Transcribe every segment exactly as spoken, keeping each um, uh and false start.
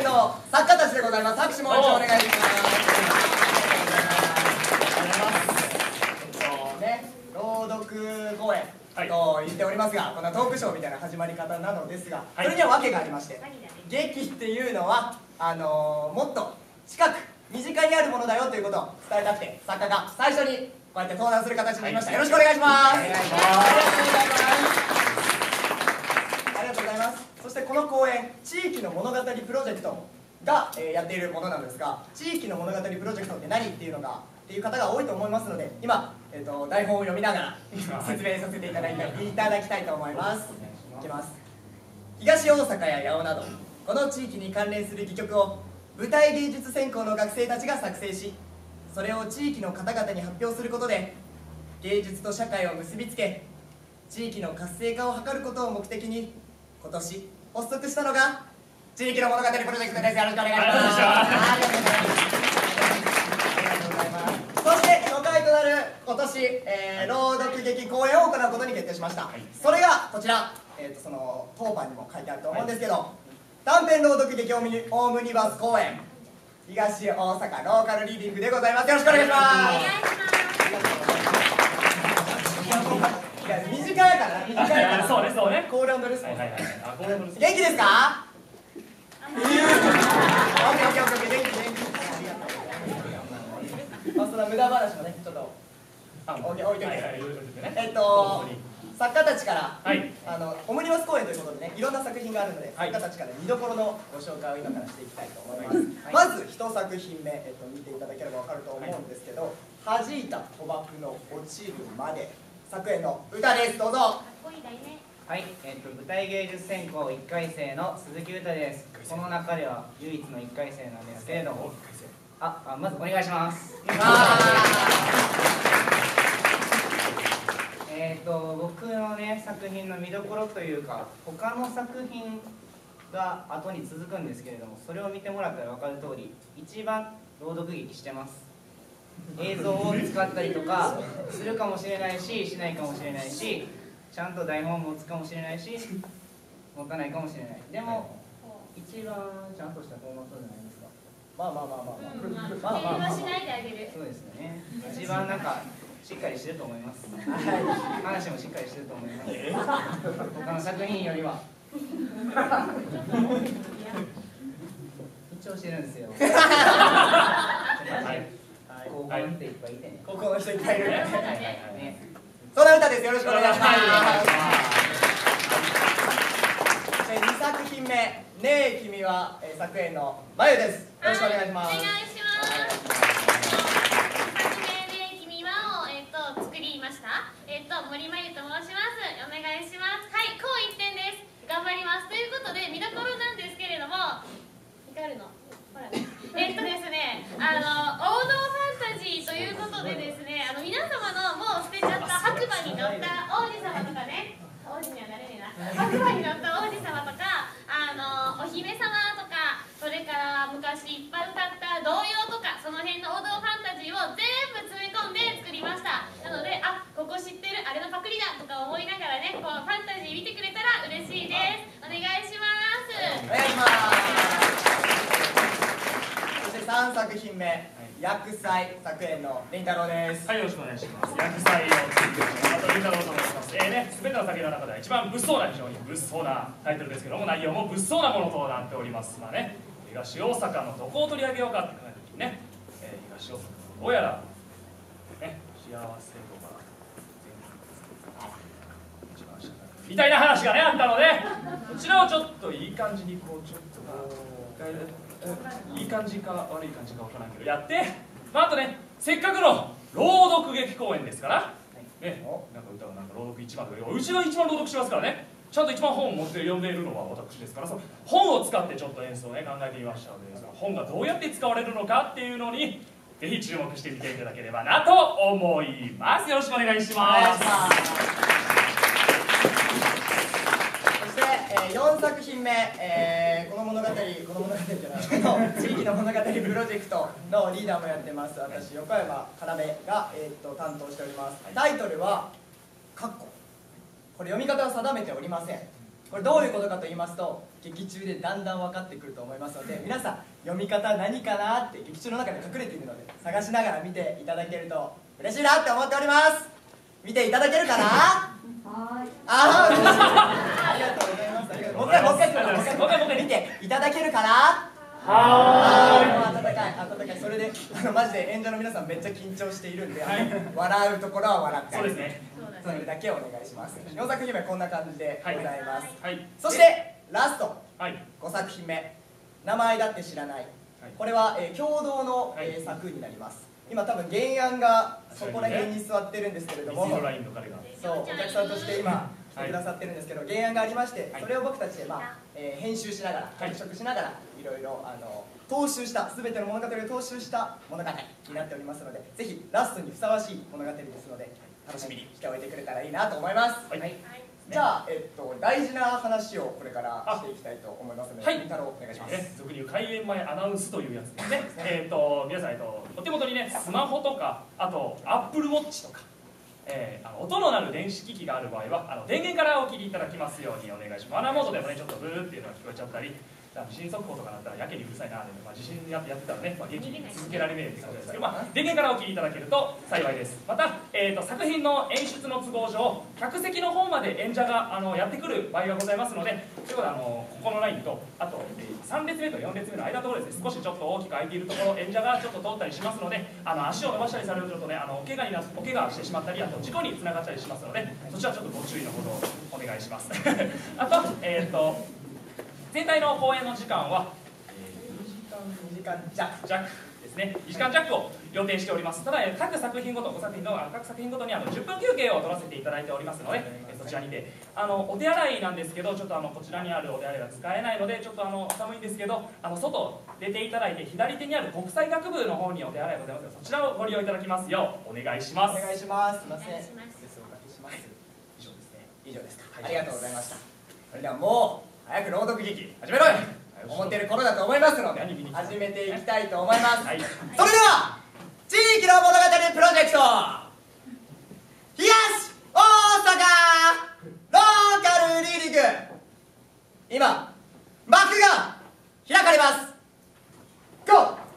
の作家たちでございます。拍手もう一度お願いします。ね、朗読公演と言っておりますが、こんなトークショーみたいな始まり方なのですが、それには訳がありまして、劇っていうのはあのもっと近く身近にあるものだよということを伝えたくて、作家が最初にこうやって登壇する形になりました。よろしくお願いします。ありがとうございます。ありがとうございます。そしてこの公演、地域の物語プロジェクトが、えー、やっているものなんですが、地域の物語プロジェクトって何っていうのがっていう方が多いと思いますので、今、えー、と台本を読みながら説明させていただいていただきたいと思います。いきます。東大阪や八尾などこの地域に関連する戯曲を舞台芸術専攻の学生たちが作成し、それを地域の方々に発表することで芸術と社会を結びつけ、地域の活性化を図ることを目的に今年発足したのが地域の物語プロジェクトです。よろしくお願いします。ありがとうございます。ありがとうございます。そして初回となる今年、えー、朗読劇公演を行うことに決定しました。それがこちら、えー、とその当番にも書いてあると思うんですけど、短編朗読劇オムニオムニバス公演東大阪ローカルリーディングでございます。よろしくお願いします。短いから短いからそうねそうね。 コールアンドレスポンス。 はいはいはい。あ、コールアンドレスポンス。 元気ですか？オッケーオッケーオッケーオッケー、元気元気。まあその無駄話もねちょっと置いておいて。えっと作家たちから、はい、あのオムニバス公演ということでね、いろんな作品があるので、はい、作家たちから見どころのご紹介を今からしていきたいと思います。はい、まず一作品目、えっと、見ていただければ分かると思うんですけど、はい、弾いた賭博の落ちるまで、作演の歌です。どうぞ。 はい、えー、と舞台芸術専攻いっかい生の鈴木歌です。この中では唯一のいっかい生なんですけれども、ああまずお願いします。えっと僕のね作品の見どころというか、他の作品が後に続くんですけれども、それを見てもらったら分かる通り、一番朗読劇してます。映像を使ったりとかするかもしれないし、しないかもしれないし、ちゃんと台本持つかもしれないし、持たないかもしれない。でも一番ちゃんとしたフォーマットじゃないですか。 まあまあまあまあまあまあまあしないであげる。 そうですよね。一番なんかしっかりしてると思います。話もしっかりしてると思います。他の作品よりは緊張してるんですよ。高校の人いっぱいいてね。 高校の人いっぱいいるね。そんな歌です。よろしくお願いします。にさく品目、ねえ君は、えー、作演のまゆです。よろしくお願いします。 お願いします。作名ねえ君はを、えー、と作りました。えっ、ー、と森まゆと申します。お願いします。はい、こう一点です。頑張ります。ということで見どころなんですけれども、いかるの。ほらね。えっ、ー、とですね、あの王道ファンタジーということでですね、あの皆様のもう捨てちゃった白馬に乗った王子様とかね、王子にはなれねえな。白馬に乗った王子様とか、あのお姫様とか、それから昔いっぱい歌った童謡とか、その辺の王道ファンタジーを全部詰め込んで作りました。なので、あ、ここ知ってる、あれのパクリだとか思いながらね、こうファンタジー見てくれたら嬉しいです。お願いします。 お願いします。そしてさんさく品目、薬剤作演のりんたろうです。 はい、よろしくお願いします。薬剤を作っている山本りんたろうと申します。えーね、すべての作品の中では一番物騒な、非常に物騒なタイトルですけども、内容も物騒なものとなっております。まあね、東大阪のどこを取り上げようかって考えた時にね、えー、東大阪どうやら、ね、幸せとか一番下みたいな話がねあったので、こちらをちょっといい感じにこうちょっとこういい感じか悪い感じかわからんけどやって、まあ、あとね、せっかくの朗読劇公演ですから、ね、なんか歌をなんか朗読一番とか、うちが一番朗読しますからね、ちゃんと一番本を持って読んでいるのは私ですから、その本を使ってちょっと演奏をね考えてみましたので、その本がどうやって使われるのかっていうのにぜひ注目してみていただければなと思います。よろしくお願いします。 そして、えー、よんさく品目、えー、この物語この物語じゃない地域の物語プロジェクトのリーダーもやってます私、横山要が、えー、っと担当しております。タイトルは「かっこ」、これ読み方は定めておりません。 これどういうことかと言いますと、劇中でだんだん分かってくると思いますので、皆さん読み方何かなって劇中の中で隠れているので探しながら見ていただけると嬉しいなって思っております。見ていただけるかな？はい。ああ、ありがとうございます。ありがとう。もう一回もう一回もう一回もう一回見ていただけるかな？はーい。温かい温かい。それであのマジで演者の皆さんめっちゃ緊張しているんで、はい、笑うところは笑って。 そうですね。 それだけお願いします。よんさくひんめこんな感じでございます。 はいはい、 そしてラスト、 はい、 ごさくひんめ、名前だって知らない。はい、これは、えー、共同の、えー、作になります。今多分原案がそこら辺に座ってるんですけれども、そう、お客さんとして今来てくださってるんですけど、原案がありまして、それを僕たちで、まあえー、編集しながら脚色しながらいろいろあの踏襲した全ての物語を踏襲した物語になっておりますので、ぜひラストにふさわしい物語ですので楽しみにしておいてくれたらいいなと思います。はい、はい、じゃあ、えっと、大事な話をこれからしていきたいと思いますので、はい、太郎お願いします。 ね、俗に言う開演前アナウンスというやつですね。えっと皆さん、えっと、お手元にねスマホとかあとアップルウォッチとか、えー、あの音の鳴る電子機器がある場合はあの電源からお切りいただきますようにお願いします。マナーモードでもねちょっとブーっていうのが聞こえちゃったり、地震速報とかだったらやけにうるさいな、まあ、地震やってたらね、まあ、元気に続けられねえって感じですけど、まあ、電源からお切りいただけると幸いです。また、えー、と作品の演出の都合上客席の方まで演者があのやってくる場合がございますので、ということであのここのラインとあと、えー、さん列目とよん列目の間のところですね、少しちょっと大きく空いているところ演者がちょっと通ったりしますので、あの足を伸ばしたりされるとね、あのお怪我になお怪我してしまったりあと事故につながったりしますので、そちらちょっとご注意のほどお願いしますあと、えー、と全体の公演の時間はにじかん弱弱ですね。にじかん弱を予定しております。ただ各作品ごとご作品の各作品ごとにあのじゅっぷん休憩を取らせていただいておりますので、そちらにてあのお手洗いなんですけど、ちょっとあのこちらにあるお手洗いが使えないのでちょっとあの寒いんですけど、あの外出ていただいて左手にある国際学部の方にお手洗いございますので、そちらをご利用いただきますようお願いします。 お願いします。すみません。 お願いします。 以上ですね。 以上ですか。ありがとうございました。それではもう早く朗読劇始めろよ。思っている頃だと思いますので始めていきたいと思います。はい、それでは地域の物語プロジェクト東大阪ローカルリーグ、今幕が開かれます。ゴー。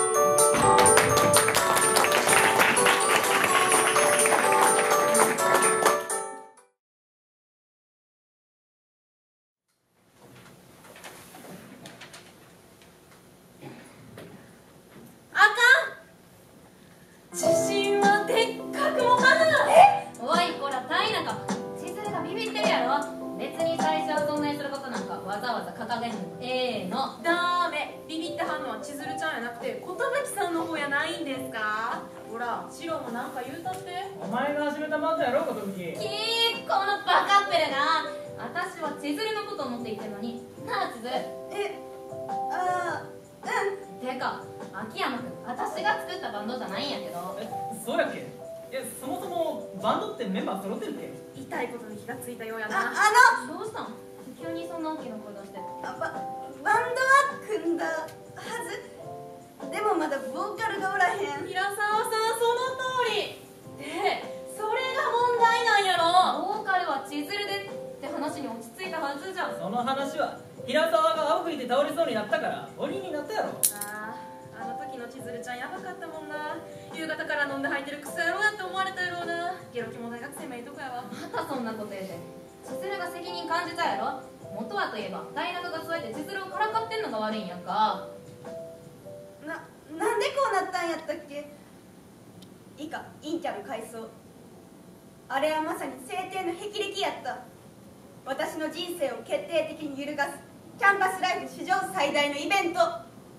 自信はでっかくもかな。えおいこら大中千鶴がビビってるやろ。別に最初はそんなにすることなんかわざわざ掲げんのええの。 ダメ、ビビってはんのは千鶴ちゃんやなくて小田巻さんの方やないんですか。ほらシロもなんか言うたって。 お前が始めたバンドやろ、ことぶき。 きーこのバカッペルな。私は千鶴のこと思って言ってるのになあ千鶴。 えああうんてか秋山君、私が作ったバンドじゃないんやけど。 えそうやっけ。いやそもそもバンドってメンバー揃ってるっけ。 痛いことに気がついたようやあな。 あのどうしたん急にそんな大きな声出して。 あババンドは組んだはず。でもまだボーカルがおらへん。 平沢さんその通りで、それが問題なんやろ。 ボーカルは千鶴でって話に落ち着いたはずじゃん。 その話は平沢が青吹いて倒れそうになったから鬼になったやろ。 ああ、あの時の千鶴ちゃんやばかったもんな。夕方から飲んで吐いてるクソ野郎やって思われたやろうな。ゲロキも大学生めいとこやわ。 またそんなこと言うて千鶴が責任感じたやろ。元はといえば大学がそうやって千鶴をからかってんのが悪いんやんか。 ななんでこうなったんやったっけ。以下インキャル回想。あれはまさに晴天の霹靂やった。私の人生を決定的に揺るがすキャンパスライフ史上最大のイベント。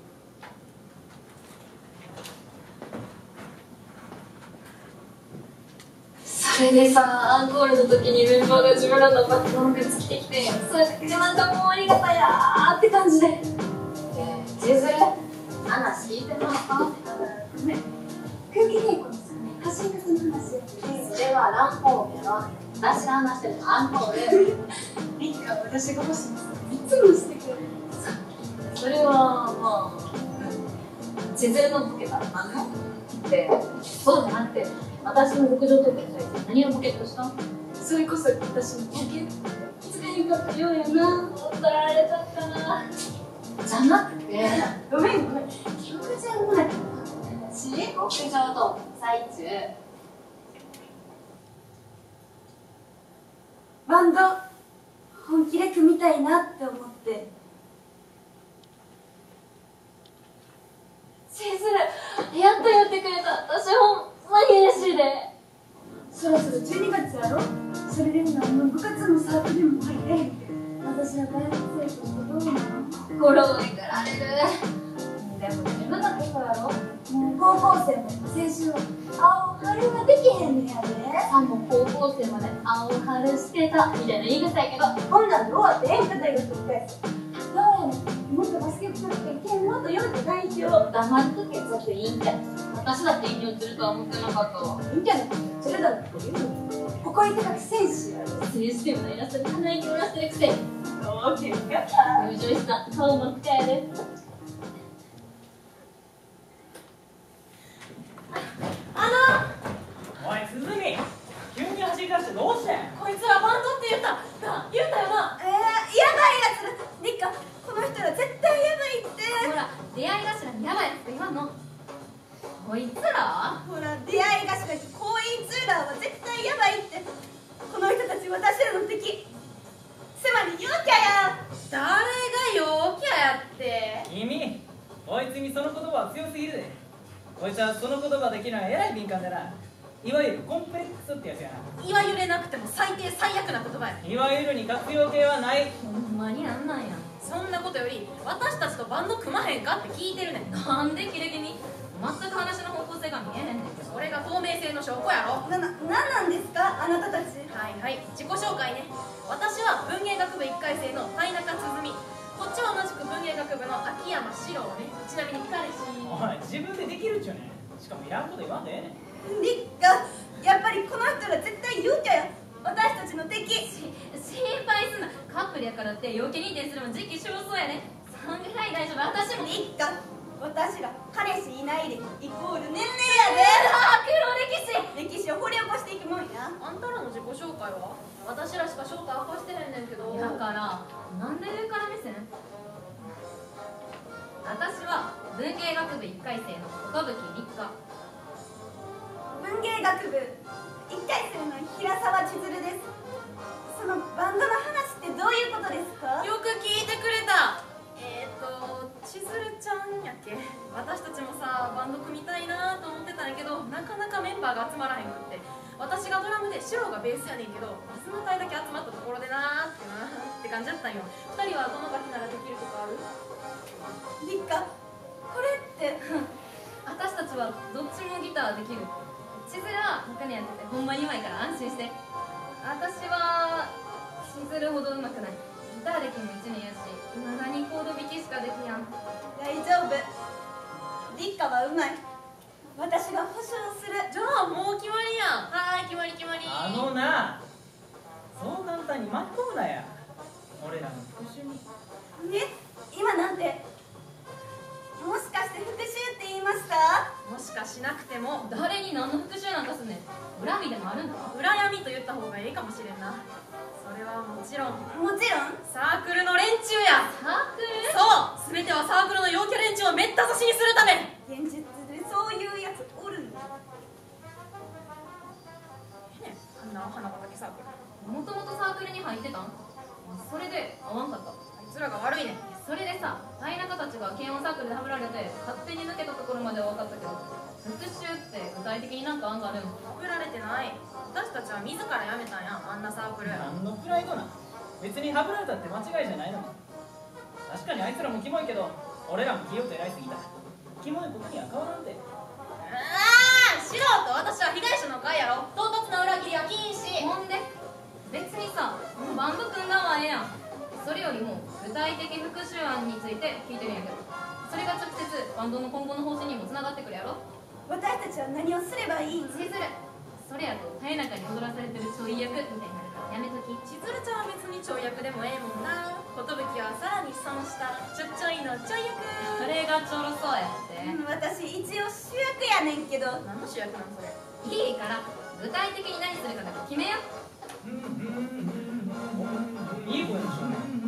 それでさ、アンコールの時にメンバーが自分らのバックのグッズ着てきて、それだけでまたもうありがたやーって感じで。で、千鶴、話聞いてもらったって言ったら、ごめん、空気稽古のさ、走り方の話。それはランホールやろ。私が話してるのアンコール。リカ、私が欲しいのいつもしてくれる。それは、まあ、千鶴のボケたら何のって、そうじゃなくて、私の牧場特許に対して何をボケっとした？ それこそ私のボケ。いつかゆっりがとう言うよな。取られちゃったな。じゃなくて、ごめんごめん、曲じゃないし、極上と最中バンド本気で組みたいなって思って。 シズル、やっと言ってくれた。私ほんまに嬉しいで。 そろそろじゅうにがつやろ。それで何の部活もサークルも入ってへんけど、私は大学生活どうなの？ ゴロゴロいかられる。でも自分だってそうやろ。 もう高校生も青春青春ができへんねやで。 さんも高校生まで青春してたみたいな言い草やけど、 こんなんで終わってええんか大学一回生。どうやねん。もっとバスケ部作って県もっとよく代表。 黙っとけ、ちょっといいんじゃん。私だって引用するとは思ってなかったわ。 いいんじゃないそれだって言うのに。誇り高く選手やろ。 選手でもないらせに鼻息漏らしてるくせに。 大きいかった友情した顔も使える。 おい、鈴見、急に走り出してどうしてん？ こいつらバンドって言ったな、言ったよな。 えー、やばいやつら。リカ、この人ら絶対やばいって。 ほら、出会い頭にやばいやつって言わんの。こいつらほら、出会い頭にこいつらは絶対やばいって。この人たち私らの敵。つまり陽キャや。 誰が陽キャやって。 君、こいつにその言葉は強すぎるで。こいつはその言葉できるのはえらい敏感でな。いわゆるコンプレックスってやつやな。 いわゆれなくても最低最悪な言葉やね。 いわゆるに活用形はない。 ほんまになんなんや。 そんなことより私たちとバンド組まへんかって聞いてるねん。 なんでキレキに全く話の方向性が見えへんねん。 それが透明性の証拠やろ。 な、な、なんなんですかあなたたち。 はいはい、自己紹介ね。私は文芸学部いっかい生の田中つづみ。こっちは同じく文芸学部の秋山史郎ね。ちなみに彼氏。 おい、自分でできるっちゅうねん。しかもいらんこと言わんでええねん。 リカ、やっぱりこの人ら絶対陽キャや。私たちの敵。 し心配すな。カップルやからって陽気認定するも時期尚早やね。そんぐらい大丈夫。私もリカ、私ら彼氏いないでイコール年齢あ黒歴史。 やで。歴史を掘り起こしていくもんや。 あんたらの自己紹介は私らしか正体明かしてへんねんけど。 だからなんで上から目線。私は文芸学部いっかい生の岡吹美香。 文芸学部いっかい生の平沢千鶴です。そのバンドの話ってどういうことですか？ よく聞いてくれた。えーと千鶴ちゃんやっけ。私たちもさバンド組みたいなと思ってたんやけど、なかなかメンバーが集まらへんくって。私がドラムでシロがベースやねんけど、水の隊だけ集まったところでなーってなーって感じだったんよ。ふたりはどの楽器ならできるとかある？ リカ、これって私たちはどっちもギターできる。千鶴は他にやっててほんまにうまいから安心して。私は千鶴ほどうまくない。ギター歴もいちねんやし、いまだにコード弾きしかできやん。 大丈夫。リカはうまい。私が保証する。 じゃあもう決まりやん。はーい、決まり決まり。 あのな、そう簡単に巻き込むなや。俺らの復讐に。 え、今なんてもしかして復讐って言いました？ もしかしなくても誰に何の復讐なんかすんねん。恨みでもあるんだ。 羨みと言った方がいいかもしれんな。それはもちろんもちろん。 サークルの連中や。 サークル？ そう、全てはサークルの陽キャ連中をめった刺しにするため。 現実でそういうやつおるんだ。 ね、あんな花畑サークル。 もともとサークルに入ってたん？それで合わんかった。 あいつらが悪いねん。 それでさ、田中たちが軽音サークルでハブられて勝手に抜けたところまでは分かったけど、復讐って具体的になんか案があるの？ はぶられてない。私たちは自ら辞めたんや、あんなサークル。 何のプライドな。別にハブられたって間違いじゃないのに。確かにあいつらもキモいけど、俺らも気をと偉いすぎた。キモいことには変わらんて。 ああ、素人私は被害者の会やろ。唐突な裏切りは禁止。 ほんで別にさ、バンド組んだんはええやん。それよりも具体的復讐案について聞いてるんやけど、それが直接バンドの今後の方針にもつながってくるやろ。 私たちは何をすればいいん？ 千鶴、それやと田中に踊らされてるちょい役みたいになるからやめとき。 千鶴ちゃんは別にちょい役でもええもんな。寿はさらに損したちょっちょいのちょい役。 それがちょろそうやって。 うん、私一応主役やねんけど。 何の主役なんそれ。 いいから具体的に何するかだけ決めよう。 いい声でしょ。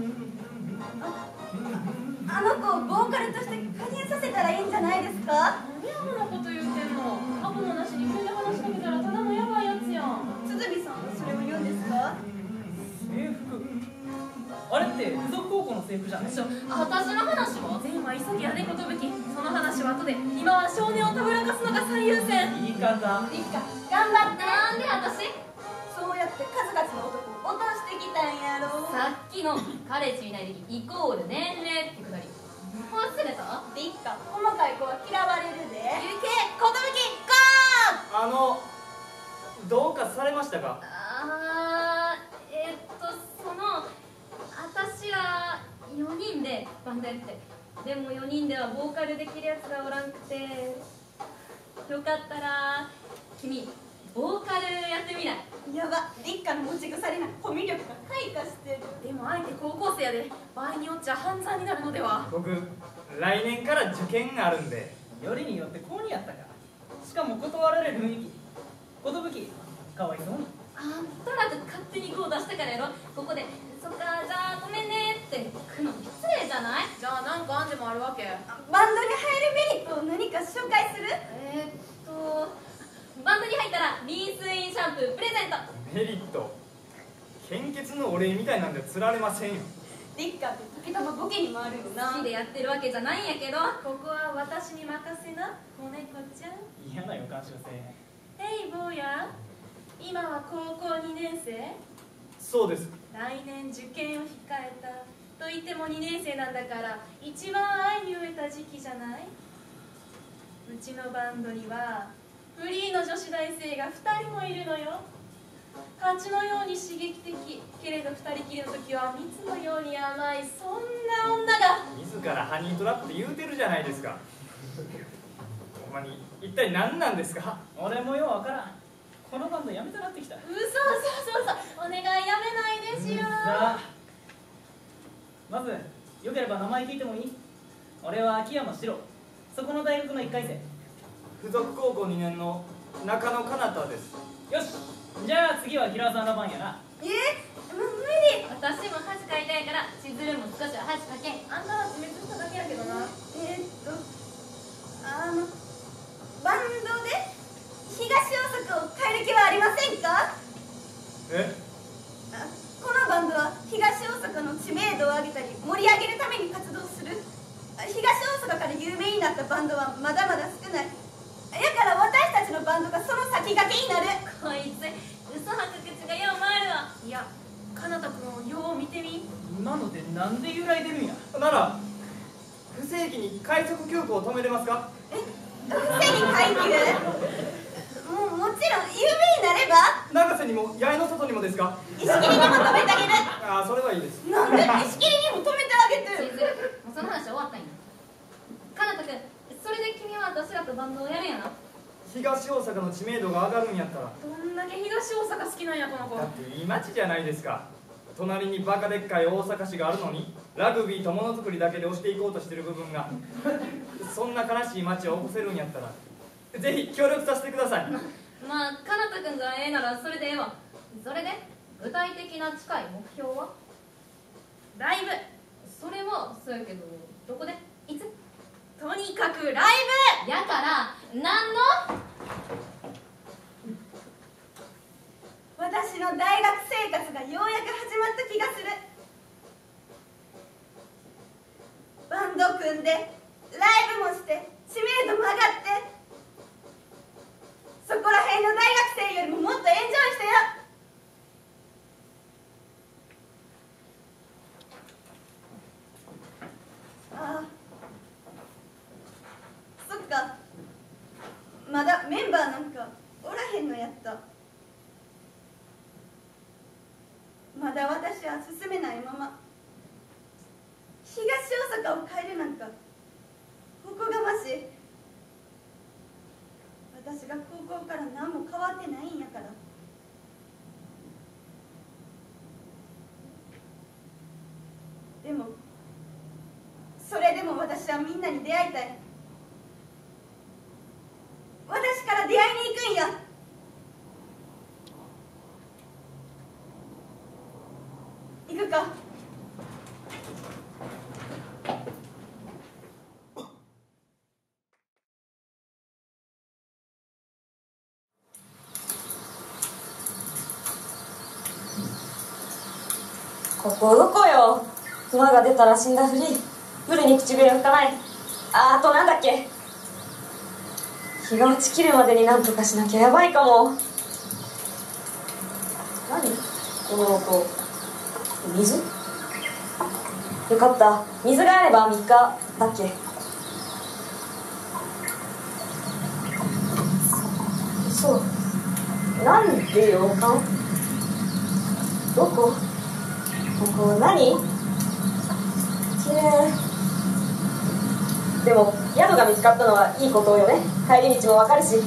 あの子をボーカルとして加入させたらいいんじゃないですか。 何アホなこと言うてんの。アホもなしに急に話しかけたらただのヤバいやつやん。 鈴木さんはそれを言うんですか。 制服、あれって付属高校の制服じゃね。 ちょ、私の話は善は急ぎやでことぶき。その話は後で。今は少年をたぶらかすのが最優先。 言い方。 リッカ頑張って。 なんで私そうやって数々の男を落としてきたんやろ。 さっきの彼氏いない時イコール年齢ってくだり忘れた？ リッカ細かい子は嫌われるで。 ゆけ、ことぶき、ゴー。 あのどうかされましたか？ あーえー、っとその私らよにんでバンドやってでもよにんではボーカルできるやつがおらんくてよかったら君ボーカルやってみない？ やば、リッカの持ち腐れなコミュ力が開花してる。 でも相手高校生やで。場合によっちゃ犯罪になるのでは。 僕来年から受験があるんで。 よりによってこうにやったか。しかも断られる雰囲気。ことぶき、かわいそうに。 あんたらが勝手にこう出したからやろ。ここでそっかじゃあごめんねって来るの失礼じゃない？ じゃあなんかあんでもあるわけ。 バンドに入るメリットを何か紹介する？ えー、っとバンドに入ったらリンスインシャンプープレゼント。 メリット、献血のお礼みたいなんで釣られませんよ。 リッカって時たまボケに回るよな。 好きでやってるわけじゃないんやけど。 ここは私に任せな、子猫ちゃん。 嫌な予感しません。 へい坊や、今は高校にねん生。 そうです。 来年受験を控えたと言ってもにねん生なんだから一番愛に飢えた時期じゃない？うちのバンドにはフリーの女子大生がふたりもいるのよ。蜂のように刺激的けれど二人きりの時は蜜のように甘い、そんな女が。 自らハニートラップって言うてるじゃないですか。ほんまに一体何なんですか？ 俺もようわからん。このバンドやめたなってきた。 うそうそうそうそう、お願いやめないでしよ。 さあまずよければ名前聞いてもいい？俺は秋山史郎、そこの大学のいっかい生。 附属高校にねんの中野かなたです。 よし、じゃあ次は平沢の番やな。 えー、もう無理。 私も恥かいたいからしずるも少しは恥かけん。 あんたは自滅しただけやけどな。 えー、っとあのバンドで東大阪を変える気はありませんか？ え？ あこのバンドは東大阪の知名度を上げたり盛り上げるために活動する。あ東大阪から有名になったバンドはまだまだ少ない。やから私たちのバンドがその先駆けになる。 こいつ嘘吐く口がよう回るわ。 いや、かなたくんをよう見てみ。 今のでなんで揺らいでるんや。 なら不正規に快速急行を止めれますか？ え不正に階級もうもちろん有名になれば長瀬にも八重の外にもですか？ 石切りにも止めてあげる。 ああ、それはいいです。 なんで石切りにも止めてあげて。 しずるもうその話終わったんや。かなたくんそれで君は私らとバンドをやるんやな。 東大阪の知名度が上がるんやったら。 どんだけ東大阪好きなんやこの子。 だっていい町じゃないですか。隣にバカでっかい大阪市があるのにラグビーとものづくりだけで押していこうとしてる部分がそんな悲しい町を起こせるんやったらぜひ協力させてください。 まあかなたくんがええならそれでええわ。それで具体的な近い目標は？ ライブ。 それはそうやけどどこでいつ？ とにかくライやから何の？ 私の大学生活がようやく始まった気がする。バンド組んでライブもして知名度も上がってそこら辺の大学生よりももっとエンジョイしてよ。ああそっか、まだメンバーなんかおらへんのやった。まだ私は進めないまま東大阪を変えるなんかおこがましい。私が高校から何も変わってないんやから。でもそれでも私はみんなに出会いたい。私から出会いに行くんや。行くか。 ここどこよ。熊が出たら死んだふり。ブルに唇を拭かない。ああとなんだっけ。日が落ちきるまでになんとかしなきゃやばいかも。何この音。水？よかった。水があればみっかだっけ。そう。なんで洋館？どこ？ここ何？きれい。でも宿が見つかったのはいいことよね。帰り道もわかるし。うん。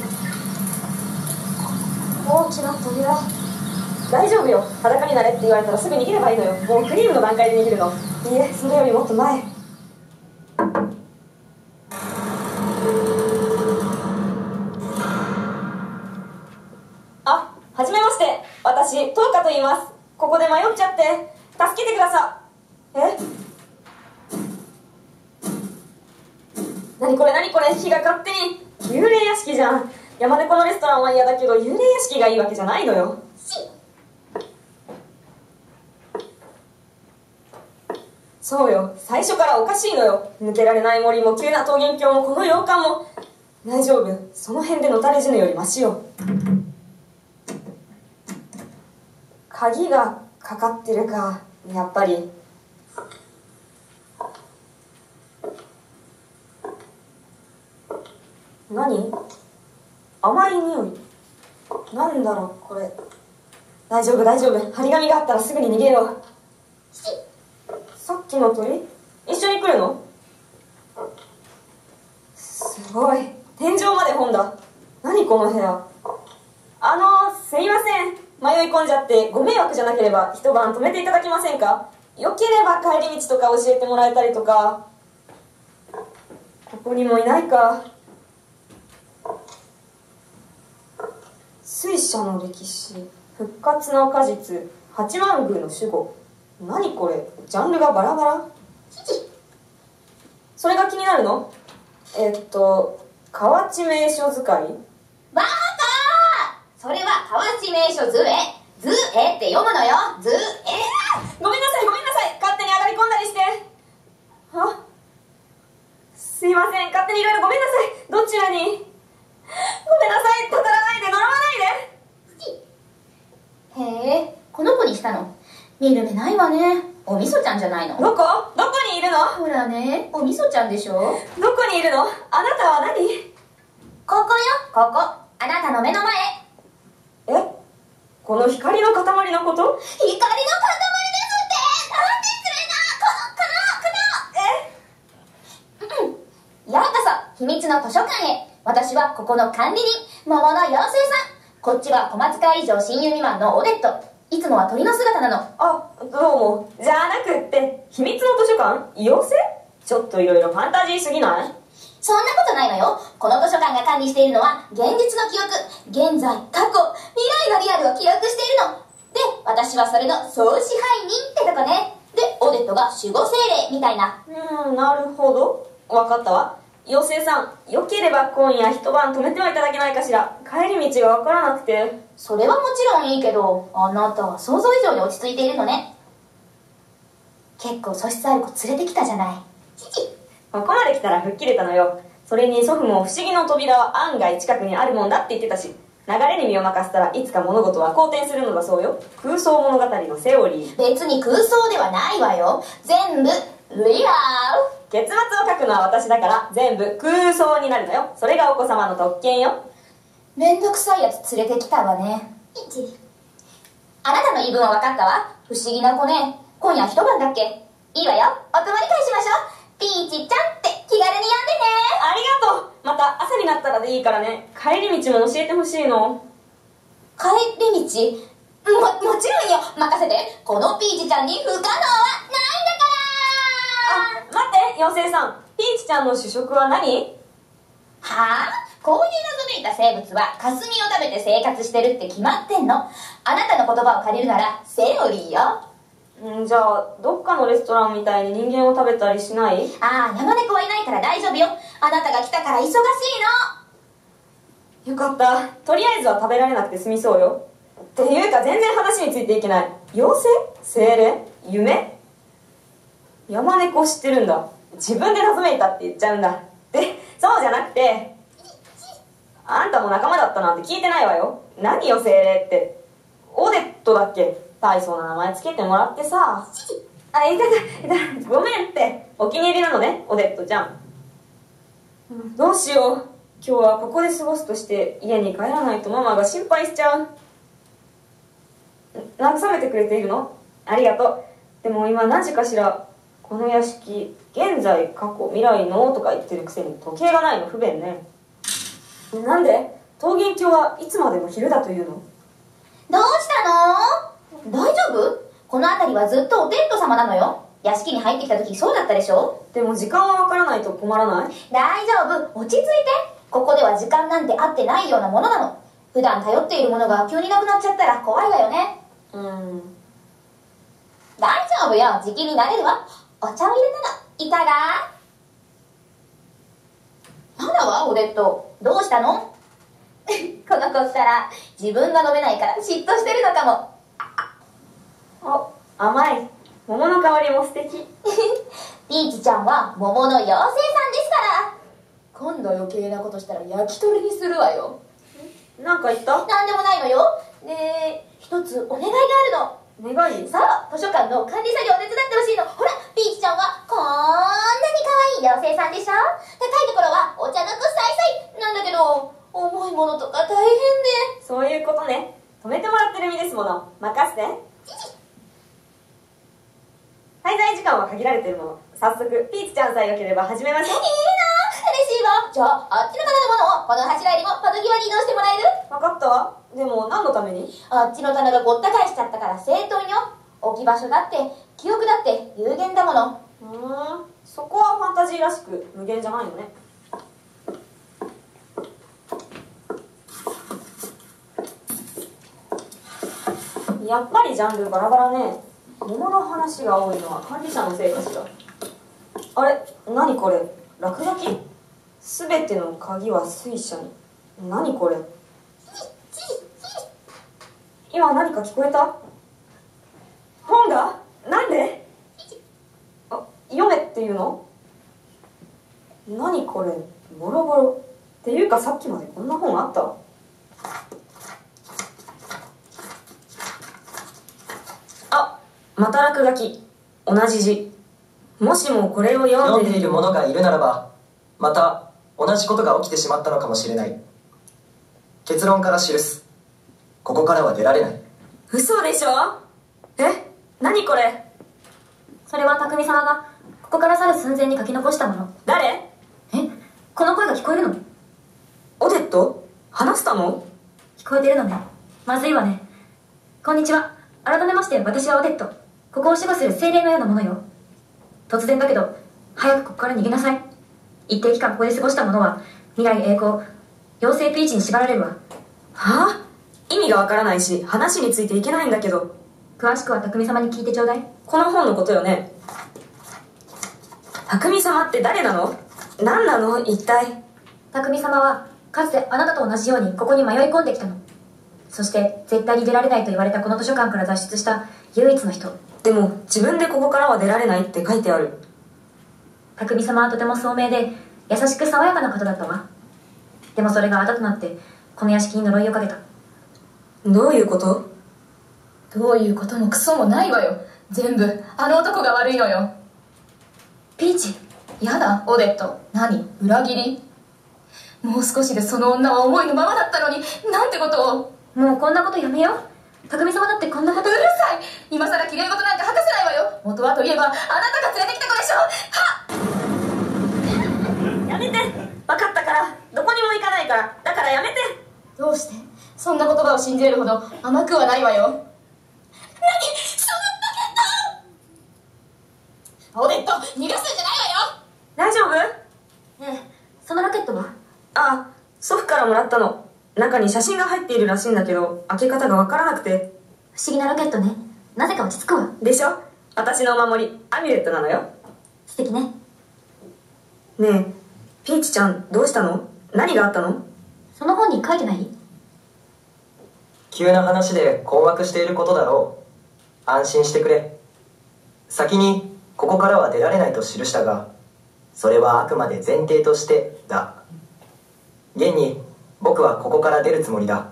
大きな扉。大丈夫よ。裸になれって言われたらすぐ逃げればいいのよ。もうクリームの段階で逃げるの。いいえ、それよりもっと前。あ、はじめまして。私、トウカと言います。ここで迷っちゃって、助けてください。え？何これ何これ、火が勝手に。幽霊屋敷じゃん。山猫のレストランは嫌だけど、幽霊屋敷がいいわけじゃないのよ。そうよ、最初からおかしいのよ。抜けられない森も急な桃源郷もこの洋館も。大丈夫、その辺でのたれ死ぬよりマシよ。鍵がかかってるか、やっぱり。何？甘い匂い。なんだろうこれ。大丈夫大丈夫、張り紙があったらすぐに逃げよう。さっきの鳥？一緒に来るの？すごい、天井まで本だ。何この部屋。あのー、すいません、迷い込んじゃってご迷惑じゃなければ一晩泊めていただけませんか？よければ帰り道とか教えてもらえたりとか。ここにもいないか。水車の歴史、復活の果実、八幡宮の守護。何これ、ジャンルがバラバラ。それが気になるの？えっと河内名所使い。 バカー、それは河内名所図絵。図絵って読むのよ。図絵。 ごめんなさいごめんなさい、勝手に上がり込んだりして。あ、すいません、勝手にいろいろごめんなさい。どちらに？ごめんなさい、たたらないで、乗らないで。 へえ、この子にしたの。見る目ないわね。おみそちゃんじゃないの？ どこ？どこにいるの？ ほらね、おみそちゃんでしょ。 どこにいるの？あなたは何？ ここよ、ここ。あなたの目の前。 え？この光の塊のこと？ 光の塊ですって。なんでそれが、この、この、この。え？ようこそ、秘密の図書館へ。私はここの管理人、桃の妖精さん。こっちは小松会以上親友未満のオデット。いつもは鳥の姿なの。 あ、どうも。じゃなくって、秘密の図書館？妖精？ちょっといろいろファンタジーすぎない？ そんなことないのよ。この図書館が管理しているのは、現実の記憶、現在、過去、未来のリアルを記録しているの。で、私はそれの総支配人ってとこね。で、オデットが守護精霊みたいな。 うーん、なるほど。わかったわ。妖精さん、よければ今夜一晩泊めてはいただけないかしら。帰り道がわからなくて。 それはもちろんいいけど、あなたは想像以上に落ち着いているのね。結構素質ある子連れてきたじゃない。 ここまで来たら吹っ切れたのよ。それに祖父も不思議の扉は案外近くにあるもんだって言ってたし、流れに身を任せたらいつか物事は好転するのだそうよ。空想物語のセオリー。 別に空想ではないわよ。全部リアル。 結末を書くのは私だから全部空想になるのよ。それがお子様の特権よ。 めんどくさいやつ連れてきたわね。あなたの言い分は分かったわ。不思議な子ね。今夜一晩だっけ？いいわよ。お泊まり会しましょう。ピーチちゃんって気軽に呼んでね。 ありがとう。また朝になったらでいいからね。帰り道も教えてほしいの。 帰り道？も、もちろんよ。任せて。このピーチちゃんに不可能はないんだから。 あ、待って、妖精さん。ピーチちゃんの主食は何？ はあ？こういう謎めいた生物は霞を食べて生活してるって決まってんの。あなたの言葉を借りるならセオリーよ。 んじゃあどっかのレストランみたいに人間を食べたりしない？ ああ、山猫はいないから大丈夫よ。あなたが来たから忙しいの。 よかった。とりあえずは食べられなくて済みそうよ。 っていうか全然話についていけない。妖精？精霊？夢？山猫知ってるんだ。自分で謎めいたって言っちゃうんだ。で、そうじゃなくて、あんたも仲間だったなんて聞いてないわよ。何よ精霊って。オデットだっけ？大層な名前つけてもらってさ。あ、いたいたいた、ごめんって。お気に入りなのね、オデットちゃん。どうしよう。今日はここで過ごすとして家に帰らないとママが心配しちゃう。慰めてくれているの？ありがとう。でも今何時かしら。この屋敷、現在、過去、未来のとか言ってるくせに時計がないの不便ね。なんで桃源郷はいつまでも昼だというの？ どうしたの？大丈夫？この辺りはずっとお天道様なのよ。屋敷に入ってきた時そうだったでしょ？ でも時間はわからないと困らない？ 大丈夫、落ち着いて。ここでは時間なんて合ってないようなものなの。普段頼っているものが急になくなっちゃったら怖いわよね。 うーん。 大丈夫よ、じきになれるわ。お茶を入れたの。いかが？なんだわ、オデット。どうしたの？この子ったら自分が飲めないから嫉妬してるのかも。 お、甘い。桃の香りも素敵。 ピーチちゃんは桃の妖精さんですから。今度余計なことしたら焼き鳥にするわよ。 なんか言った？ なんでもないのよ。で、一つお願いがあるの。 願い？ そう、図書館の管理作業を手伝ってほしいの。ほら、ピーチちゃんはこんなに可愛い妖精さんでしょ。高いところはお茶の子さいさいなんだけど、重いものとか大変で。 そういうことね。止めてもらってる身ですもの。任せて。滞在時間は限られてるもの。早速ピーチちゃんさえよければ始めましょう。 いいな、嬉しいわ。じゃあ、あっちの方のものをこの柱よりも窓際に移動してもらえる？ 分かったわ。でも何のために？ あっちの棚がごった返しちゃったから整頓よ。置き場所だって記憶だって有限だもの。 うーん、そこはファンタジーらしく無限じゃないのね。やっぱりジャンルバラバラね。桃の話が多いのは管理者のせいかしら。あれ、何これ？落書き？すべての鍵は水車に。何これ？今何か聞こえた？本が？なんで？あ、読めっていうの？何これ？ボロボロ。っていうかさっきまでこんな本あった？あ、また落書き。同じ字。もしもこれを読んで読んでいる者がいるならば、また同じことが起きてしまったのかもしれない。結論から記す。ここからは出られない。 嘘でしょ？え？何これ？ それは匠様がここから去る寸前に書き残したもの。 誰？ え？この声が聞こえるの？ オデット？話したの？ 聞こえてるのね。まずいわね。こんにちは。改めまして私はオデット。ここを守護する精霊のようなものよ。突然だけど早くここから逃げなさい。一定期間ここで過ごした者は未来栄光妖精ピーチに縛られるわ。 はあ？意味がわからないし話についていけないんだけど。 詳しくは匠様に聞いてちょうだい。 この本のことよね。匠様って誰なの？何なの一体？ 匠様はかつてあなたと同じようにここに迷い込んできたの。そして絶対に出られないと言われたこの図書館から脱出した唯一の人。 でも自分でここからは出られないって書いてある。 匠様はとても聡明で優しく爽やかな方だったわ。でもそれが後となってこの屋敷に呪いをかけた。 どういうこと？ どういうこともクソもないわよ。全部あの男が悪いのよ。 ピーチ、 やだ、オデット。何？裏切り？もう少しでその女は思いのままだったのに、なんてことを。 もうこんなことやめよう。匠様だってこんなこと。 うるさい。今さら綺麗事なんか果たせないわよ。元はといえばあなたが連れてきた子でしょ。はっやめて。分かったから。どこにも行かないから。だからやめて。 どうしてそんな言葉を信じれるほど甘くはないわよ。何そのラケット。オデット、逃がすんじゃないわよ。 大丈夫？ ええ、そのラケットは？ あ、祖父からもらったの。中に写真が入っているらしいんだけど開け方が分からなくて。 不思議なラケットね。なぜか落ち着くわ。 でしょ？私のお守りアミュレットなのよ。 素敵ね。 ねえ、ピーチちゃんどうしたの？何があったの？ その本に書いてない？ 急な話で困惑していることだろう。安心してくれ。先にここからは出られないと記したが、それはあくまで前提としてだ。現に僕はここから出るつもりだ。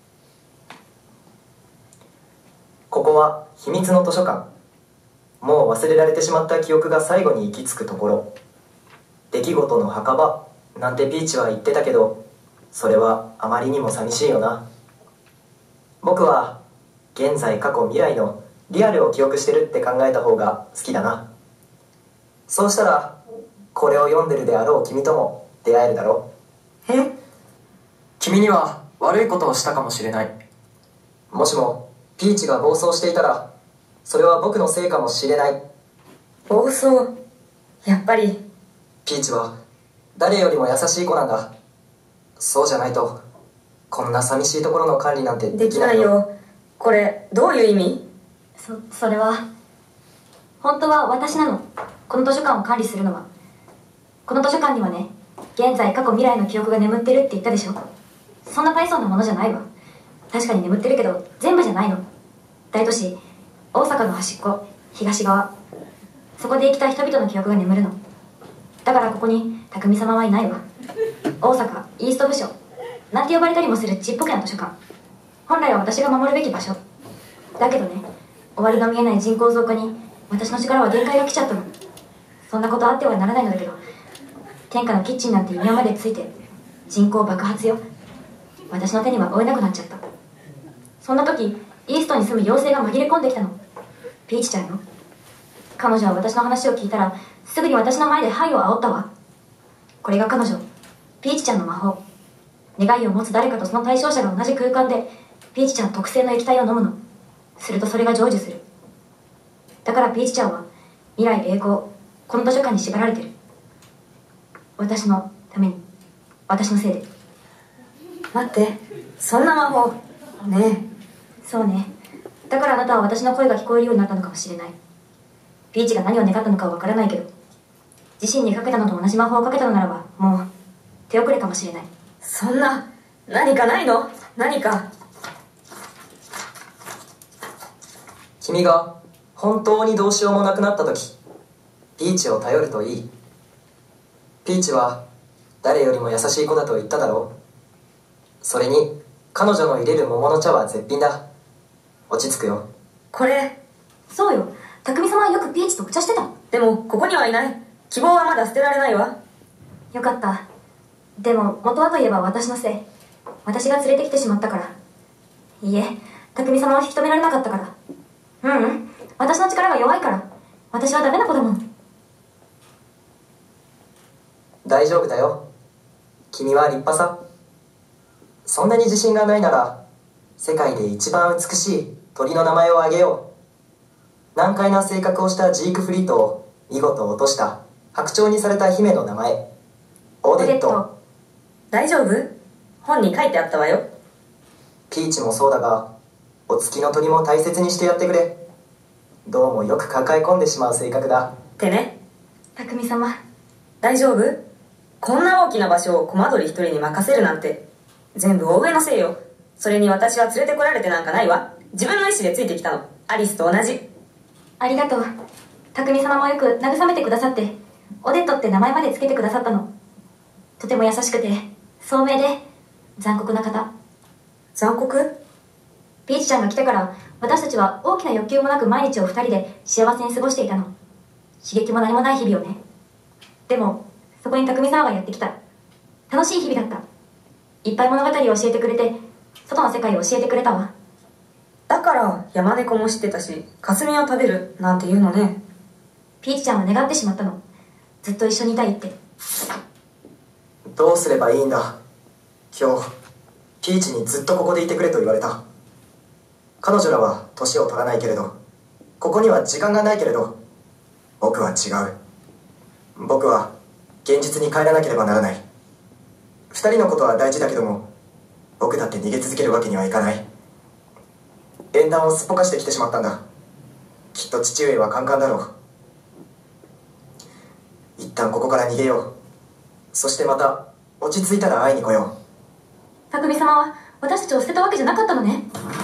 ここは秘密の図書館。もう忘れられてしまった記憶が最後に行き着くところ。出来事の墓場なんてピーチは言ってたけど、それはあまりにも寂しいよな。僕は現在過去未来のリアルを記憶してるって考えた方が好きだな。そうしたらこれを読んでるであろう君とも出会えるだろう。え？君には悪いことをしたかもしれない。もしもピーチが暴走していたら、それは僕のせいかもしれない。 暴走？やっぱりピーチは誰よりも優しい子なんだ。そうじゃないとこんな寂しいところの管理なんてできないよ。これどういう意味？ そそれは本当は私なの。この図書館を管理するのは。この図書館にはね、現在過去未来の記憶が眠ってるって言ったでしょ。そんな大層なものじゃないわ。確かに眠ってるけど全部じゃないの。大都市大阪の端っこ東側、そこで生きた人々の記憶が眠るの。だからここに匠様はいないわ。大阪イースト部署なんて呼ばれたりもするちっぽけな図書館。本来は私が守るべき場所だけどね、終わりが見えない人口増加に私の力は限界が来ちゃったの。そんなことあってはならないのだけど、天下のキッチンなんて異名までついて人口爆発よ。私の手には負えなくなっちゃった。そんな時イーストに住む妖精が紛れ込んできたの。ピーチちゃんよ。彼女は私の話を聞いたらすぐに私の前で灰を煽ったわ。これが彼女ピーチちゃんの魔法。願いを持つ誰かとその対象者が同じ空間でピーチちゃん特製の液体を飲むの。するとそれが成就する。だからピーチちゃんは未来栄光この図書館に縛られてる。私のために、私のせいで。 待って、そんな魔法ねえ。そうね。だからあなたは私の声が聞こえるようになったのかもしれない。ピーチが何を願ったのかは分からないけど、自身にかけたのと同じ魔法をかけたのならばもう手遅れかもしれない。 そんな、何かないの？何か。 君が本当にどうしようもなくなった時、ピーチを頼るといい。ピーチは誰よりも優しい子だと言っただろう。それに彼女の入れる桃の茶は絶品だ。落ち着くよ。 これ。 そうよ、匠様はよくピーチとお茶してた。 でもここにはいない。希望はまだ捨てられないわ。 よかった。でも元はといえば私のせい。私が連れてきてしまったから。いいえ、匠様は引き止められなかったから。ううん、私の力が弱いから。私はダメな子だもん。 大丈夫だよ。君は立派さ。そんなに自信がないなら世界で一番美しい鳥の名前をあげよう。難解な性格をしたジークフリートを見事落とした白鳥にされた姫の名前、オデット。 大丈夫？本に書いてあったわよ。 ピーチもそうだが、お月の鳥も大切にしてやってくれ。どうもよく抱え込んでしまう性格だってね。 匠様大丈夫？こんな大きな場所をコマドリ一人に任せるなんて。全部大上のせいよ。それに私は連れてこられてなんかないわ。自分の意思でついてきたの。アリスと同じ。 ありがとう。匠様もよく慰めてくださって、オデットって名前までつけてくださったの。とても優しくて聡明で残酷な方。 残酷？ ピーチちゃんが来てから私たちは大きな欲求もなく毎日を二人で幸せに過ごしていたの。刺激も何もない日々をね。でもそこに匠様がやってきた。楽しい日々だった。いっぱい物語を教えてくれて、外の世界を教えてくれたわ。 だから山猫も知ってたし、霞を食べるなんて言うのね。 ピーチちゃんは願ってしまったの。ずっと一緒にいたいって。 どうすればいいんだ。今日ピーチにずっとここでいてくれと言われた。彼女らは年を取らないけれど、ここには時間がないけれど、僕は違う。僕は現実に帰らなければならない。二人のことは大事だけども、僕だって逃げ続けるわけにはいかない。縁談をすっぽかしてきてしまったんだ。きっと父上はカンカンだろう。一旦ここから逃げよう。そしてまた落ち着いたら会いに来よう。 匠様は私たちを捨てたわけじゃなかったのね。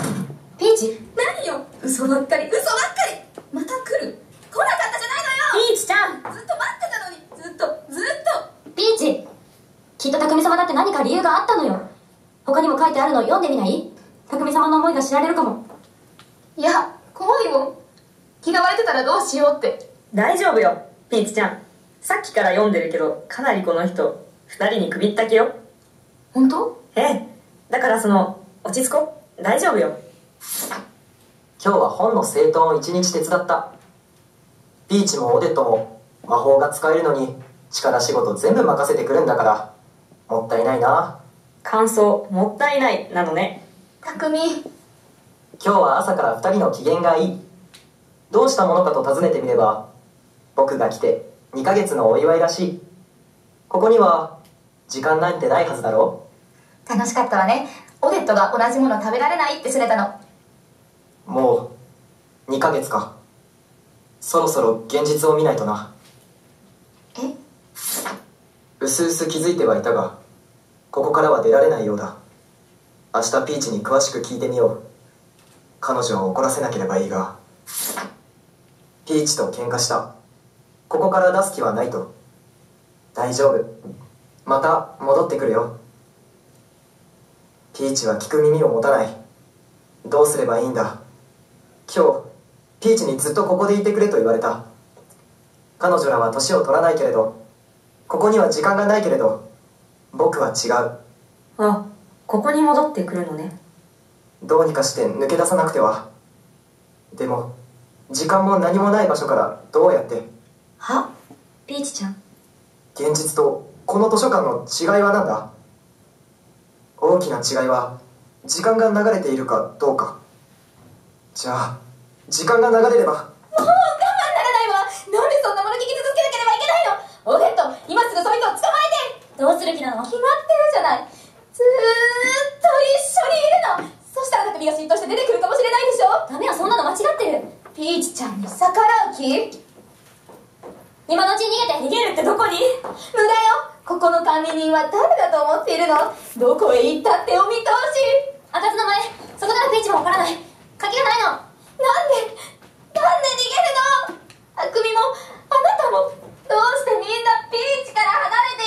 ピーチ、 何よ、 嘘ばっかり。 嘘ばっかり。また来る。来なかったじゃないのよ。 ピーチちゃん、 ずっと待ってたのに、ずっとずっと。 ピーチ、きっと匠様だって何か理由があったのよ。他にも書いてあるの読んでみない？匠様の思いが知られるかも。 いや、怖いもん。嫌われてたらどうしようって。 大丈夫よ、ピーチちゃん。さっきから読んでるけど、かなりこの人二人に首ったけよ。 本当？ ええ、だからその落ち着こう。大丈夫よ。 今日は本の整頓を一日手伝った。ピーチもオデットも魔法が使えるのに力仕事全部任せてくるんだから、もったいないな。 感想もったいないなのね。 匠、 今日は朝から二人の機嫌がいい。どうしたものかと尋ねてみれば、僕が来てにかげつのお祝いらしい。ここには時間なんてないはずだろう。 楽しかったわね。オデットが同じもの食べられないってすねたの。 もうにかげつか。そろそろ現実を見ないとな。 え？ うすうす気づいてはいたが、ここからは出られないようだ。明日ピーチに詳しく聞いてみよう。彼女を怒らせなければいいが。ピーチと喧嘩した。ここから出す気はないと。大丈夫。また戻ってくるよ。ピーチは聞く耳を持たない。どうすればいいんだ。今日ピーチにずっとここでいてくれと言われた。彼女らは年を取らないけれど、ここには時間がないけれど、僕は違う。 あ、ここに戻ってくるのね。 どうにかして抜け出さなくては。でも時間も何もない場所からどうやって。 は？ピーチちゃん。 現実とこの図書館の違いは何だ。大きな違いは時間が流れているかどうか。じゃあ時間が流れれば。 もう我慢ならないわ。なんでそんなもの聞き続けなければいけないの。オデット、今すぐそいつを捕まえて。 どうする気なの？ 決まってるじゃない。ずーっと一緒にいるの。そしたら匠が嫉妬して出てくるかもしれないでしょ。 ダメよ、そんなの間違ってる。 ピーチちゃんに逆らう気？ 今のうちに逃げて。 逃げるってどこに？無駄よ。ここの管理人は誰だと思っているの？どこへ行ったってお見通し。 開かずの前、そこならピーチもわからない。鍵がないの。 なんでなんで逃げるの？匠もあなたも。どうしてみんなピーチから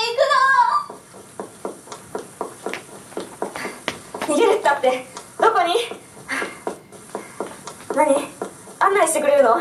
離れていくの？ 逃げるったってどこに？何？案内してくれるの？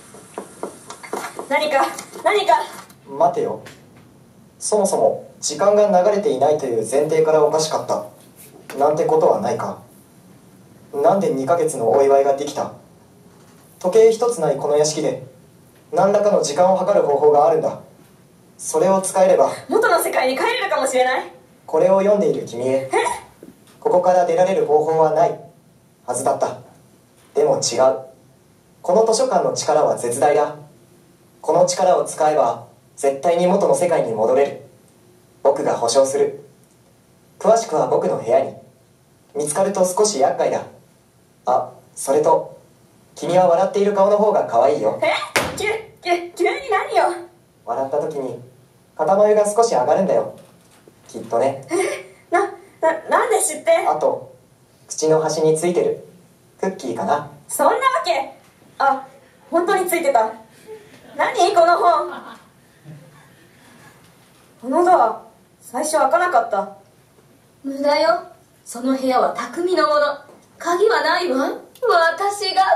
何か何か。 待てよ。そもそも時間が流れていないという前提からおかしかったなんてことはないか。なんでにかげつのお祝いができた。時計一つないこの屋敷で何らかの時間を計る方法があるんだ。それを使えれば元の世界に帰れるかもしれない。 これを読んでいる君へ、ここから出られる方法はないはずだった。でも違う。この図書館の力は絶大だ。この力を使えば絶対に元の世界に戻れる。僕が保証する。詳しくは僕の部屋に。見つかると少し厄介だ。あ、それと君は笑っている顔の方が可愛いよ。 え？きゅ、きゅ、急に何よ。 笑った時に肩眉が少し上がるんだよ、きっとね。 な、な、なんで知って？ あと口の端についてるクッキーかな。 そんなわけ。あ、本当についてた。何この本。このドア最初開かなかった。 無駄よ。その部屋は匠のもの。鍵はないわ。私が捨てた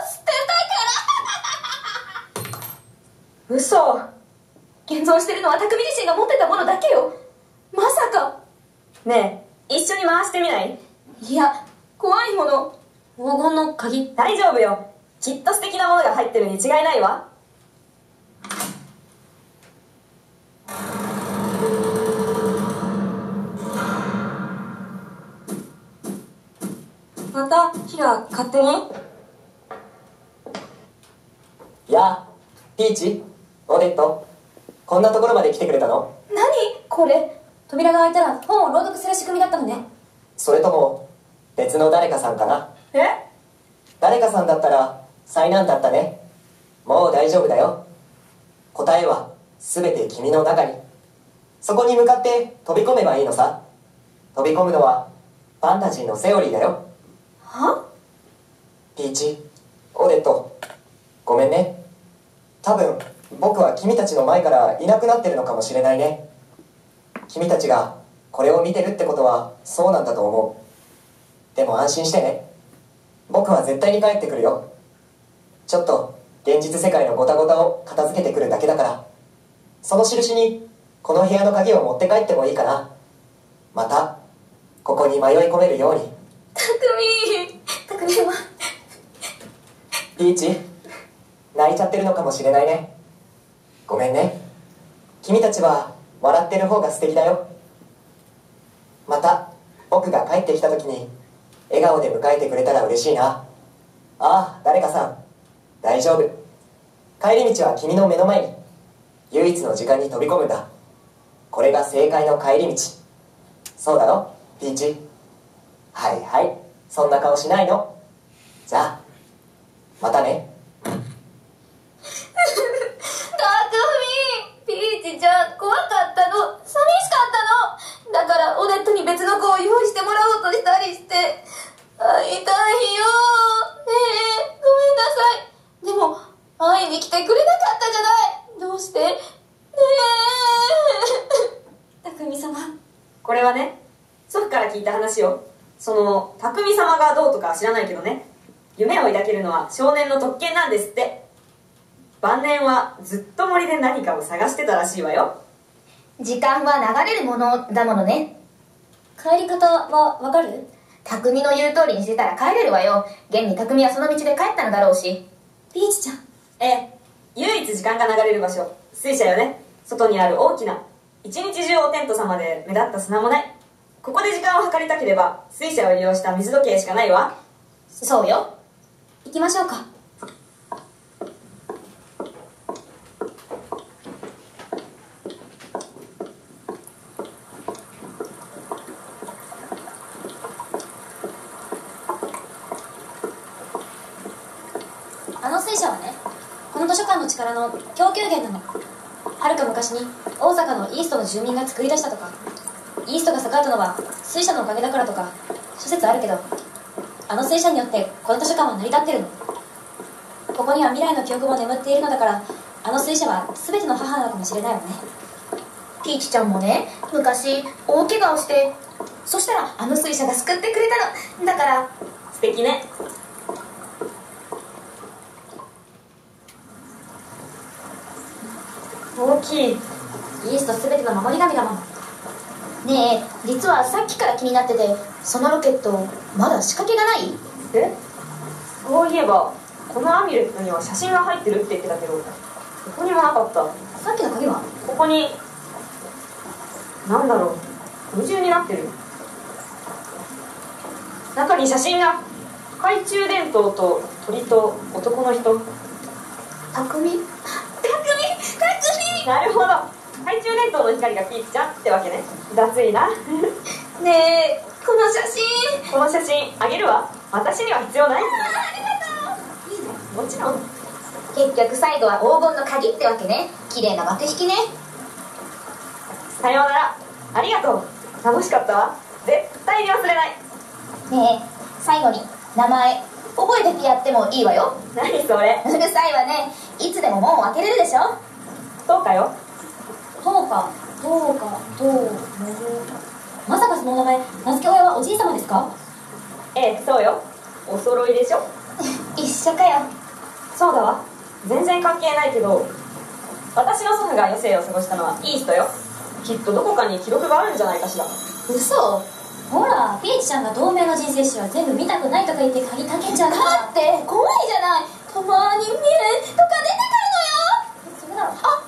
から嘘。 現存してるのは匠自身が持ってたものだけよ。まさか。 ねえ、一緒に回してみない？ いや、怖いもの。 黄金の鍵。 大丈夫よ。きっと素敵なものが入ってるに違いないわ。また火が勝手に？ やあ、ピーチ、オデット、こんなところまで来てくれたの？ 何これ。 扉が開いたら本を朗読する仕組みだったのね。 それとも別の誰かさんかな？ え？ 誰かさんだったら災難だったね。もう大丈夫だよ。答えは全て君の中に。そこに向かって飛び込めばいいのさ。飛び込むのはファンタジーのセオリーだよ。 は？ ピーチ、オデット、ごめんね。多分僕は君たちの前からいなくなってるのかもしれないね。君たちがこれを見てるってことはそうなんだと思う。でも安心してね。僕は絶対に帰ってくるよ。ちょっと現実世界のゴタゴタを片付けてくるだけだから、その印にこの部屋の鍵を持って帰ってもいいかな。またここに迷い込めるように。 たくみたくみ様。 ピーチ、泣いちゃってるのかもしれないね。ごめんね。君たちは笑ってる方が素敵だよ。また僕が帰ってきた時に笑顔で迎えてくれたら嬉しいな。ああ、誰かさん、大丈夫。帰り道は君の目の前に、唯一の時間に飛び込むんだ。これが正解の帰り道。そうだろ、ピーチ。はいはい、そんな顔しないの。じゃあまたね。 たくみ、ピーチちゃん怖かったの、寂しかったの。だからオデットに別の子を用意してもらおうとしたりして。会いたいよ。ねえ、ごめんなさい。でも会いに来てくれなかったじゃない。どうして？ねえ。たくみ様。 これはね、祖父から聞いた話よ。その匠様がどうとかは知らないけどね、夢を抱けるのは少年の特権なんですって。晩年はずっと森で何かを探してたらしいわよ。 時間は流れるものだものね。帰り方はわかる？匠の言う通りにしてたら帰れるわよ。現に匠はその道で帰ったのだろうし。 ピーチちゃん。 ええ、唯一時間が流れる場所、水車よね。外にある大きな、一日中おテント様で目立った砂もない。ここで時間を計りたければ水車を利用した水時計しかないわ。 そうよ。 行きましょうか。あの水車はね、この図書館の力の供給源なの。はるか昔に大阪のイーストの住民が作り出したとか、イーストが栄えたのは水車のおかげだからとか諸説あるけど、あの水車によってこの図書館は成り立ってるの。ここには未来の記憶も眠っているのだから、あの水車は全ての母なのかもしれないわね。 ピーチちゃんもね、昔大怪我をして、そしたらあの水車が救ってくれたのだから。 素敵ね。 大きい。イースト全ての守り神だもん。 ねえ、実はさっきから気になってて、そのロケットまだ仕掛けがない？ え、そういえばこのアミュレットには写真が入ってるって言ってたけど、ここにもなかった。 さっきの鍵は？ ここに、なんだろう、二重になってる。中に写真が。懐中電灯と鳥と男の人。 たくみ？たくみ！たくみ！ なるほど、懐中電灯の光がピーチちゃんってわけね。脱いな。 ねえ、この写真。 この写真あげるわ。私には必要ない。 ありがとう。 もちろん。 結局最後は黄金の鍵ってわけね。綺麗な幕引きね。 さようなら。ありがとう。楽しかったわ。絶対に忘れない。 ねえ、最後に名前覚えてってやってもいいわよ。 何それ。 うるさいわね。いつでも門を開けれるでしょ。 そうかよ。 そうか、そうか、どう、まさかその名前、名付け親はおじい様ですか？ ええ、そうよ。お揃いでしょ。 一緒かよ。 そうだわ。全然関係ないけど、私の祖父が余生を過ごしたのはイーストよ。きっとどこかに記録があるんじゃないかしら。 嘘。ほら、ピーチちゃんが同名の人生史は全部見たくないとか言って鍵かけちゃうから。 だって怖いじゃない。たまに見るとか出てくるのよ。 それだろ。 あ、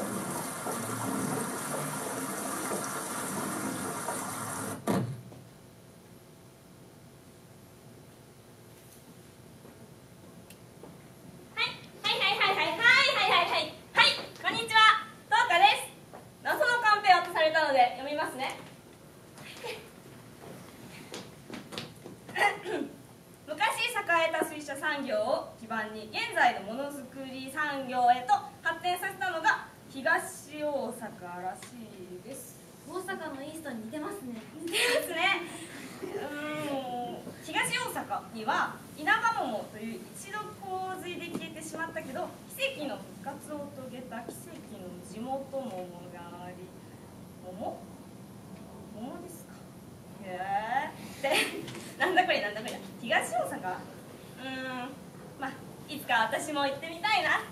産業を基盤に現在のものづくり産業へと発展させたのが東大阪らしいです。 大阪のイーストに似てますね。 似てますね。うん、 東大阪には田舎桃という一度洪水で消えてしまったけど奇跡の復活を遂げた奇跡の地元桃があり、桃桃ですか。へえ。で、なんだこれなんだこれ。東大阪。うーん、まあいつか私も行ってみたいな。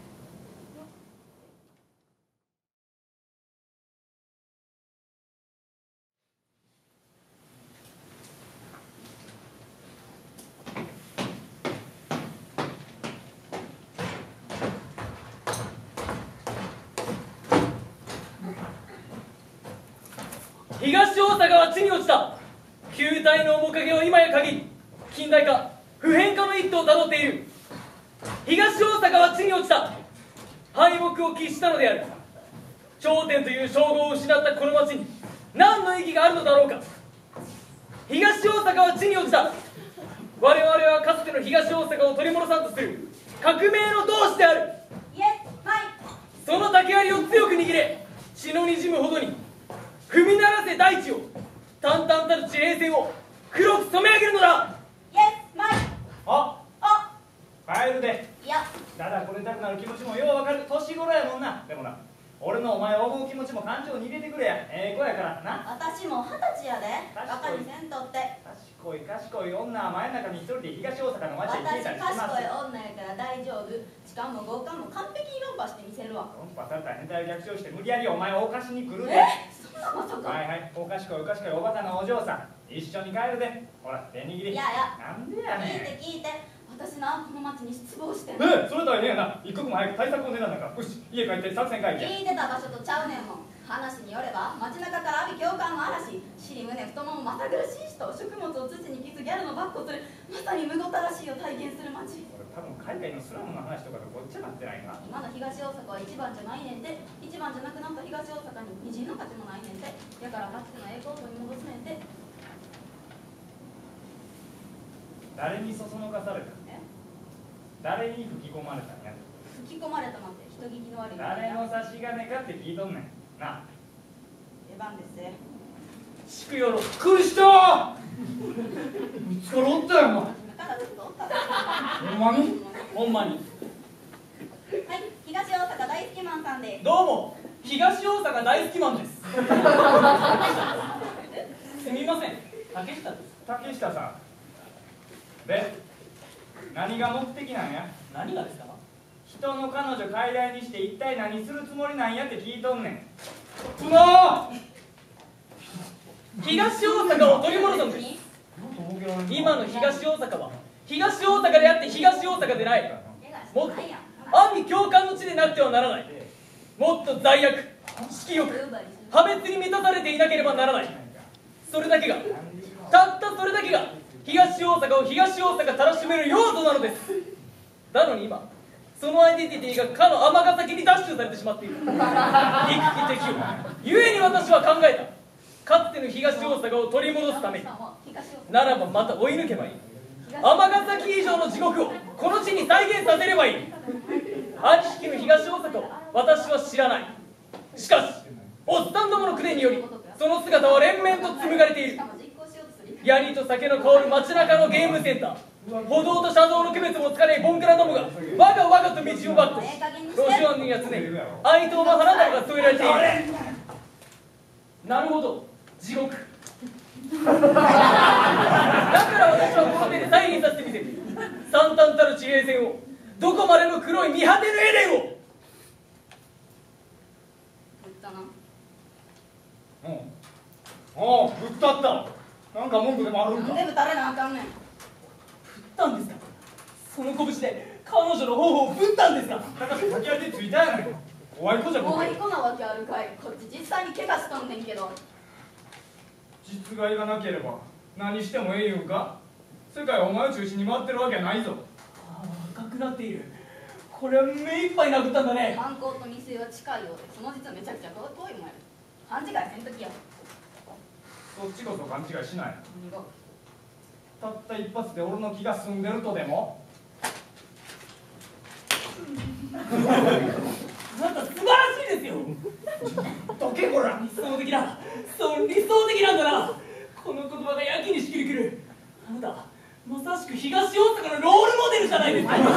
東大阪は地に落ちた。球体の面影を今や限り近代化普遍化の一途をたどっている。東大阪は地に落ちた。敗北を喫したのである。頂点という称号を失ったこの町に何の意義があるのだろうか。東大阪は地に落ちた。我々はかつての東大阪を取り戻さんとする革命の同志である。 イエス、はい。 その竹槍を強く握れ、血のにじむほどに踏み鳴らせ大地を、淡々たる地平線を黒く染め上げるのだ。 イエス、はい。 ああ、 帰るで。 いや、 だだこれたくなる気持ちもようわかる。年頃やもんな。でもな、俺のお前を思う気持ちも感情に入れてくれや。ええ子やからな。 私も二十歳やで。バカにせんとって。 賢い賢い女は真夜中に一人で東大阪の街へ消えたりします。 私賢い女やから大丈夫。しかも強姦も完璧に論破してみせるわ。 論破された変態を逆上して無理やりお前を犯しに来るで。 え、そんなまさか。 はいはい、おかしこいおかしこいおばたのお嬢さん、一緒に帰るで。ほら手握り。 いやいや、 なんでやねん。 聞いて聞いて。私な、この町に失望してん。 ええ、それ大変やな。一刻も早く対策を練らなか。よし、家帰って作戦会議や。 聞いてた場所とちゃうねんもん。話によれば街中から阿鼻教官の嵐、尻胸太ももまさ苦しい人、食物を土にキスギャルのバッコする、まさにむごたらしいを体験する街。 俺多分海外のスラムの話とかとごっちゃなってないかな。 今の東大阪は一番じゃないねんて。一番じゃなくなった東大阪にみじんの価値もないねんて。だからかつての栄光を取り戻すねんて。 誰にそそのかされた？誰に吹き込まれたんや？ 吹き込まれたなんて人聞きの悪い。 誰の差し金かって聞いとんねんな。 出番ですしくよろびっくりした。見つからおったよお前。ほんまにほんまに。 はい、東大阪大好きマンさんです。 どうも東大阪大好きマンです。すみません、竹下です。 竹下さんで何が目的なんや？ 何がですか？ 人の彼女傀儡にして一体何するつもりなんやって聞いとんねん。 うわー、東大阪を取り戻すんです。今の東大阪は東大阪であって東大阪でない。もっと阿鼻教官の地でなくてはならない。もっと罪悪、色欲、破滅に満たされていなければならない。それだけが、たったそれだけが東大阪を東大阪たらしめる要素なのです。なのに今そのアイデンティティがかの尼崎に奪取されてしまっている。憎き敵をゆえに私は考えた。かつての東大阪を取り戻すためにならばまた追い抜けばいい。尼崎以上の地獄をこの地に再現させればいい。ありしきの東大阪を私は知らない。しかしおっさんどもの苦念によりその姿は連綿と紡がれている。槍と酒の香る街中のゲームセンター、歩道と車道の区別もつかねえボンクラどもが我が我がと道をバックし、路地案には常に哀悼の花束が添えられている。なるほど、地獄。だから私はこの手で再現させてみせる。惨憺たる地平線を、どこまでの黒い見果てぬエデンを。 ぶったな。 うん。ああ、ぶったった。なんか文句でもあるんか。 なんでぶたれなあかんねん。 ぶったんですか？その拳で彼女の頬をぶったんですか？ だから先当てついたやないか。おあいこじゃ僕。 おあいこなわけあるかい。こっち実際に怪我しとんねんけど。 実害がなければ何してもええ言うんか？世界はお前を中心に回ってるわけはないぞ。 ああ、赤くなっている。これは目いっぱい殴ったんだね。 犯行と未遂は近いようで、その実はめちゃくちゃ遠いもんや。勘違いせんときや。 そっちこそ勘違いしない。 何が？ たった一発で俺の気が済んでるとでも？ なんか素晴らしいですよ。どけこら。理想的だ。そう理想的なんだな。この言葉がやけにしきりくる。 あなたまさしく東大阪のロールモデルじゃないですか。 俺の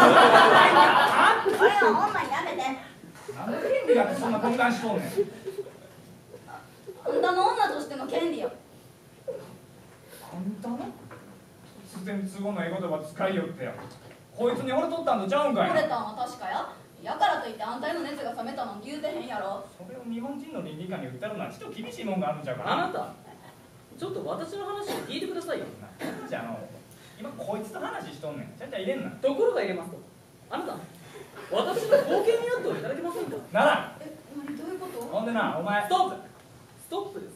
女にやめて。 なんで権利だってそんな混乱しとんねん。 あんたの女としての権利よ。 あんたの突然都合のええ言葉使いよってや。こいつに惚れとったんとちゃうんかい。 惚れたんは確かや。やからといってあんたへの熱が冷めたの言うてへんやろ。 それを日本人の倫理観に訴えるのはちょっと厳しいもんがあるんちゃうかな。 あなたちょっと私の話を聞いてくださいよ。 じゃあの今こいつと話しとんねん。ちゃちゃ入れんな。 ところが入れますと、あなた私の後見になってはいただけませんか。 ならえ、何どういうこと？ ほんでな、お前ストップストップです。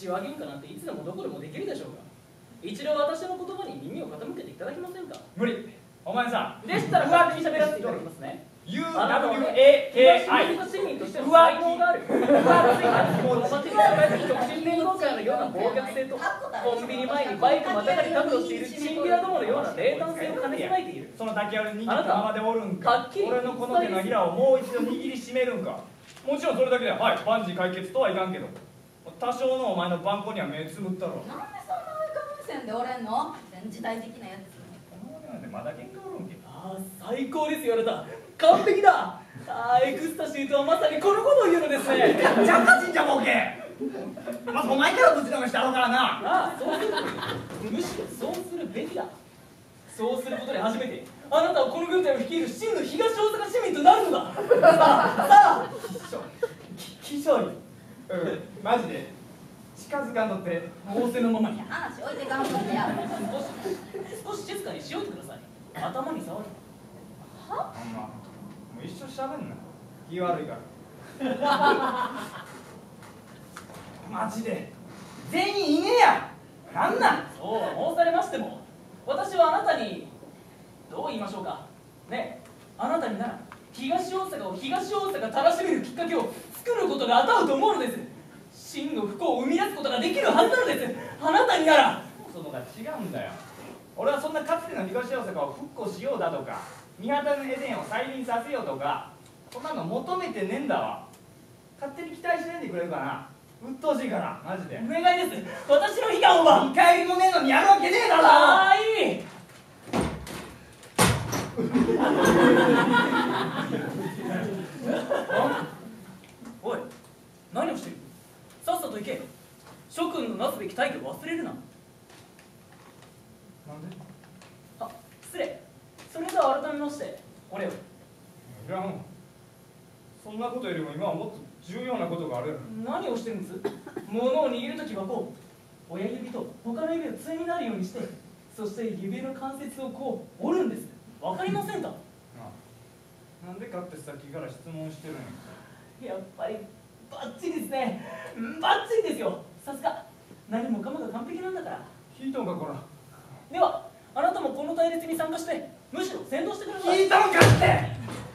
血は喧嘩なんていつでもどこでもできるでしょうか。一度私の言葉に耳を傾けていただけませんか。 無理。お前さでしたら勝手に喋らせていただきますね。 ユーダブリューエーケーアイ東市民としての才能がある。浮ついた気持ちに抱えた極真連合会のような暴虐性と、コンビニ前にバイクまたがり角をしているチンピラどものような冷淡性を兼ね備えている。 その竹槍に握ったままでおるんか。 はっきり俺のこの手のひらをもう一度握りしめるんか。もちろんそれだけでは、はい、万事解決とはいかんけど、多少のお前の番号には目つむったろ。 なんでそんな上から目線でおれんの？全時代的なやつ。 この俺なんてまだ喧嘩おるんけ。 ああ、最高ですよ、あなた。完璧だ。ああ、エクスタシーとはまさにこのことを言うのですね。 じゃかちんじゃボケ。まずお前からぶちのめしてやろうからな。 ああ、そうする。むしろそうするべきだ。そうすることで初めてあなたはこの軍隊を率いる真の東大阪市民となるのだ。さあ、さあ、ききしょい。 うん、マジで近づかんのって仰せのままに。 話置いてかんとってや。 少し少し静かにしようてください。頭に触る。 は？ ほんま、もう一緒にしゃべんな。気悪いから。マジで全員いねえや。なんなん。 そうは申されましても、私はあなたにどう言いましょうかね。あなたになら東大阪を東大阪たらしめるきっかけを作ることが当たると思うのです。真の不幸を生み出すことができるはずなのです。あなたになら。 そのが違うんだよ。俺はそんなかつての東大阪を復興しようだとか、三畑のエデンを再臨させようとか、そんなの求めてねえんだわ。勝手に期待しないでくれるかな。うっとうしいからマジでお願いです。私の悲願は見返りもねえのにやるわけねえだろ。 ああ、いい。おい、何をしている。さっさと行け。諸君のなすべき大義を忘れるな。 なんで。 あ、失礼。それでは改めましてお礼を。 いらん。そんなことよりも今はもっと重要なことがある。 何をしてるんです。物を握るときはこう、親指と他の指を対になるようにして、そして指の関節をこう折るんです。わかりませんか。 なんでかってさっきから質問してるんや。 やっぱりバッチリですね。バッチリですよ。さすが。何もかもが完璧なんだから。 聞いたんかこら。 ではあなたもこの隊列に参加してむしろ先導してください。 聞いたんかって。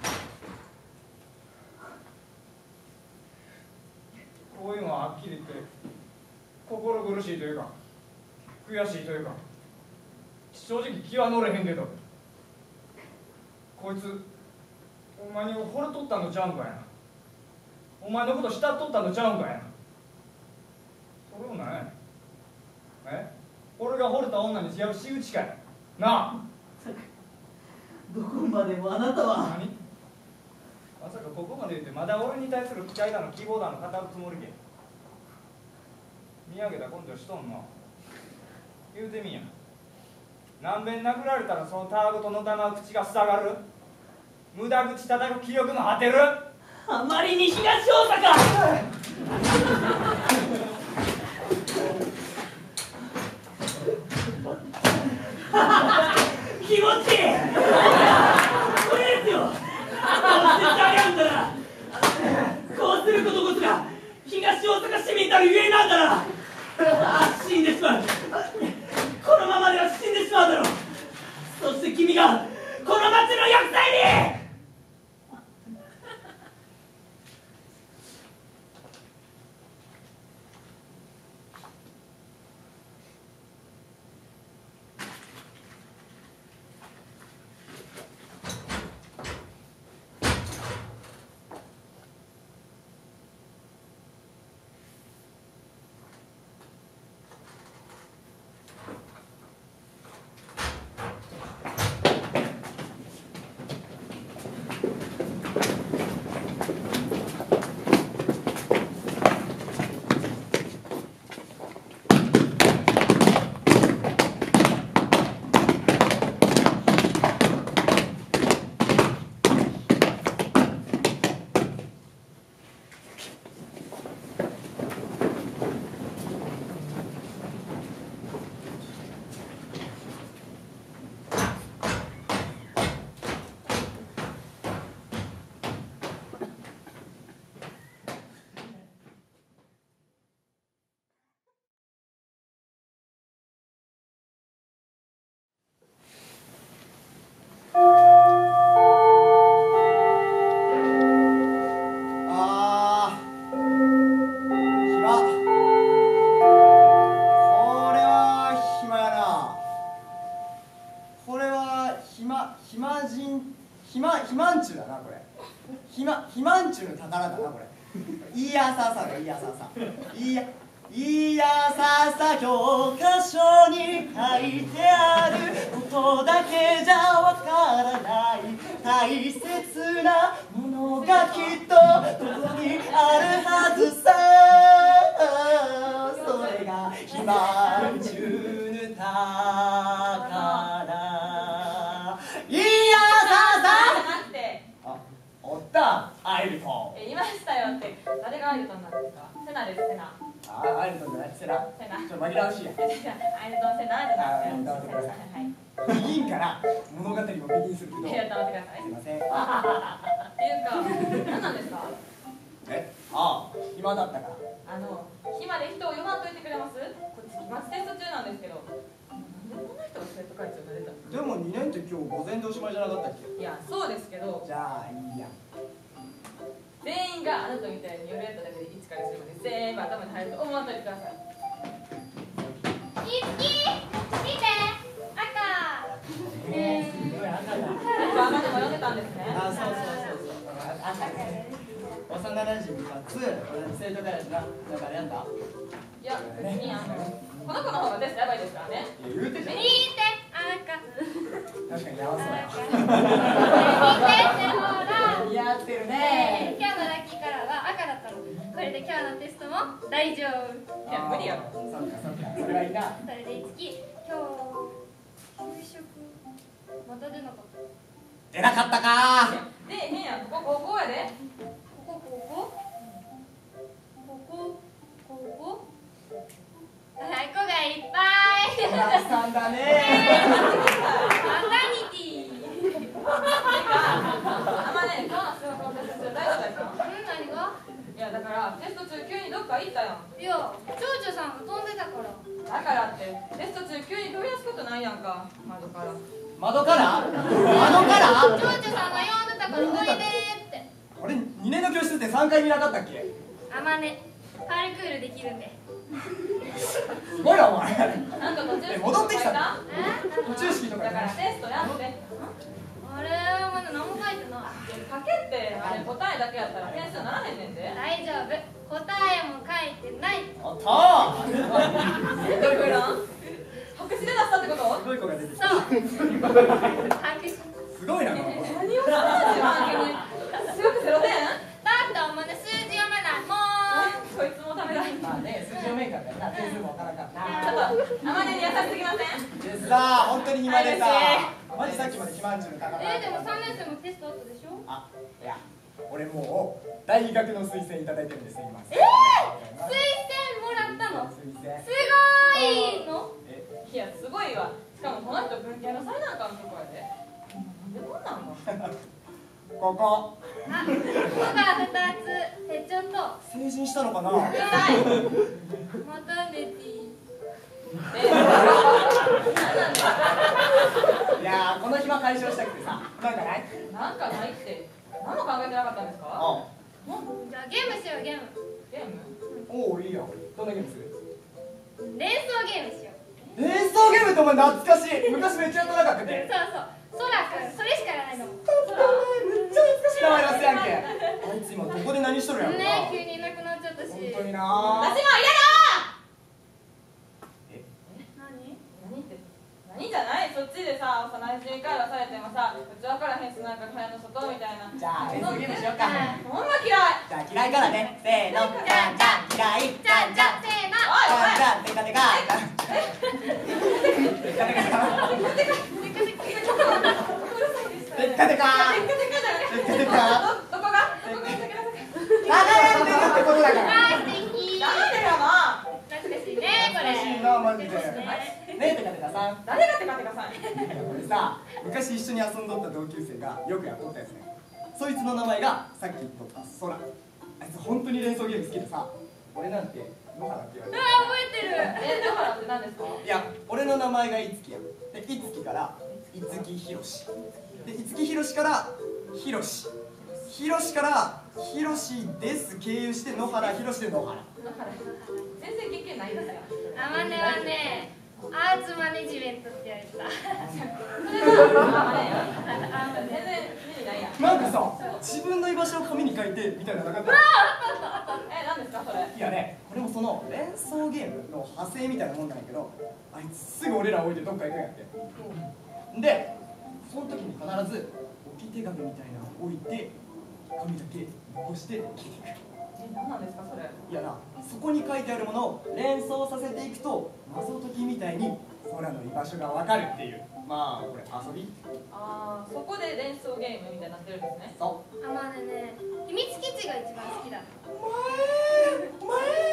こういうのははっきり言って心苦しいというか悔しいというか正直気は乗れへんけど、こいつお前に惚れとったのちゃうんかやな。お前のこと慕っとったのちゃうんかやな。それをねえ俺が惚れた女に違う仕打ちかいなあ。 どこまでもあなたは。 何まさかここまで言ってまだ俺に対する期待だの希望だの語るつもりけ。見上げた根性しとんの。言うてみや。何べん殴られたらそのたわごとのたま口が塞がる。無駄口叩く気力も果てる。 あまりに東大阪気持ちいい。これですよ。こうしてしゃがんだら、こうすることこそが東大阪市民たるゆえなんだな。死んでしまう。このままでは死んでしまうだろう。そして君がこの町の厄災に。 さあさあいいやさあさあいいやいいやさあさあ教科書に書いてあることだけじゃわからない大切なものがきっとどこにあるはずさそれがひまんじゅうぬたからいいやさあさあなくてあおったアイルトンえいましたよって誰がアイルトンなんですかセナですセナあアイルトンじゃないセナセナちょっと紛らわしいやアイルトンセナじゃなくてあ黙ってくださいはいいいんから物語を右にするけどいや黙ってくださいすいませんっていうか何なんですかえああ暇だったからあの暇で人を呼ばんといてくれますこっち期末テスト中なんですけどなんでこんな人が生徒会長になれたのでもにねんって今日午前でおしまいじゃなかったっけいやそうですけどじゃあいいや全員があなたみたいに夜やっただけでいちからじゅうまで全部頭に入ると思わんといてくださいいつき見て赤えすごい赤だあまでも呼んでたんですねあそうそうそうそう赤ね幼なじみかつ同じ生徒会やしなだからやんだいや別にあのこの子の方がテストやばいですからねいや言うてじゃん見て赤確かにやばそうや見てってほら似合ってるね今日のラッキーカラーは赤だったのこれで今日のテストも大丈夫いや無理やろそっかそっかそれはいいなそれでいつき今日給食また出なかった出なかったかで変やここ高校やでここここここここはい子がいっぱいたくさんだねマタニティあんまね今日の数学のテスト中大丈夫やったうん何がいやだからテスト中急にどっか行ったやんいや蝶々さんが飛んでたからだからってテスト中急に飛び出すことないやんか窓から窓から窓から蝶々さんが呼んでたからおいでってあれにねんの教室ってさんかい見なかったっけあまねパルクールできるんですごいなお前なんか途中式え戻ってきたえ途中式とかだからテストやってあれまだ何も書いてない書けってあれ答えだけやったら点数ならへんねんで大丈夫答えも書いてないあったえどういうことなん白紙で出したってことすごい子が出てきたそう拍手すごいなこの子何をそんな自慢げにすごくゼロ点だってお前ね数字読めないもうこいつもダメだちょっまあね数字読めんかったよな点数もわからんかったなとあまりに優しすぎませんでさ本当に暇でさはいマジさっきまで暇んちゅうのかかったえー、でもさんねん生もテストあったでしょあいや俺もう大学の推薦いただいてるんです今えー、推薦もらったの推薦すごいのえいやすごいわしかもこの人文系の最難関のとこやでなんでこんなんのここあ、ここがふたつ手帳と成人したのかなうるさいマタネティえ何なんですかいやーこの暇解消したくてさなんかないなんかないって何も考えてなかったんですかあじゃあゲームしようゲームゲームおおいいよどんなゲームする連想ゲームしよう連想ゲームってお前懐かしい昔めっちゃやってなかったっけそうそうソラくんそれしかやらないのめっちゃ懐かしい名前出すやんけあいつ今どこで何しとるやろなね急にいなくなっちゃったし本当にな私も嫌だえ何何って何じゃないそっちでさ幼馴染会話されてもさうち分からへんしなんか部屋の外みたいなじゃあ連想ゲームしようかほんま嫌いじゃあ嫌いからねせーのじゃんじゃん嫌いじゃんじゃんせーのおいおいじゃんテカテカテカテカテカテカテカテカテッカテカじゃないどどこがどこがテカテカ流れてるってことだからあー素敵ダメだよな懐かしいねこれ懐かしいなマジで懐かしいねねえテカテカさん誰がテカテカさんこれさ昔一緒に遊んどった同級生がよくやっとったやつねそいつの名前がさっき言っとったソラあいつ本当に連想ゲーム好きでさ俺なんて野原って言われてうわ覚えてるえ野原って何ですかいや俺の名前がいつきやでいつきからいつきひろしでいつきひろしからひろしひろしからひろしです経由して野原ひろしで野原野原全然経験ないですよあまねはねアーツマネジメントって言われてた。 なんかさ、自分の居場所を紙に書いてみたいなのなかった？ え、何ですかそれ？ いやね、これもその連想ゲームの派生みたいなもんなんやけど、あいつすぐ俺ら置いてどっか行くんやって。で、その時に必ず置き手紙みたいなのを置いて紙だけ残して消えていく。 え、何なんですかそれ？ いやな、そこに書いてあるものを連想させていくと謎解きみたいに空の居場所が分かるっていう、まあこれ遊び。 ああ、そこで連想ゲームみたいになってるんですね。 そあ、まあねね、秘密基地が一番好きだ。 ど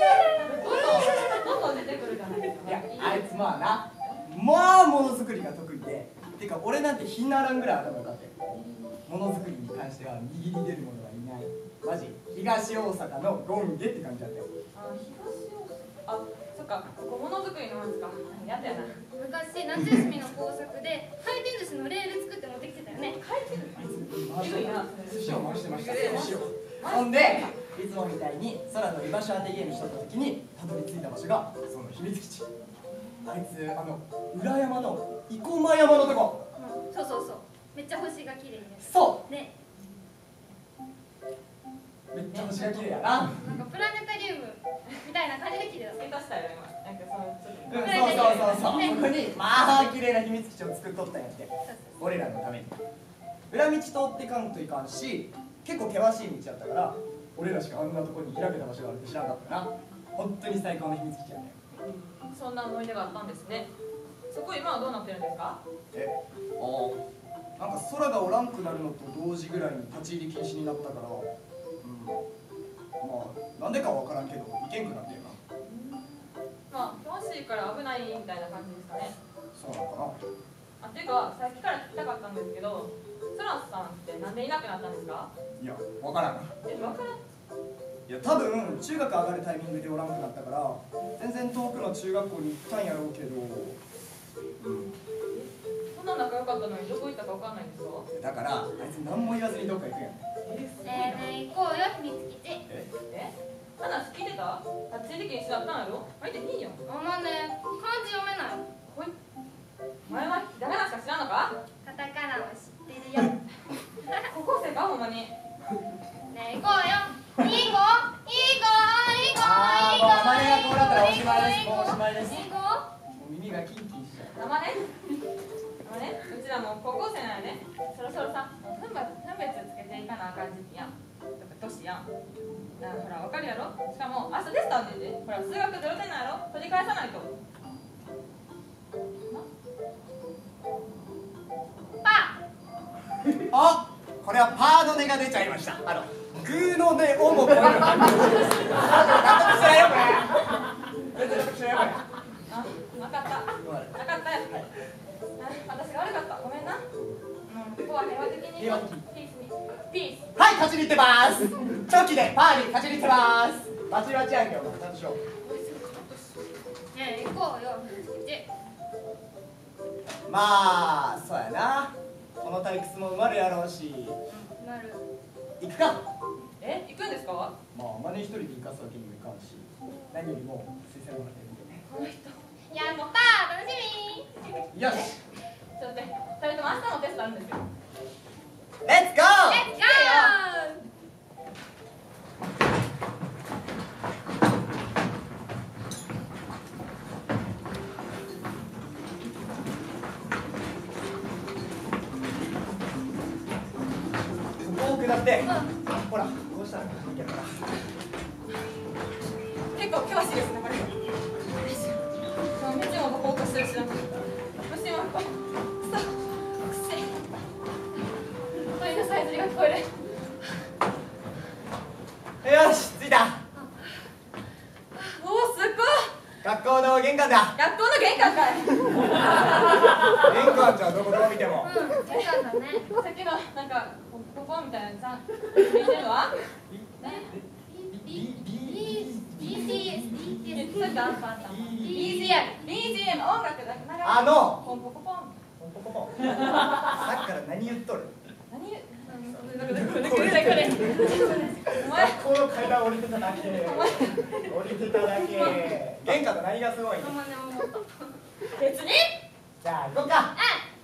んどん出てくるじゃないですか。 いや、あいつまあな、まあものづくりが得意で、てか俺なんてひならんぐらい頭良かったよ。ものづくりに関しては右に出る者はいない。マジ東大阪のゴンゲって感じだったよ。 あ、東大阪。あ、そっか、ここものづくりのもんですか。やったやな。 昔夏休みの工作で回転寿司のレール作って持ってきてたよね。 回転寿司。 いいな。寿司を回してました。寿司を。ほんで、いつもみたいに空の居場所当てゲームしとった時にたどり着いた場所がその秘密基地。あいつあの裏山の生駒山のとこ。 うん、そうそうそう。めっちゃ星が綺麗ね。 そうね。 めっちゃ星が綺麗やな。 なんかプラネタリウムみたいな感じで綺麗だった。 下手したよ今。なんかそのちょっと。 うん、そうそうそうそう。ここにまあ綺麗な秘密基地を作っとったんやって。俺らのために。裏道通っていかんといかんし、結構険しい道やったから俺らしかあんなところに開けた場所があるって知らなかったな。本当に最高の秘密基地やね。 そんな思い出があったんですね。そこ今はどうなってるんですか？ え、ああ、なんか空がおらんくなるのと同時ぐらいに立ち入り禁止になったから、うん、まあなんでかわからんけど行けんくなってるな。 まあ険しいから危ないみたいな感じですかね。 そうなのかな。あ、っていうかさっきから聞きたかったんですけど、ソラスさんってなんでいなくなったんですか？ いや、わからんな。 え、わからん。 いや、多分中学上がるタイミングでおらんくなったから全然遠くの中学校に行ったんやろうけど、うん、 そんな仲良かったのにどこ行ったかわかんないんですか？ だからあいつ何も言わずにどっか行くんやん。 え、 ねえねえ、行こうよ秘密基地。 ええ、話聞いてた？立ち入り禁止だったんやろ？入っていいよ。 あ、まあね、漢字読めない。 ほい。前はダメなしか知らんのか？ カタカナを知ってるよ。 高校生かほんまに。 ねえ、行こうよ。いい子、いい子、いい子、いい子、 あー、もうお前がこうなったらおしまいです。もうおしまいです。 いい子。 もう耳がキンキンしちゃう。 生ね。生ね。うちらも高校生ならね、そろそろさ、分別分別つけていかなあかん時期やん。とか年やん。だからほらわかるやろ。しかも明日テストあんねんで。ほら数学ゼロ点なんやろ。取り返さないと。 パー。あ、これはパーの音が出ちゃいました。あのグーの音をもこれ納得してないよこれ。全然納得してないよこれ。 あ、分かった。分かったよ。私が悪かった。ごめんな。うん、ここは平和的に。 平和的。 ピースに。ピース。 はい、勝ちにいってます。チョキでパーに勝ちにいってます。バチバチやんけお前。なんでしょう。 ねえ、行こうよ秘密基地。 まあそうやな。この退屈も埋まるやろうし。 なる。 行くか。 え、行くんですか？ まあマネ一人で行かすわけにもいかんし、何よりも推薦もらってるんでね。 この人。 やったー、楽しみ。 よし。 ちょっと待って、ふたりとも明日もテストあるんですよ。 レッツゴー。 レッツゴー。 ここ下って、ほら、こうしたらいけるから。 結構険しいですね、これ。道もボコボコしてるしな。虫もこう、くそ、くせえ。鳥のさえずりが聞こえる。 よし、着いた。 おお、すごい。 学校の玄関だ。 学校の玄関かい。 玄関じゃどこどう見ても。 うん、玄関だね。 さっきのなんかポポンみたいなやつさ、見てるのは？ね。 ビーティーエス、ビーティーエス。 そういったあったあった。ビージーエム、ビージーエム、音楽だけ流れて。 あの。 ポンポコポン。 ポンポコポン。さっきから何言っとる？ 何言う？これこれこれ。お前学校の階段降りてただけ降りてただけ玄関と何がすごいの？ 別に。 じゃあ行こうか。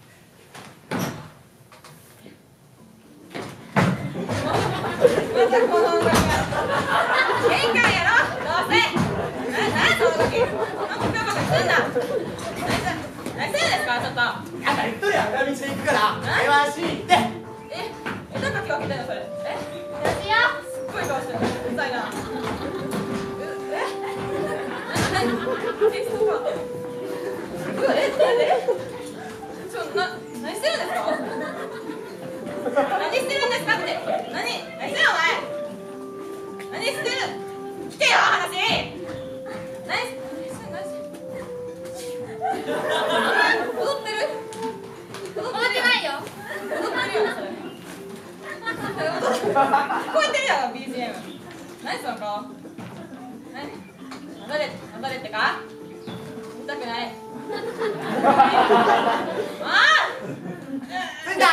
またこの動きや玄関やろどうせな、なんその動きなんかぴょこぴょこすんな何するんですかちょっとあんた言っとるやん裏道で行くから険しいってえ、え、どっか気分けてんのそれえ私よ。 すっごい顔してるうざいなうえな、な、な、テイストカードうわ、え、なんでちょ、な、何してるんですか何してるんですかって何、何してるお前何してる聞けよ話何し、何してる何してる踊ってる踊ってないよ。 踊ってるよそれ聞こえてるやろ ビージーエム 何その顔何なだれなだれってか見たくないあついた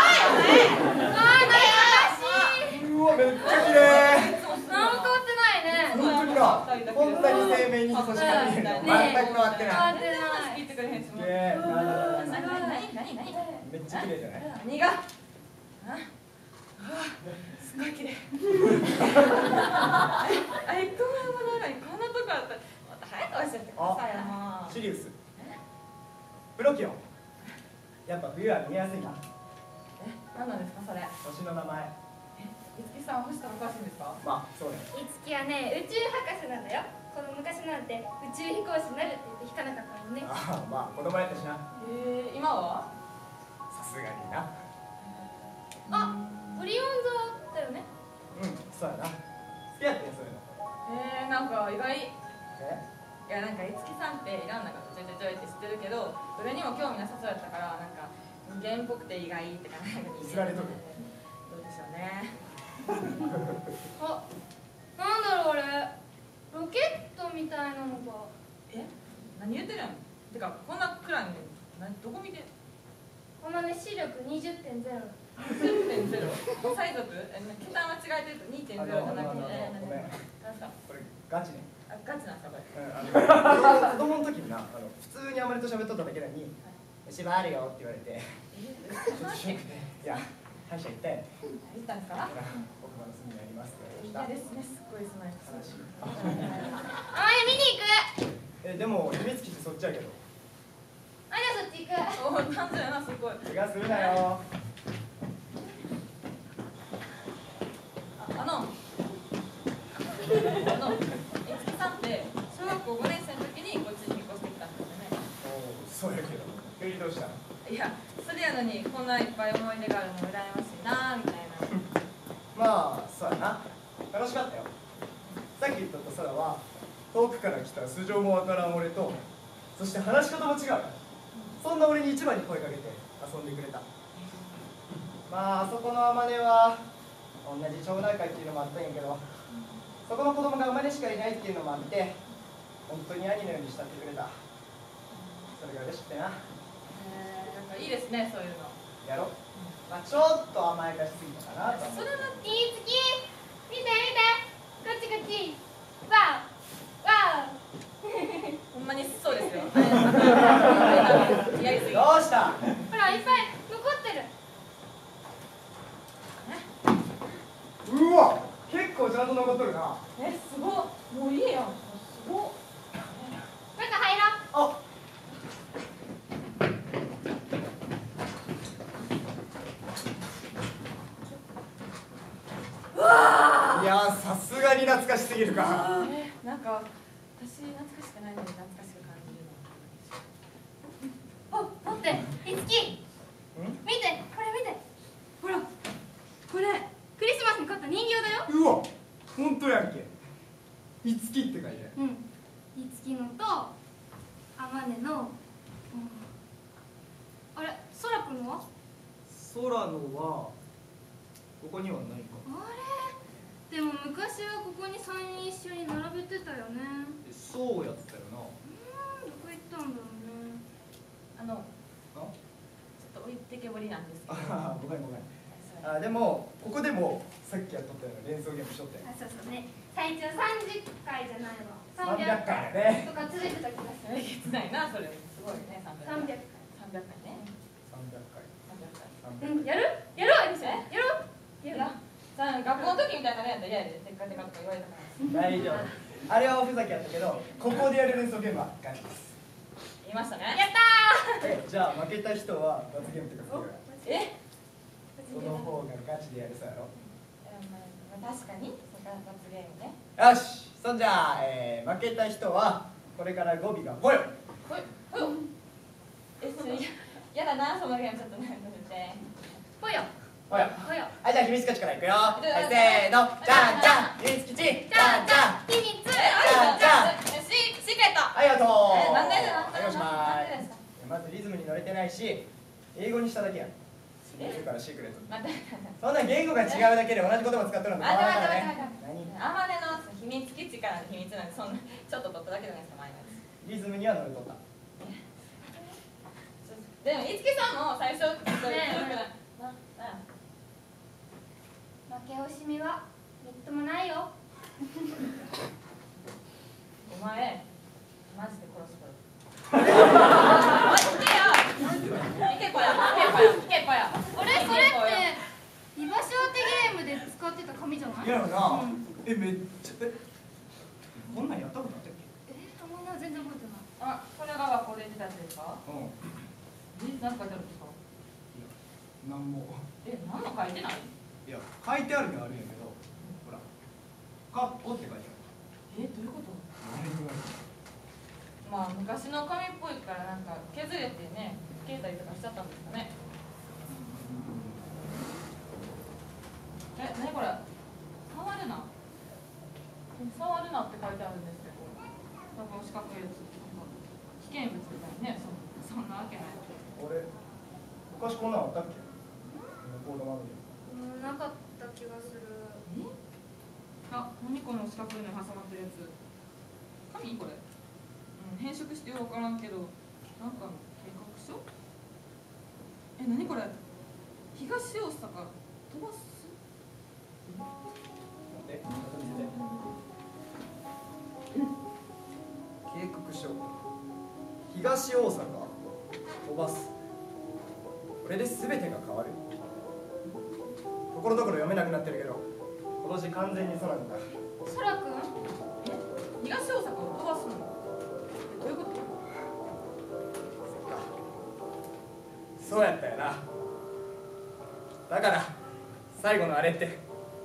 ー。 うわめっちゃ綺麗何も変わってないね。 本当になこんなに鮮明に差し掛けてるの全く変わってない聞いてくれへんしもすげえ何何何何めっちゃ綺麗じゃない何があすごい綺麗あれこんなものにこんなとこあったらまた早く教えてくださいよもうシリウスプロキオンやっぱ冬は見やすいなえ、何なんですかそれ星の名前いつきさん星とか詳しいんですかまあそうねいつきはね、宇宙博士なんだよ。この昔なんて宇宙飛行士になるって言って引かなかったもんね。 ああまあ子供やったしなえー、今はさすがになあ、オリオン座だよね。 うんそうやな好きやってんそういうのえー、なんか意外いえやなんかいつきさんっていろんなことちょいちょいちょいって知ってるけどどれにも興味なさそうやったからなんか人間っぽくて意外ってかなんかディスられとるどうでしょうねあ、なんだろうあれ。ロケットみたいなのが。 え何言ってるやんてかこんな暗いのに何どこ見てこのね視力 にじゅってんゼロ。 にじゅってんゼロ 最速え桁間違えてると にてんゼロ じゃなくてえーごめん何ですかこれガチねあガチなんですかこれうんあの子供の時になあの普通にあまりと喋っとっただけなのに「芝あるよ」って言われてちょっとショックで「いや歯医者行ったよ」 言ったんですか奥歯の隅にありますってい言われましいですねすっごいその人た話あまり見に行く。 えでも秘密基地そっちやけどあ、じゃあそっち行く。 おなんだよなすごい怪我するなよああのあのいつきさんって小学校ごねん生の時にこっちに引っ越してきたんですよねおそうやけど急にどうしたのいやそれやのにこんないっぱい思い出があるの羨ましいなみたいなまあそうやな楽しかったよさっき言っとった空は遠くから来た素性もわからん俺とそして話し方も違うそんな俺に一番に声かけて遊んでくれたまああそこの天音は同じ町内会っていうのもあったんやけどそこの子供が生まれしかいないっていうのもあって本当に兄のように慕ってくれたそれが嬉しくてなえー、なんかいいですねそういうのやろ、まあ、ちょっと甘やかしすぎたかなと思うそれはいいつき見て見てこっちこっちわおわほんまにそうですよやりすぎどうしたおほらいっぱい残ってる。 うわ結構ちゃんと残っとるなえすごっもういいやんすごっ中入ろう。 あいやーさすがに懐かしすぎるかえー、なんか私懐かしくないのに懐かしく感じるのお、待っていつき見てこれ見てほらこれクリスマスに買った人形だよ。 うわ本当やんけいつきって書いてあるうんいつきのとあまねの、うん、あれそらくんのは空のはここにはないかあれでも昔はここにさんにん一緒に並べてたよね。 そうやったよなうんどこ行ったんだろうね。 あのちょっと置いてけぼりなんですけどあごめんごめんあでもここでもさっきやっとったような連想ゲームしとったよ。 あ、そうそうね。最長さんじゅっかいじゃないわ。 さんびゃっかいね。 とか続いてた気がする。 えげつないなそれ。すごいねさんびゃっかい。 さんびゃっかい。 さんびゃっかいね。 さんびゃっかい。 さんびゃっかい。 うん、やる？やろうよ。やろう。 やる。さあ学校の時みたいなねやったら嫌やで。テッカテカとか言われたから。 大丈夫。あれはおふざけやったけど、ここでやる連想ゲームはガチです。 言いましたね。 やったえ、じゃあ負けた人は罰ゲームとかするよ。 え？ その方がガチでやるそうやろ。 まあ確かにそれから罰ゲームね。 よし、そんじゃあ、えー、負けた人はこれから語尾がぽよ。 ほいほよ。え、それやだなそのゲームちょっとなんかって。 ぽよ。 ぽよ。 ぽよ。 はい、じゃあ秘密基地からいくよ。はい、せーの。じゃんじゃん。秘密基地。じゃんじゃん。 秘密。 じゃんじゃん。 シシークレット。 ありがとう。 え、なんでなんではい、おしまなんでですか。 い。まずリズムに乗れてないし、英語にしただけやん。言うからシークレット。 待って。 そんな言語が違うだけで同じ言葉使ってるのと変わらないからね。 あまねの秘密基地からの秘密なんでそんなちょっと取っただけじゃないですか前のやつ。 リズムには乗れとった。 でもいつきさんも最初ちょっと強くない。 負け惜しみはみっともないよ。 お前マジで殺すこれ。おい、行けよ。行けこや。行けこや。行けこや。 あれそれって居場所当てゲームで使ってた紙じゃない？ いやろな。 うん、 え、めっちゃえこんなんやったことあったっけ？ え、あんまな全然覚えてない。 あ、これが学校で出たやつですか？ うん。 え、何書いてあるんですか？ なんも。 え、何も書いてない？ いや、書いてあるにはあるんやけど、ほら、かおって書いてある。 え、どういうこと？まあ昔の紙っぽいからなんか削れてね、消えたりとかしちゃったんですかね。え、何これ？触るな。触るなって書いてあるんですけど、なんか四角いやつ、危険物みたいにね、そそんなわけない。 俺、昔こんなんあったっけ？コードマグで。 うん、なかった気がする。 え？あ、何この四角いのに挟まってるやつ。紙これ。うん、変色してよくわからんけど、なんかの計画書？え、何これ？東大阪飛ばす？ 待って、ちょっと見せて。計画書。東大阪飛ばす。これで全てが変わる。ところどころ読めなくなってるけど、この字完全に空なんだ。 そらくん？ え、東大阪を飛ばすの？え、どういうこと？ そうやったよな。だから最後のあれって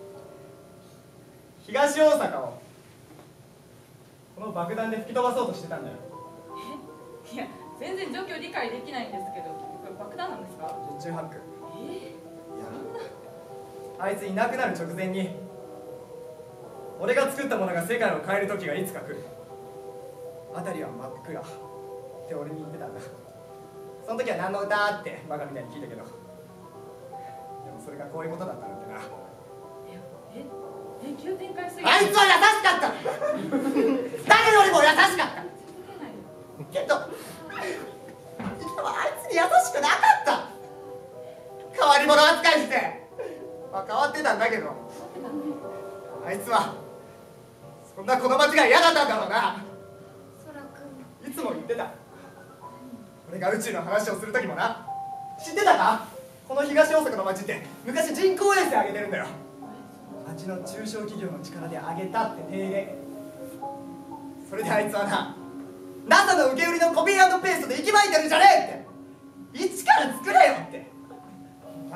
東大阪をこの爆弾で吹き飛ばそうとしてたんだよ。 え、いや、全然状況理解できないんですけど、これ爆弾なんですか？ 十中八九。 えー、 いや、あいついなくなる直前に俺が作ったものが世界を変える時がいつか来る。辺りは真っ暗って俺に言ってたんだ。その時は何の歌ってバカみたいに聞いたけど、でもそれがこういうことだったなんてな。 え、え、急展開すぎる。 あいつは優しかった誰よりも優しかったけど、でもあいつに優しくなかった。変わり者扱いして、まあ、変わってたんだけど、あいつはそんなこの街が嫌だったんだろうな。 そらくん、 いつも言ってた。俺が宇宙の話をする時もな。知ってたか？この東大阪の街って昔人工衛星上げてるんだよ。町の中小企業の力で上げたって定例。それであいつはな、 ナサ の受け売りのコピー&ペーストで息巻いてるんじゃねえって、一から作れよって。お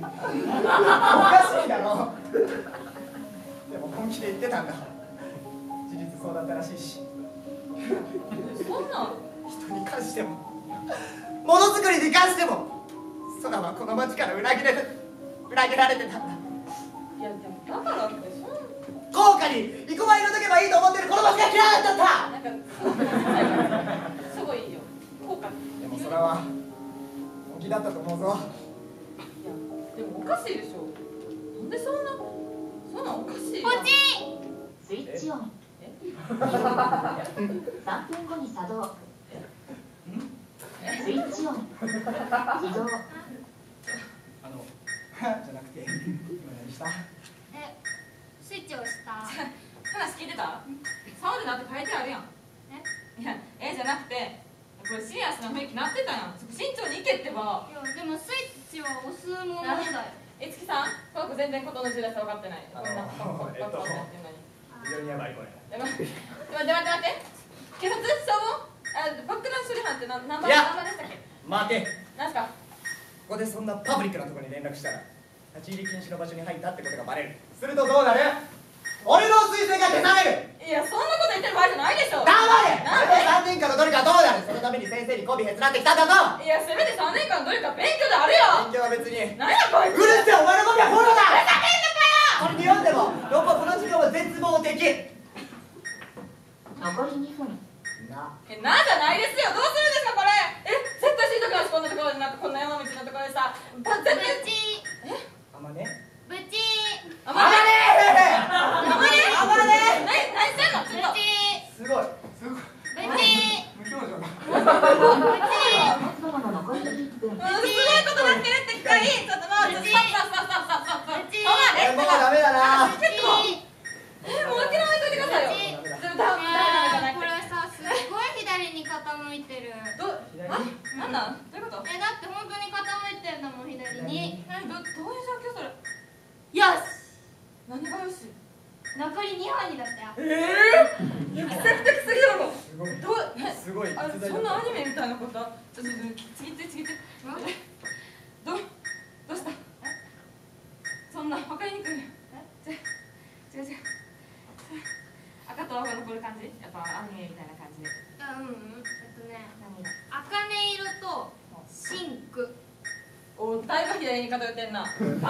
かしいだろ。でも本気で言ってたんだ。事実そうだったらしいし。 そんな人に関してもものづくりに関しても空はこの町から裏切れる裏切られてたんだ。 いや、でもだからってそんな高価に生駒入れとけばいいと思ってるこの町が嫌いだった。 なんかすごいよ。効果。 でもそれは本気だったと思うぞ。 いや、でもおかしいでしょ。なんでそんなそんなおかしい。 ポチスイッチオン。 え？ さんぷんごに作動。スイッチオン。起動。 あのじゃなくて今何した？ え、 チをした話聞いてた？サウでなって書いてあるやん。 えいや、えじゃなくてこれシリアスな雰囲気なってたやん。慎重にいけってば。 いやでもスイッチは押すものだよ。 いつきさん、この子全然ことの重大さ分かってない。こんなあのバッバッバッバッやってんのに。 非常にやばいこれ。 でも待って待って待って警察消防あ爆弾処理班って何何番いや何番でしたっけ？ 待て。 なんすか？ ここでそんなパブリックなところに連絡したら立ち入り禁止の場所に入ったってことがバレる。するとどうなる？俺の推薦が消される。 いや、そんなこと言ってる場合じゃないでしょ。 黙れ。 なんで？ さんねんかんのどれかどうなる？そのために先生に媚びへつらってきたんだぞ。 いや、せめてさんねんかんどれか勉強であるよ。 勉強は別に。 何やこいつ。 うるせえ、お前の媚びはフォローだ。 ふざけんのかよ。 これに読んでもどここの授業は絶望的。 残りにふん。 なえ、なんじゃないですよ。どうするんですかこれ。え、絶対しんどくないし、こんなところでなんかこんな山道のところでさ。絶対。え？ あまね。 ブチあまね。あまね。 あまね。 何何してんの？ちょっと。 すごい。すごい。 ブチ無表情だ。 残りいっぷん。 すごいことなってるって一回。ちょっともうちょっとストップストップストップストップストップ。 え、もうダメだな。 え、もう諦めといてくださいよ。でもダメじゃなくこて。 れさすごい左に傾いてる。 どう？あ？なんなん？どういうこと？ えだって本当に傾いてんだもん左に。 え、どどういう状況それ？ よし。 何がよし？ 残りにほんにだったよ。 ええー？奇跡的すぎるの。 すごい。 どう？えすごい。 あ、そんなアニメみたいなこと？ちょっと次って次って。どう？どうした？そんなわかりにくい。え？違う違う。赤と青が残る感じ？やっぱアニメみたいな感じで。 うんうん。えっとね、 何が？ 茜色とシンク。 お、だいぶ左に偏ってんな。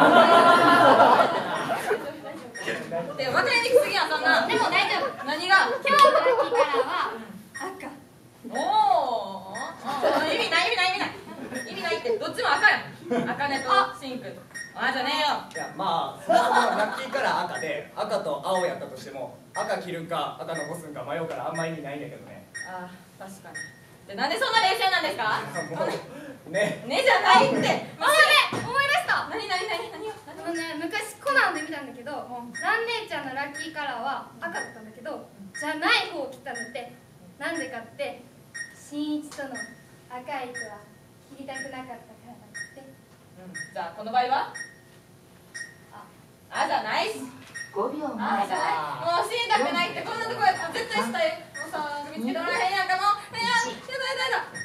で、わかりにくすぎやんそんな。 でも大丈夫。 何が？ 今日のラッキーカラーは赤。 おお。意味ない意味ない意味ない。意味ないってどっちも赤やん。赤ねとシンク。あじゃねえよ。 いやまあそもそもラッキーカラー赤で赤と青やったとしても赤切るか赤残すんか迷うからあんま意味ないんだけどね。 ああ確かに。でなんでそんな冷静なんですか？ もうね。 ねじゃないって。 あそれ思い出した。 何何何何をあのね昔コナンで見たんだけど、蘭姉ちゃんのラッキーカラーは赤だったんだけど、じゃない方を切ったんだって。なんでかって新一との赤い糸は切りたくなかったからだって。 うん。じゃあこの場合は？あじゃないし。 ごびょうあじゃない。もう死にたくないってこんなとこやったら絶対したい。もうさ見つけてもらえへんやんかもう。いややだやだやだ。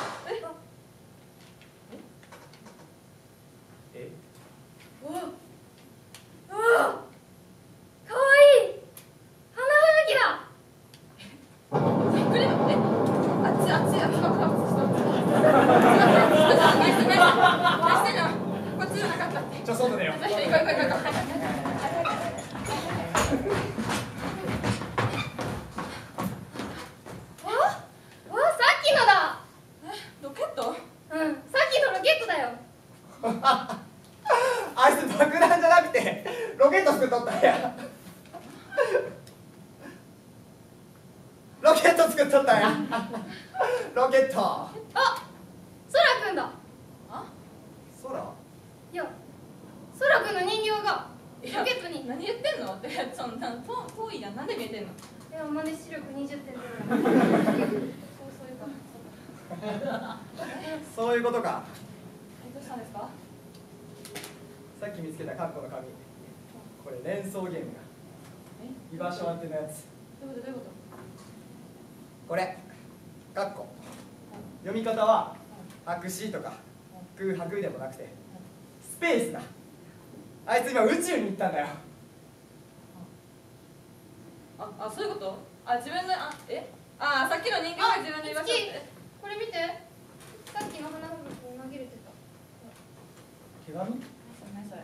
え？ うわうわかわいい花吹雪だ。 びっくりだって。あっちあっちあっちの顔ちょっと何してんの何してんのこっちじゃなかったって。 ちょ外だよ。 行こう行こう行こう行こう。 あいつ爆弾じゃなくてロケット作っとったんや。ロケット作っとったんや。ロケット。 あ、そらくんだ。 あ、 空？ いや、そらくんの人形がロケットに。 何言ってんの？ってそんな遠遠いやん。なんで見えてんの？ いや、まね視力にじゅってんだから。そうそういうか。 そういうことか。 え、どうしたんですか？ さっき見つけたカッコの紙。これ連想ゲームや。居場所当てのやつ。 どういうことどういうこと？ これカッコ。読み方は白紙とか空白でもなくてスペースだ。あいつ今宇宙に行ったんだよ。 あ、あ、そういうこと？あ、自分のあえ？あ、さっきの人間が自分の居場所。 これ見て。さっきの花吹雪に紛れてた。 手紙？ 何それ？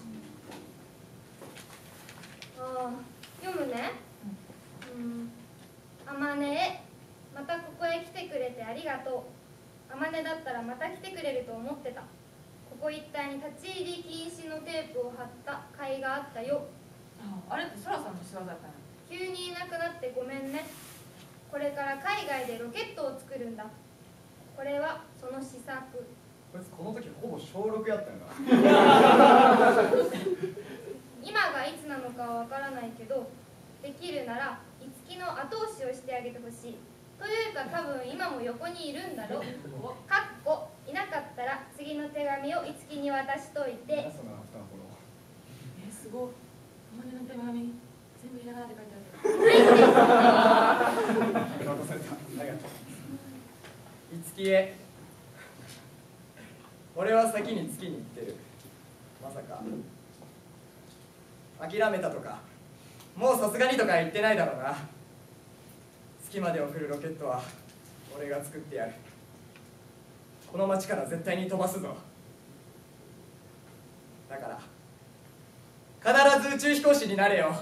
ああ、読むね。うん。あまねえ、またここへ来てくれてありがとう。あまねだったらまた来てくれると思ってた。ここ一帯に立ち入り禁止のテープを貼った甲斐があったよ。 あ、あれってそらさんの仕業だったの？ 急にいなくなってごめんね。これから海外でロケットを作るんだ。これはその試作。 こいつこの時ほぼ小ろくやったんだ。 今ががいつなのかはわからないけど、できるなら樹の後押しをしてあげてほしい。というか多分今も横にいるんだろう。かっこいなかったら次の手紙を樹に渡しといて。 え、すごい。お前の手紙全部ひらがなで書いてある。 渡された。ありがとう。いつきへ。俺は先に月に行ってる。まさか諦めたとか、もうさすがにとか言ってないだろうな。月まで送るロケットは俺が作ってやる。この街から絶対に飛ばすぞ。だから必ず宇宙飛行士になれよ。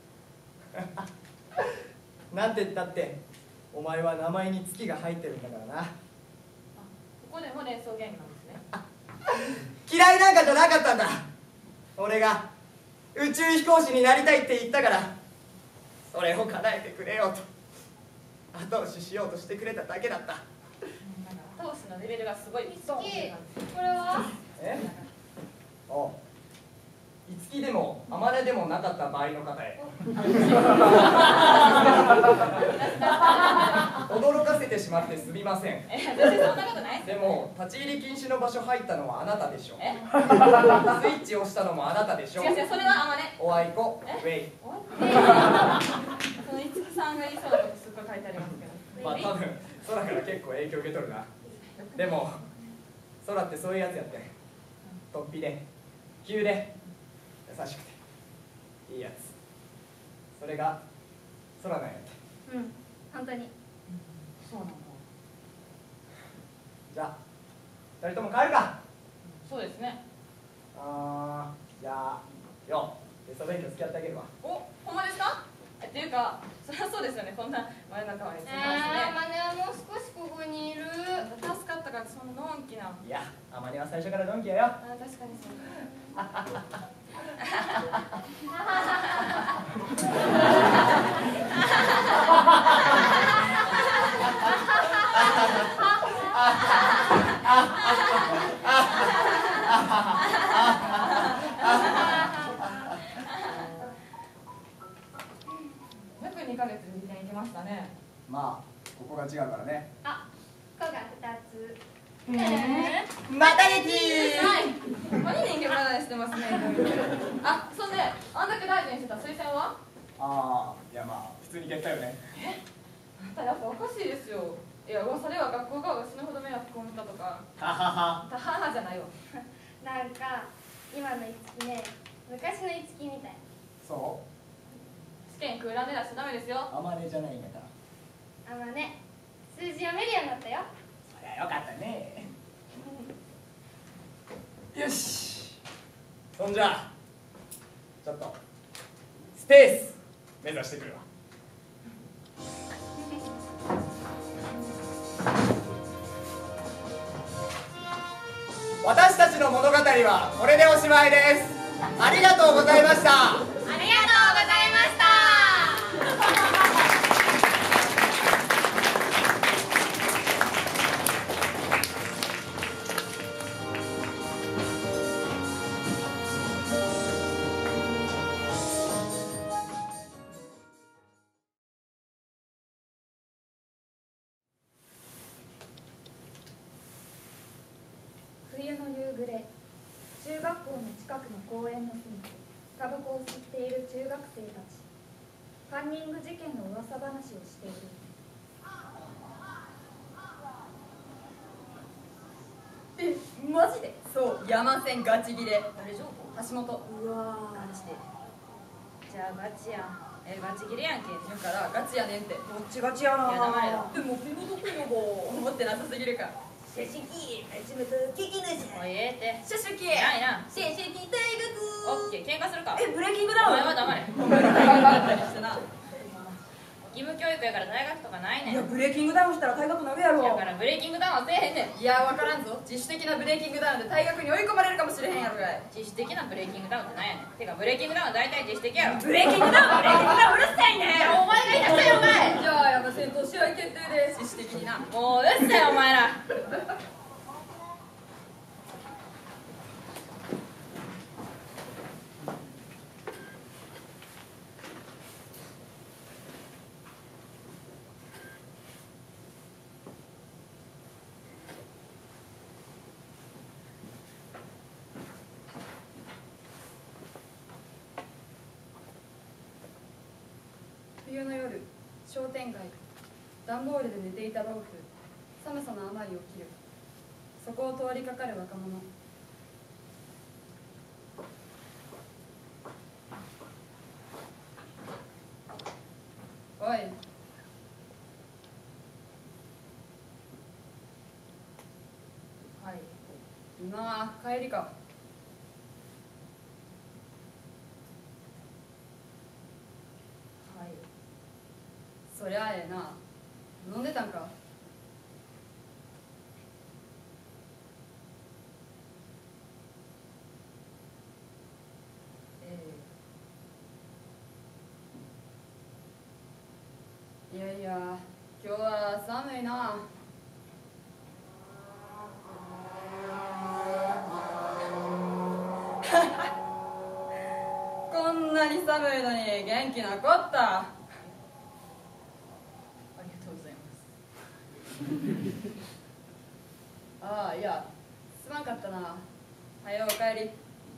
なんて言ったってお前は名前に月が入ってるんだからな。 ここでも連想ゲームなんですね。 嫌いなんかじゃなかったんだ。俺が宇宙飛行士になりたいって言ったから、それを叶えてくれよと後押ししようとしてくれただけだった。 後押しのレベルがすごい。 これはえおう、いつきでもあまねでもなかった場合の方へ。驚かせてしまってすみません。 え、全然そんなことない。 でも立ち入り禁止の場所入ったのはあなたでしょ。 えスイッチ押したのもあなたでしょ。 違う違う、それはあまね。 おあいこウェイ。 そのいつきさんが言いそうなことすっごい書いてありますけど。 まあ多分空から結構影響受け取るな。でも空ってそういうやつやって、突飛で急で優しくていいやつ。それが空なんやって。 うん、本当にそうなの。 じゃあふたりとも帰るか。 そうですね。 あー、じゃあよテスト勉強付き合ってあげるわ。 お、ほんまですか？え、っていうか、そりゃそうですよね。こんな真夜中まで。 えー、マネはもう少しここにいる。 助かったからそんなのんきな。 いや、あまねは最初からドンキやよ。 あ、確かにそう。約にかげつにねん行きましたね。 まあここが違うからね。 あ、こがふたつ。 えー、 マタニティー。 何人気占いしてますね。あ、そんで、あんだけ大事にしてた推薦は？ ああ、いやまあ普通に結果よね。 え、あんたやっぱおかしいですよ。いや、噂では学校側が死ぬほど迷惑を見たとか。 ははは。 たははじゃないよ。 なんか今のいつきね、昔のいつきみたい。 そ試験空欄で出しちゃダメですよ。 う、あまねじゃないんだから。 あのね、数字読めるようになったよ。 そりゃよかったね。よし、そんじゃちょっとスペース目指してくるわ。私たちの物語はこれでおしまいです。ありがとうございました。 ありがとうございました。 冬の夕暮れ、中学校の近くの公園の隅でタバコを吸っている中学生たち。カンニング事件の噂話をしている。 え、マジで？そう、山線ガチギレ。大丈夫？橋本。うわー。ガチで。じゃあガチやん。え、ガチギレやんけ。だからガチやねんって。 ガチガチやな。 いや、黙れよ。でも気の毒よもう。思ってなさすぎるか。 シェシキ、初めて聞きなさもうええって。 シェシキ、 ないな。 シェシキ大オッケー、喧嘩するか。 学。え、ブレイキングダウン。 お前は黙れ。お前が頑張ったりしてな。義務教育やから大学とかないねん。 いや、ブレイキングダウンしたら退学なるやろ。 だからブレイキングダウンはせえへんねん。いや、わからんぞ。自主的なブレイキングダウンで退学に追い込まれるかもしれへんやろがい。自主的なブレイキングダウンってなんやねん。てかブレイキングダウンは大体自主的やろ。 ブレイキングダウン、ブレイキングダウンうるさいね。 いや、お前が言い出したよお前。じゃあやっぱ戦闘試合決定で自主的にな。もううるせえお前ら。 冬の夜、商店街、段ボールで寝ていた老夫、寒さのあまり起きる。そこを通りかかる若者。おい。はい。今、帰りか。はい。そりゃええな。飲んでたんか。いやいや、今日は寒いな。こんなに寒いのに元気なこった。ありがとうございます。ああ、いや、すまんかったな。はようお帰り。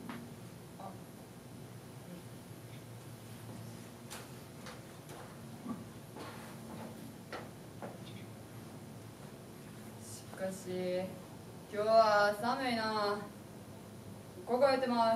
しかし、今日は寒いな。凍えてまう。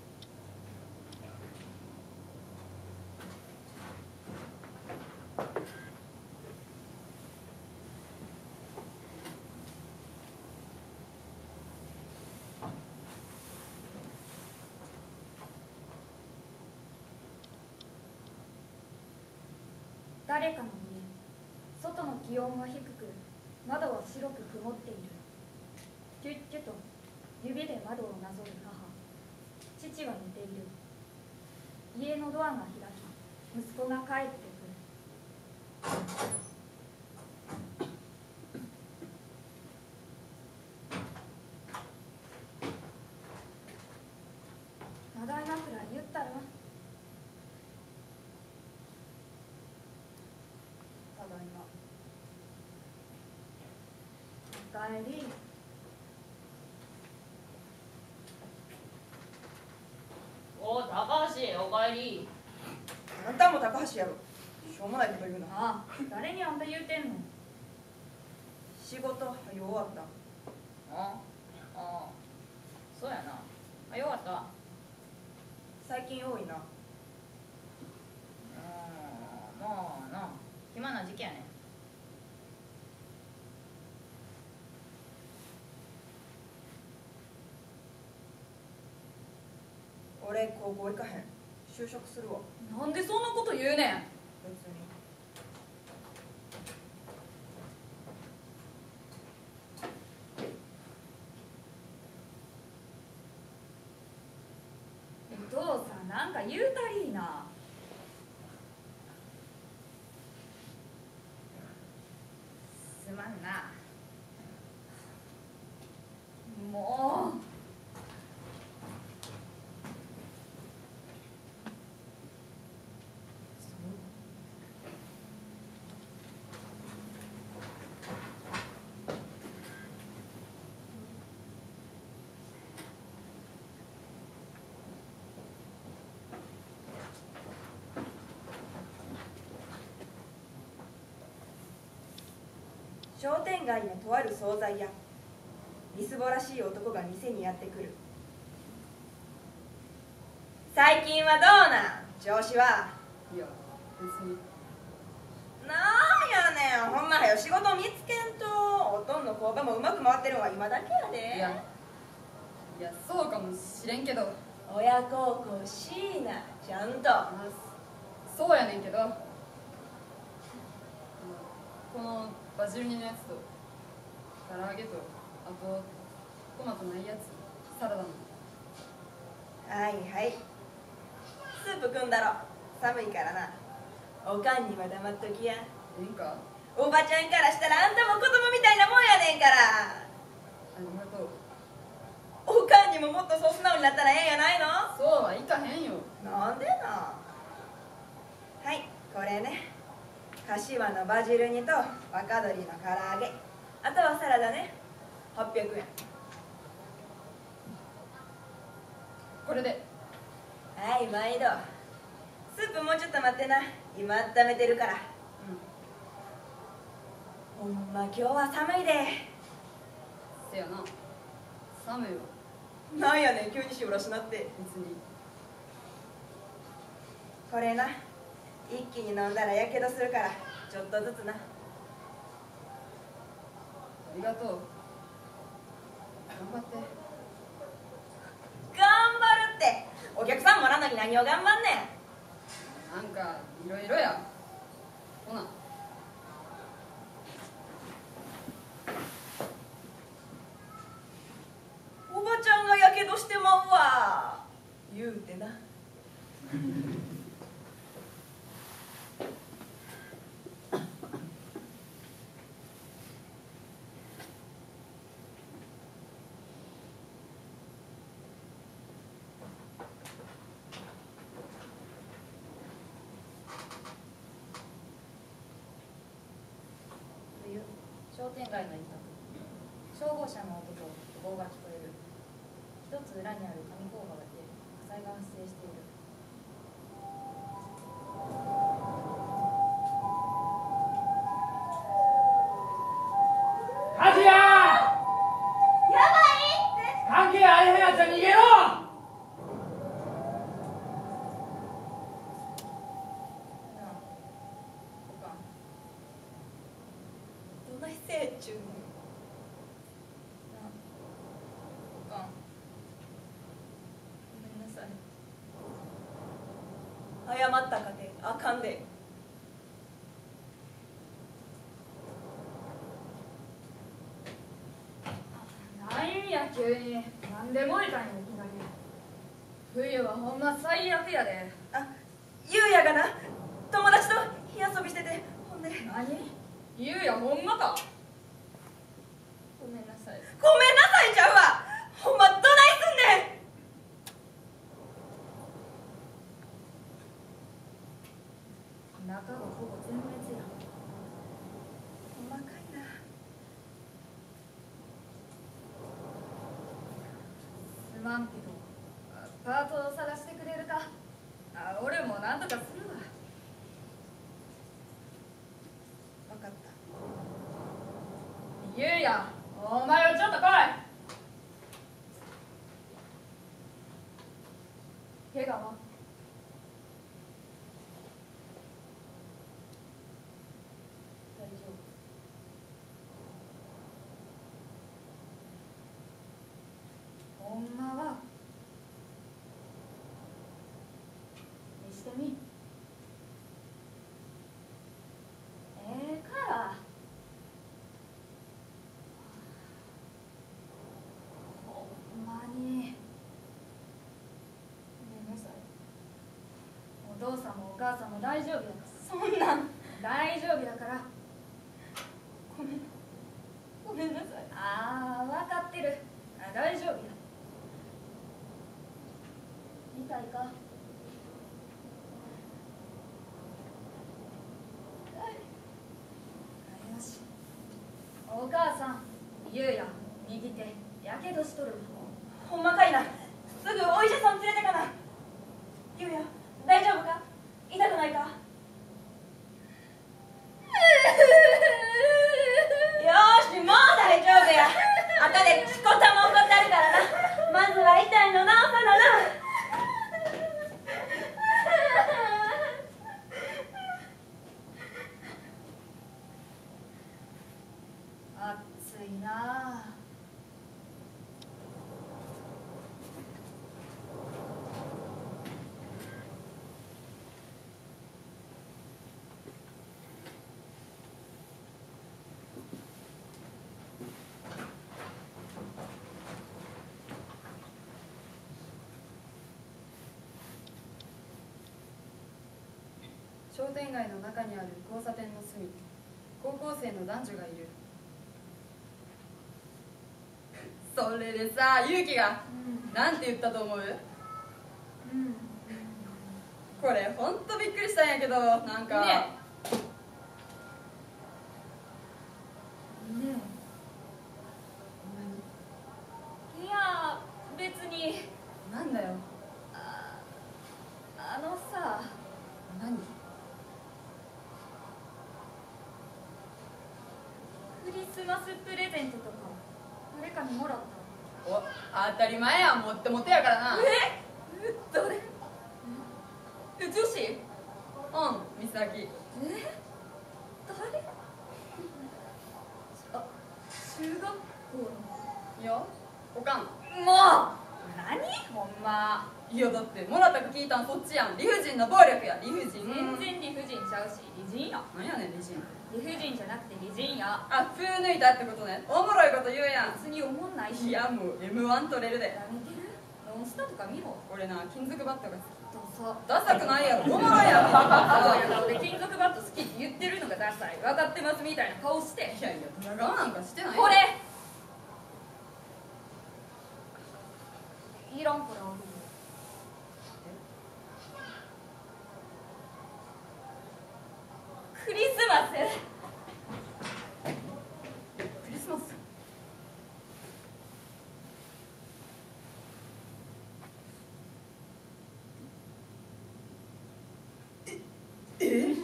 誰かの家、外の気温は低く、窓は白く曇っている。キュッキュと指で窓をなぞる母。父は寝ている。家のドアが開き、息子が帰ってくる。長い枕言ったら。ただいま。おかえり。 おお、高橋、おかえり。 あんたも高橋やろ。しょうもないこと言うな。 ああ、誰にあんた言うてんの。 仕事はよ終わった。 ああ、そうやな。あ、よかった。 最近多いな。 うん、まあな、暇な時期やね。 俺高校行かへん。就職するわ。 なんでそんなこと言うねん。 別に。 お父さん、なんか言うたりーな。 すまんな。 もう。 商店街のとある惣菜屋。みすぼらしい男が店にやってくる。最近はどうなん調子は。 いや、別に。 なんやねん、ほんまはよ仕事見つけんと。おとんの工場もうまく回ってるのは今だけやで。 いや、いや、そうかもしれんけど。 親孝行しいな、ちゃんと。 そうやねんけど、このバジル煮のやつと唐揚げと、あとトマトないやつ、サラダの。 はいはい、スープくんだろ。寒いからな。おかんには黙っときや。 ええんか。 おばちゃんからしたらあんたも子供みたいなもんやねんから。 ありがとう。 おかんにももっとそう素直になったらええんやないの。 そうはいかへんよ。 なんでな。はい、これね。柏のバジル煮と若鶏の唐揚げ、あとはサラダね。はっぴゃくえん。 これで。 はい、毎度。 スープもうちょっと待ってな、今温めてるから。ほんま今日は寒いで。 せやな、寒いわ。 なんやねん、急にしおらしなって。別にこれな、一気に飲んだらやけどするから、ちょっとずつな。 ありがとう。頑張って。 頑張るって、お客さんもらんのに何を頑張んねん。 なんかいろいろや。ほな。 おばちゃんがやけどしてまうわ言うてな。 商店街の一角、消防車の音と棒が聞こえる。一つ裏にある紙工場で火災が発生している。 火事やー！ やばいって。 関係あれへんやつは逃げろ！ どないせえちゅうの。 おかん、ごめんなさい。 謝ったかてあかんで。 なんや急に、なんで燃えたんやいきなり。冬はほんま最悪やで。 あ、ゆうやがな、友達と火遊びしてて、ほんで。 何？ゆうやほんまか？ごめんなさい。 ごめんなさいちゃうわ。ほんまどないすんねん。 中がほぼ全滅や。 細かいな。 すまんけど、パートを探してくれるか？あ、俺もなんとかするわ。 分かった。 ゆうや、お前はちょっと来い。怪我は？大丈夫。ほんまは見してみ。ええから。ほんまに。ごめんなさい。お父さんもお母さんも大丈夫やから。 そんなん大丈夫やから。 ごめんごめんなさい。 ああ、分かってる。あ、大丈夫や。痛いか？よし。お母さん、ゆうや、右手、やけどしとる。 ほんまかいな。すぐお医者さん連れてかな。ゆうや、大丈夫か？痛くないか？よーし、もう大丈夫や。後でしこたま怒ってあるからな。まずは痛いの治さなな。 暑いなあ。商店街の中にある交差点の隅、高校生の男女がいる。それでさ、ゆうきが、うん、なんて言ったと思う？うん、これほんとびっくりしたんやけど、なんかねえねえ、いや別に。なんだよ。あ、あのさ、 スマスプレゼントとか誰かにもらった？ お、当たり前やん、もってもてやからな。 ええ、誰？ え、女子？うん、美咲。 え、誰？あ、中学校の。 いや、おかん。 もう何ほんま。 いや、だってもらったか聞いたんそっちやん。理不尽な暴力や。理不尽。 全然理不尽ちゃうし理人や。 何やねん理人。 理不尽じゃなくて理人や。 あ、風抜いたってことね。おもろいこと言うやん。 別に思んないし。 いや、もう エムワン 取れるで。 やめてる？ノンスタとか見ろ。 俺な、金属バットが好き。 どうぞ。 ダサくないやろ。おもろいやろ。 あ、いや、俺金属バット好きって言ってるのがダサい。分かってますみたいな顔して。 いやいや、裏側なんかしてない。 これいらんからあげる。クリスマス？クリスマス？ え？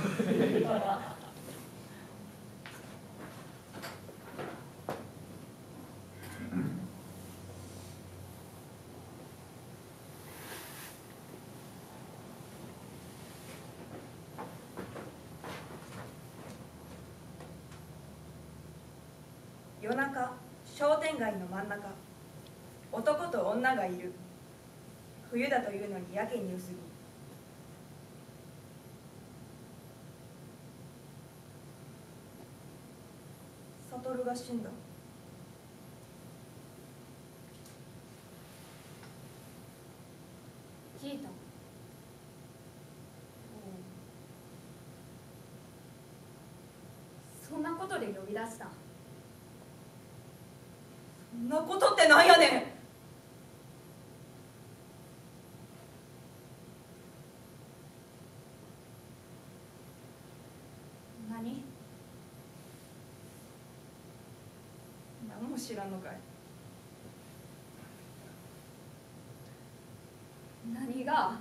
夜中、商店街の真ん中、男と女がいる。冬だというのにやけに薄着。悟が死んだ。 聞いた。そんなことで呼び出した。 そんなことってなんやねん。 何？ 何も知らんのかい。 何が？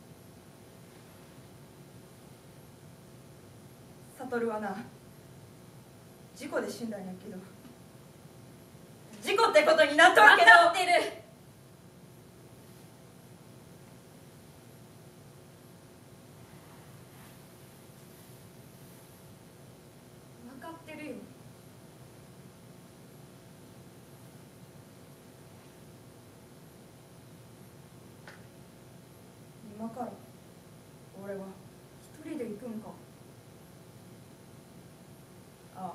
悟はな、事故で死んだんやけど、事故ってことになっとるけど。 分かってる。分かってるよ。 今から俺は一人で行くんか。 ああ、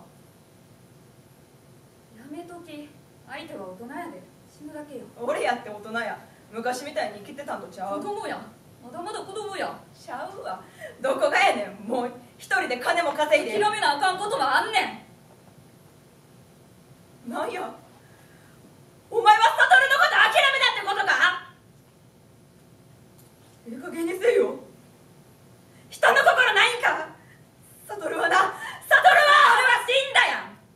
やめとき。相手は大人やで。死ぬだけよ。 俺やって大人や。昔みたいに生きてたんとちゃう。 子供や。まだまだ子供や。 ちゃうわ。どこがやねん。もう一人で金も稼いで。 諦めなあかんこともあんねん。なんや、お前は悟のこと諦めたってことか。ええ加減にせよ。人の心ないんか。悟はな、悟は俺は死んだやん。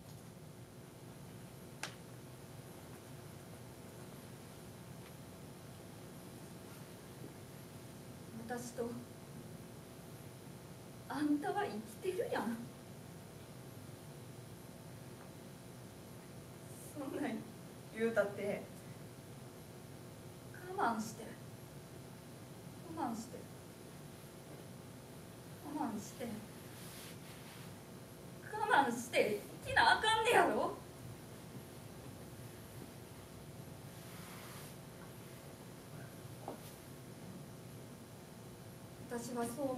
私とあんたは生きてるやん。 そんなん言うたって我慢して我慢して我慢して我慢して生きなあかんねやろ。私はそう思う。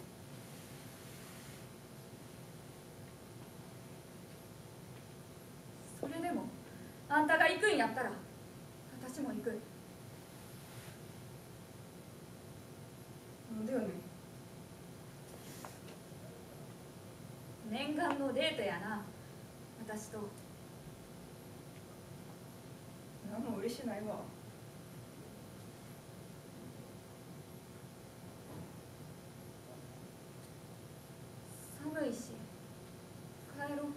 それでもあんたが行くんやったら私も行く。 なんでよねん。 念願のデートやな、私と。 何も嬉しないわ。 寒いし帰ろう。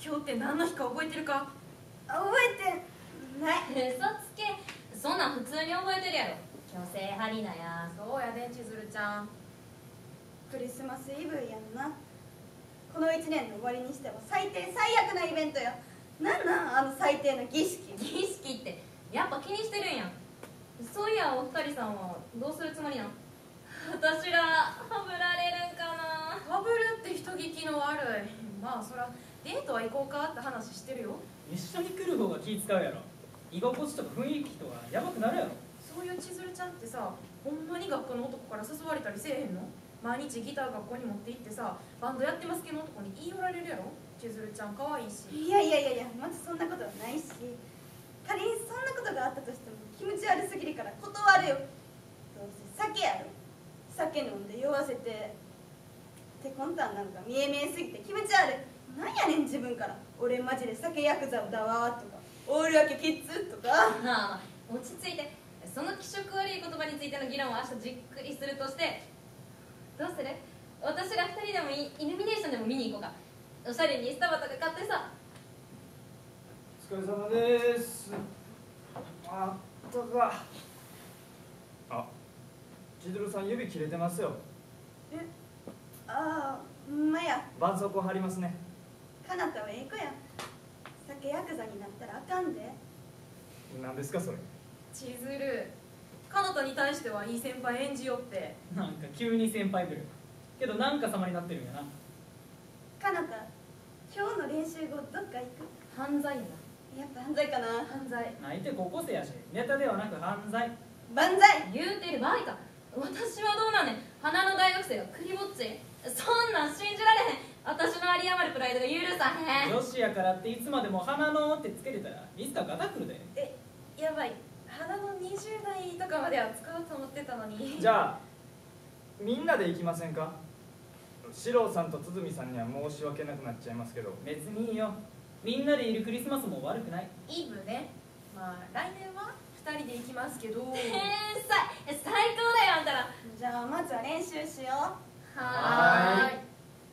今日って何の日か覚えてるか？ 覚えてない。 嘘つけ、そんなん普通に覚えてるやろ。虚勢張りなや。 そうやで、千鶴ちゃん。 クリスマスイブやんな。このいちねんの終わりにしては最低最悪なイベントや。なんなんあの最低な儀式。 儀式ってやっぱ気にしてるんやん。そういやお二人さんはどうするつもりなん？私らはぶられるんかな。 はぶるって人聞きの悪い。まあそらデートは行こうかって話してるよ。 一緒に来る方が気使うやろ。居心地とか雰囲気とかやばくなるやろ。 そういう千鶴ちゃんってさ、ほんまに学校の男から誘われたりせえへんの？毎日ギター学校に持って行ってさ、バンドやってますけど男に言い寄られるやろ。千鶴ちゃん可愛いし。 いやいやいやいや、まずそんなことはないし、仮にそんなことがあったとしても気持ち悪すぎるから断るよ。どうせ酒やろ。酒飲んで酔わせてって魂胆なんか見え見えすぎて気持ち悪い。なんやねん自分から俺マジで酒ヤクザだわとかオール明けキッズとか。 まあ落ち着いて。その気色悪い言葉についての議論は明日じっくりするとして、どうする？私がふたりでもいい、イルミネーションでも見に行こうか。おしゃれにスタバとか買ってさ。 お疲れ様です。あったか。あ、千鶴さん指切れてますよ。 え、ああ、ほんまや。 絆創膏貼りますね。 かなたはええ子や。酒ヤクザになったらあかんで。 何ですかそれ。 千鶴、かなたに対してはいい先輩演じよって。 なんか急に先輩ぶるけどなんか様になってるんやな。 かなた、今日の練習後どっか行く？ 犯罪やな。 やっぱ犯罪かな。 犯罪。 相手高校生やし、ネタではなく犯罪。 万歳。 言うてる場合か。私はどうなんねん。花の大学生がクリぼっち。そんなん信じられへん。私の有り余るプライドが許さへん。 女子やからっていつまでも花のってつけてたらいつかガタくるで。 え、やばい。花のにじゅう代とかまでは使おうと思ってたのに。 じゃあみんなで行きませんか？四郎さんと鼓さんには申し訳なくなっちゃいますけど。 別にいいよ。みんなでいるクリスマスも悪くない。 イブね。まあ来年はふたりで行きますけど。 天才、最高だよあんたら。 じゃあまずは練習しよう。 はーい。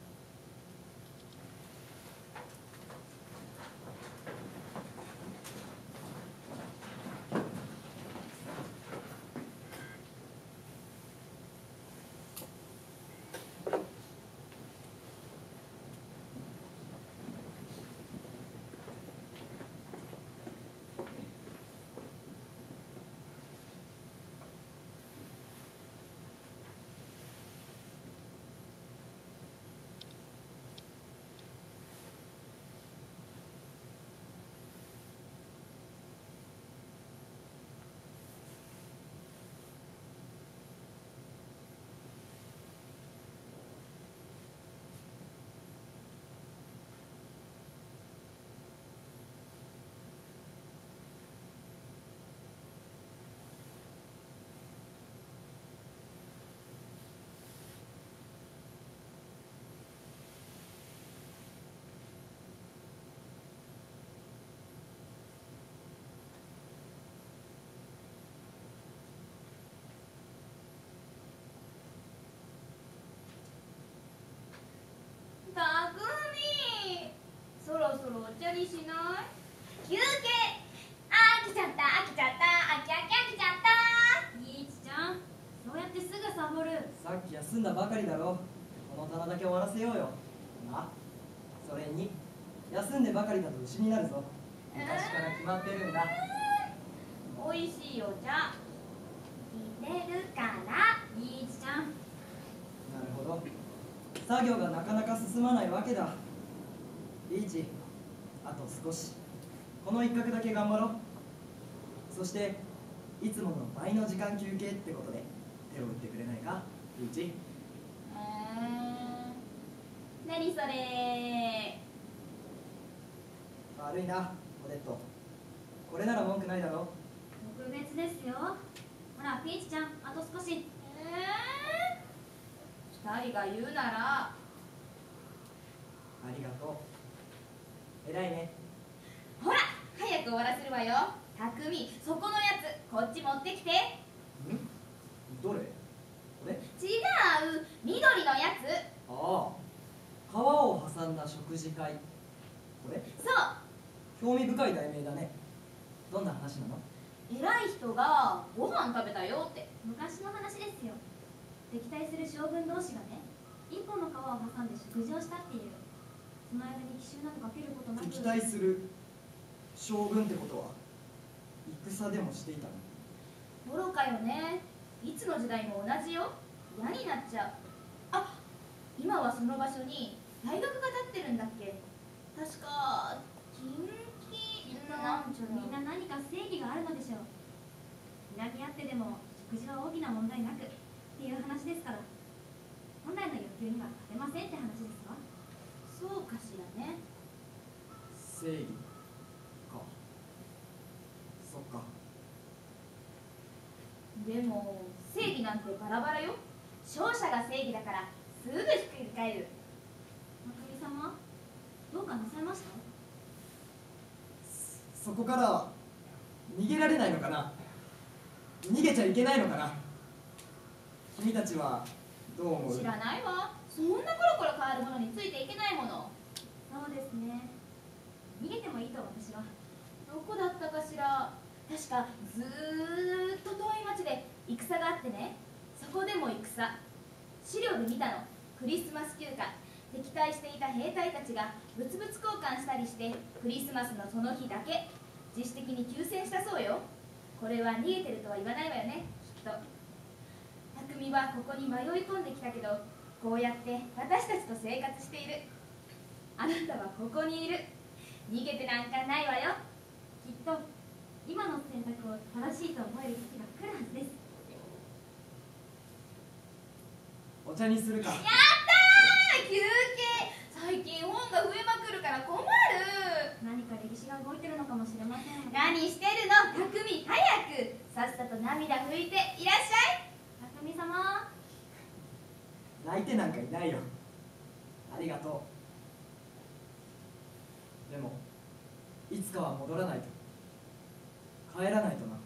たくみ、そろそろお茶にしない？休憩。あ、飽きちゃった飽きちゃった飽き飽き飽きちゃった。いちちゃん、そうやってすぐサボる。 さっき休んだばかりだろ。この棚だけ終わらせようよ。な、それに休んでばかりだと牛になるぞ。昔から決まってるんだ。 おいしいお茶入れるからいちちゃん。 なるほど。作業がなかなか進まないわけだ。リーチ、あと少し。この一角だけ頑張ろう。そしていつもの倍の時間休憩ってことで手を打ってくれないか、リーチ。 うーん、何それ。 悪いな、オデット。これなら文句ないだろ。 特別ですよ。ほらピーチちゃん、あと少し。えー、二人が言うなら。 ありがとう。偉いね。 ほら早く終わらせるわよ。たくみ、そこのやつこっち持ってきて。 ん？どれ？これ？ 違う、緑のやつ。 ああ、川を挟んだ食事会。 これそう興味深い題名だね。どんな話なの？ 偉い人がご飯食べたよって。昔の話ですよ。敵対する将軍同士がね、一本の川を挟んで食事をしたっていう。その間に奇襲などかけることなく。 敵対する将軍ってことは戦でもしていたの？ 愚かよね。いつの時代も同じよ。嫌になっちゃう。あ、今はその場所に大学が建ってるんだっけ。確か近畿なんちゃら。みんな何か正義があるのでしょう。睨み合ってでも食事は大きな問題なくっていう話ですから、本来の欲求には勝てませんって話ですわ。そうかしらね。 正義か。そっか。 でも正義なんてバラバラよ。勝者が正義だからすぐひっくり返る。まかり様、どうかなさいました？ そこから逃げられないのかな？逃げちゃいけないのかな？君たちはどう思う？ 知らないわ。そんなコロコロ変わるものについていけないもの。そうですね。逃げてもいいと私は。どこだったかしら。確かずーっと遠い町で戦があってね、そこでも戦。資料で見たの。クリスマス休暇、敵対していた兵隊たちが物々交換したりして、クリスマスのその日だけ自主的に休戦したそうよ。これは逃げてるとは言わないわよね、きっと。匠はここに迷い込んできたけど、こうやって私たちと生活している。あなたはここにいる。逃げてなんかないわよ。きっと今の選択を正しいと思える時が来るはずです。 お茶にするか？ やったー、休憩。最近本が増えまくるから困る。何か歴史が動いてるのかもしれません。何してるの匠、早くさっさと涙拭いていらっしゃい。匠様、 泣いてなんかいないよ。ありがとう。でもいつかは戻らないと。帰らないとな。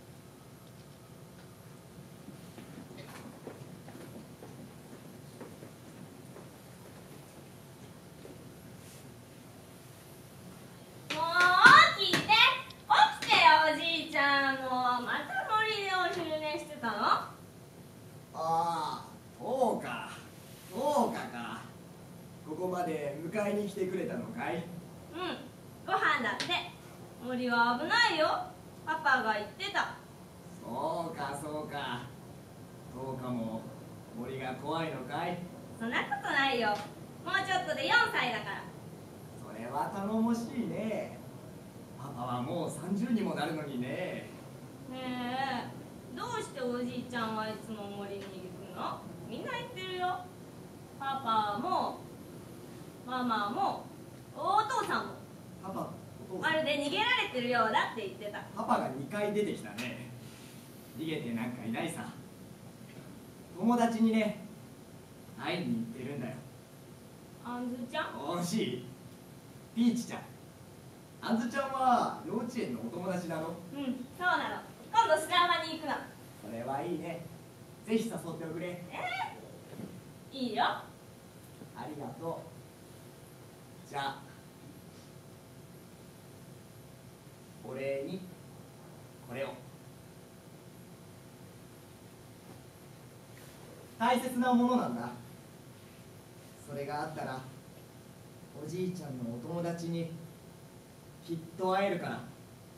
もう起きて起きてよ、おじいちゃん。もうまた森でお昼寝してたの？ ああ、そうかそうかか。ここまで迎えに来てくれたのかい？ うん、ご飯だって。森は危ないよ、パパが言ってた。 そうかそうか。そうかも。森が怖いのかい？ そんなことないよ、もうちょっとでよんさいだから。 それは頼もしいね。パパはもうさんじゅうにもなるのにね。 ねえ、どうしておじいちゃんはいつも森に行くの？みんな言ってるよ。パパもママもお父さんも。 パパ、 まるで逃げられてるようだって言ってた。 パパがにかい出てきたね。逃げてなんかいないさ。友達にね、会いに行ってるんだよ。 あんずちゃん？ 惜しい。ピーチちゃん。あんずちゃんは幼稚園のお友達なの？ うん、そうなの。今度砂浜に行くの。 それはいいね。ぜひ誘っておくれ。 えー、いいよ。 ありがとう。じゃあお礼にこれを。大切なものなんだ。それがあったらおじいちゃんのお友達にきっと会えるから。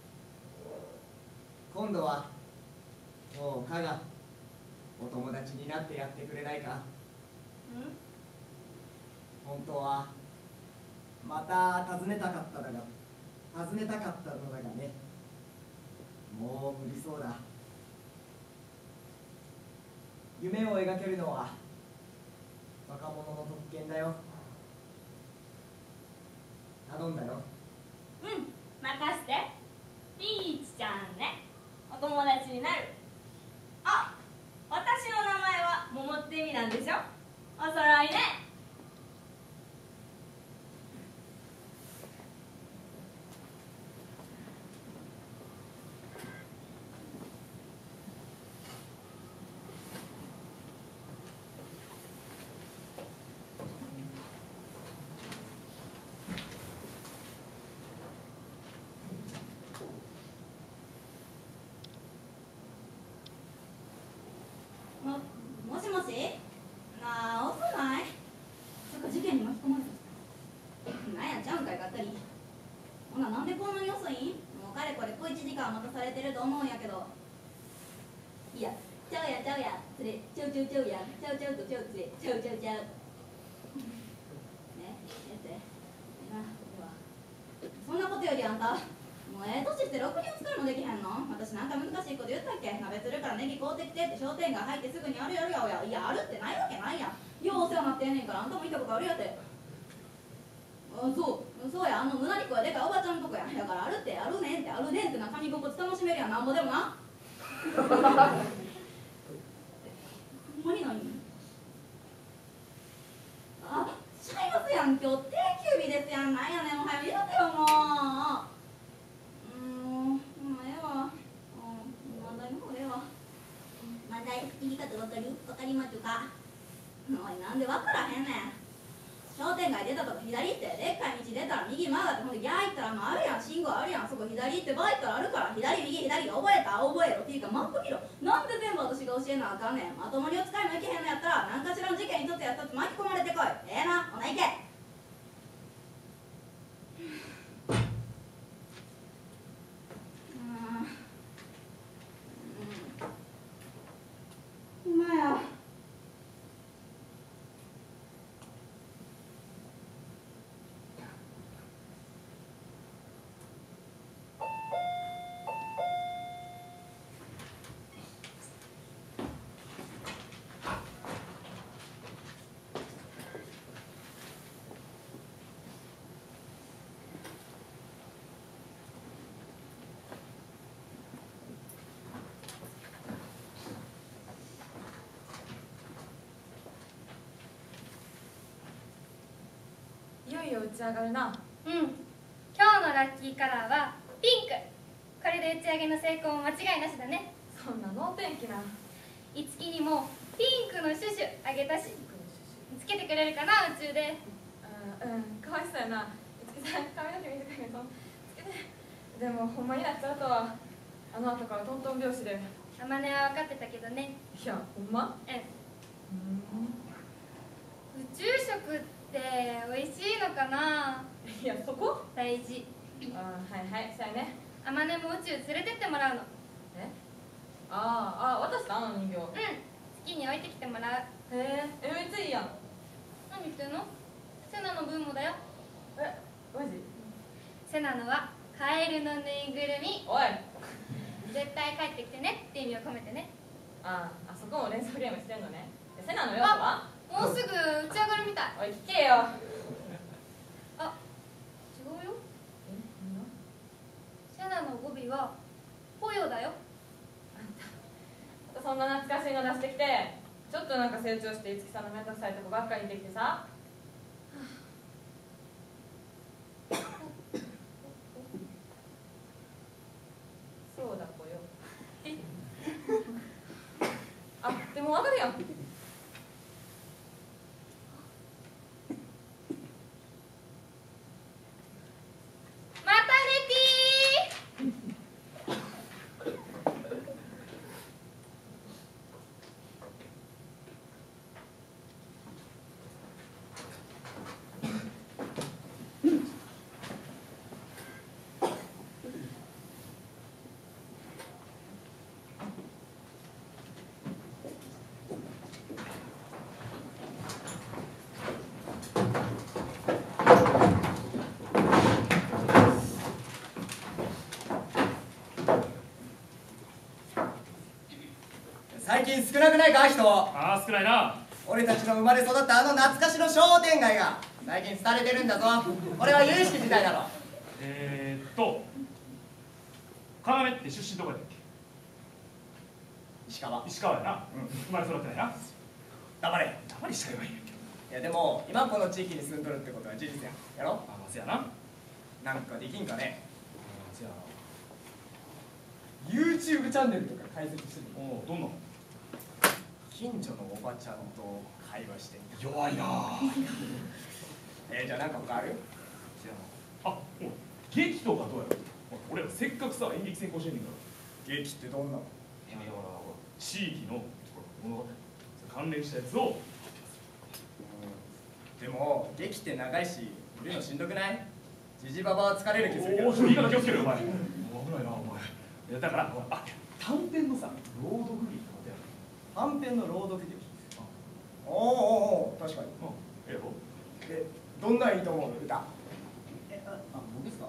今度はもうかがお友達になってやってくれないか？ うん？ 本当はまた訪ねたかっただが訪ねたかったのだがね、もう無理そうだ。夢を描けるのは若者の特権だよ。頼んだよ。 うん、任せて。ピーチちゃんね、お友達になる。あ、私の名前は桃って意味なんでしょ？おそろいね。 間待たされてると思うんやけど、いやちゃうやちゃうやつれちゃうちゃうちゃうやちゃうちゃうとちゃうつれちゃうちゃうちゃうねえってなではそんなことよりあんたもうええ年してろくにお使いもできへんの？私なんか難しいこと言ったっけ？鍋するからネギ買うてきてって商店街入ってすぐにあるやるやおや。いやあるってないわけないやん。ようお世話になってんねんからあんたも行ったことあるやて。あそうそうや、あの胸肉はでかいおばちゃんのとこや。だからあるってあるねんってあるねんってな紙心地楽しめるやんなんぼでもな。ほんまに何？あ、ちゃいますやん今日定休日ですやん。なんやねんおはよう言うてよもう。うん、まあええわ。うん、問題の方ええわ。問題言い方わかる？わかりますか？おいなんでわからへんねん。商店街出たとこ左ってでっかい道出たら右曲がってほんでギャー行ったらもうあるやん信号あるやんそこ左行ってバイったらあるから左右左が覚えた覚えろっていうかマップ見ろなんで全部私が教えなあかんねんまともにお使いも行けへんのやったら何かしらの事件一つや二つ巻き込まれてこいええなほな行けうんうんほんまやいよいよ打ち上がるな。 うん今日のラッキーカラーはピンク。これで打ち上げの成功も間違いなしだね。 そんな能天気な。 いつきにもピンクのシュシュあげたしつけてくれるかな宇宙で。 あうんかわいそうやな。いつきさん髪の毛短いけどつけて。でもほんまになっちゃうとはあの後からトントン拍子で。 あまねは分かってたけどね。 いやほんま？ うん宇宙食って美味しいのかな。 いやそこ大事。 あはいはいそうやね。 あまねも宇宙連れてってもらうの。 えあああ渡したあの人形。 うん月に置いてきてもらう。 へええめっちゃいいやん。 何言ってんの？セナの分もだよ。 えマジ？ セナのはカエルのぬいぐるみ。 おい絶対帰ってきてねって意味を込めてね。 ああそこも連想ゲームしてんのね。セナの用途は？ もうすぐ打ち上がるみたい。 おい聞けよ。 あ違うよ。セナの語尾はポヨだよ。 そんな懐かしいの出してきてちょっとなんか成長して五木さんの面倒くさいとこばっかりできてさそうだぽよあでもわかるやんまたねぴー最近少なくないか人。 ああ少ないな。 俺たちの生まれ育ったあの懐かしの商店街が最近廃れてるんだぞ。これは有意識事態だろ。 えー、っと要って出身どこやったっけ？ 石川。 石川やな、うん、生まれ育ってないな。 黙れ。 黙りしか言わへんやんけど。 いやでも今この地域に住んどるってことは事実やんやろ。 あまあせやな。 なんかできんかね。 あせやな。 YouTube チャンネルとか開設してる。 おおどんなの？ 近所のおばちゃんと会話してみた。 弱いなえー、じゃあなんか他ある？ せやな。あおい劇とかどうやろ？俺らせっかくさ演劇専攻してんねんから。 劇ってどんなの？ いやだから地域の物語関連したやつを、 うん、でも劇って長いし見るのしんどくない？ジジババは疲れる気するけど。 おお言い方気をつけろよお前。危ないなお前。 いやだからあ短編のさ朗読劇とかで短編の朗読劇。おおおお、確かに。 ええよ。 で、どんなんいいと思う歌。 え、あ、あ僕ですか。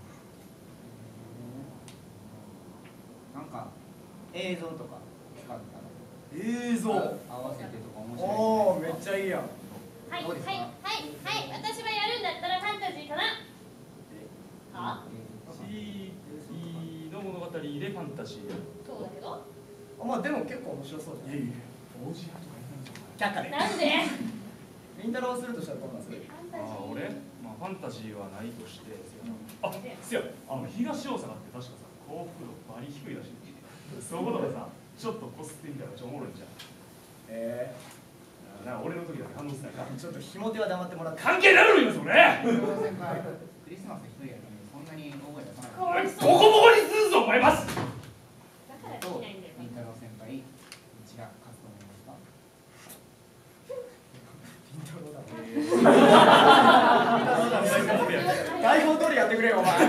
なんか映像とか使ったら。 映像。 合わせてとか面白い。 おお、めっちゃいいやん。 はいはいはいはい私はやるんだったらファンタジーかな。は地域の物語でファンタジー。 そうだけどあ、まあでも結構面白そうじゃん。いやいや、王子派とか却下で。 なんでりんたろうするとしたらどんなんする？ ああ、俺、まあ、ファンタジーはないとして、あ、せや、あの東大阪って確かさ、幸福度バリ低いらしい。そういうことでさ、ちょっとこすってみたらちょっとおもろいんじゃん。 ええー、なんか俺の時だけ反応してないか。 ちょっとひも手は黙ってもらって。 関係ないのよ、それ。 先輩、クリスマス一人やのにそんなに大声出さない。 ボコボコにするぞ、お前ます。 だからできないんだよ。 りんたろう先輩、うちが勝つと思いますか？ 台本通りやってくれよお前。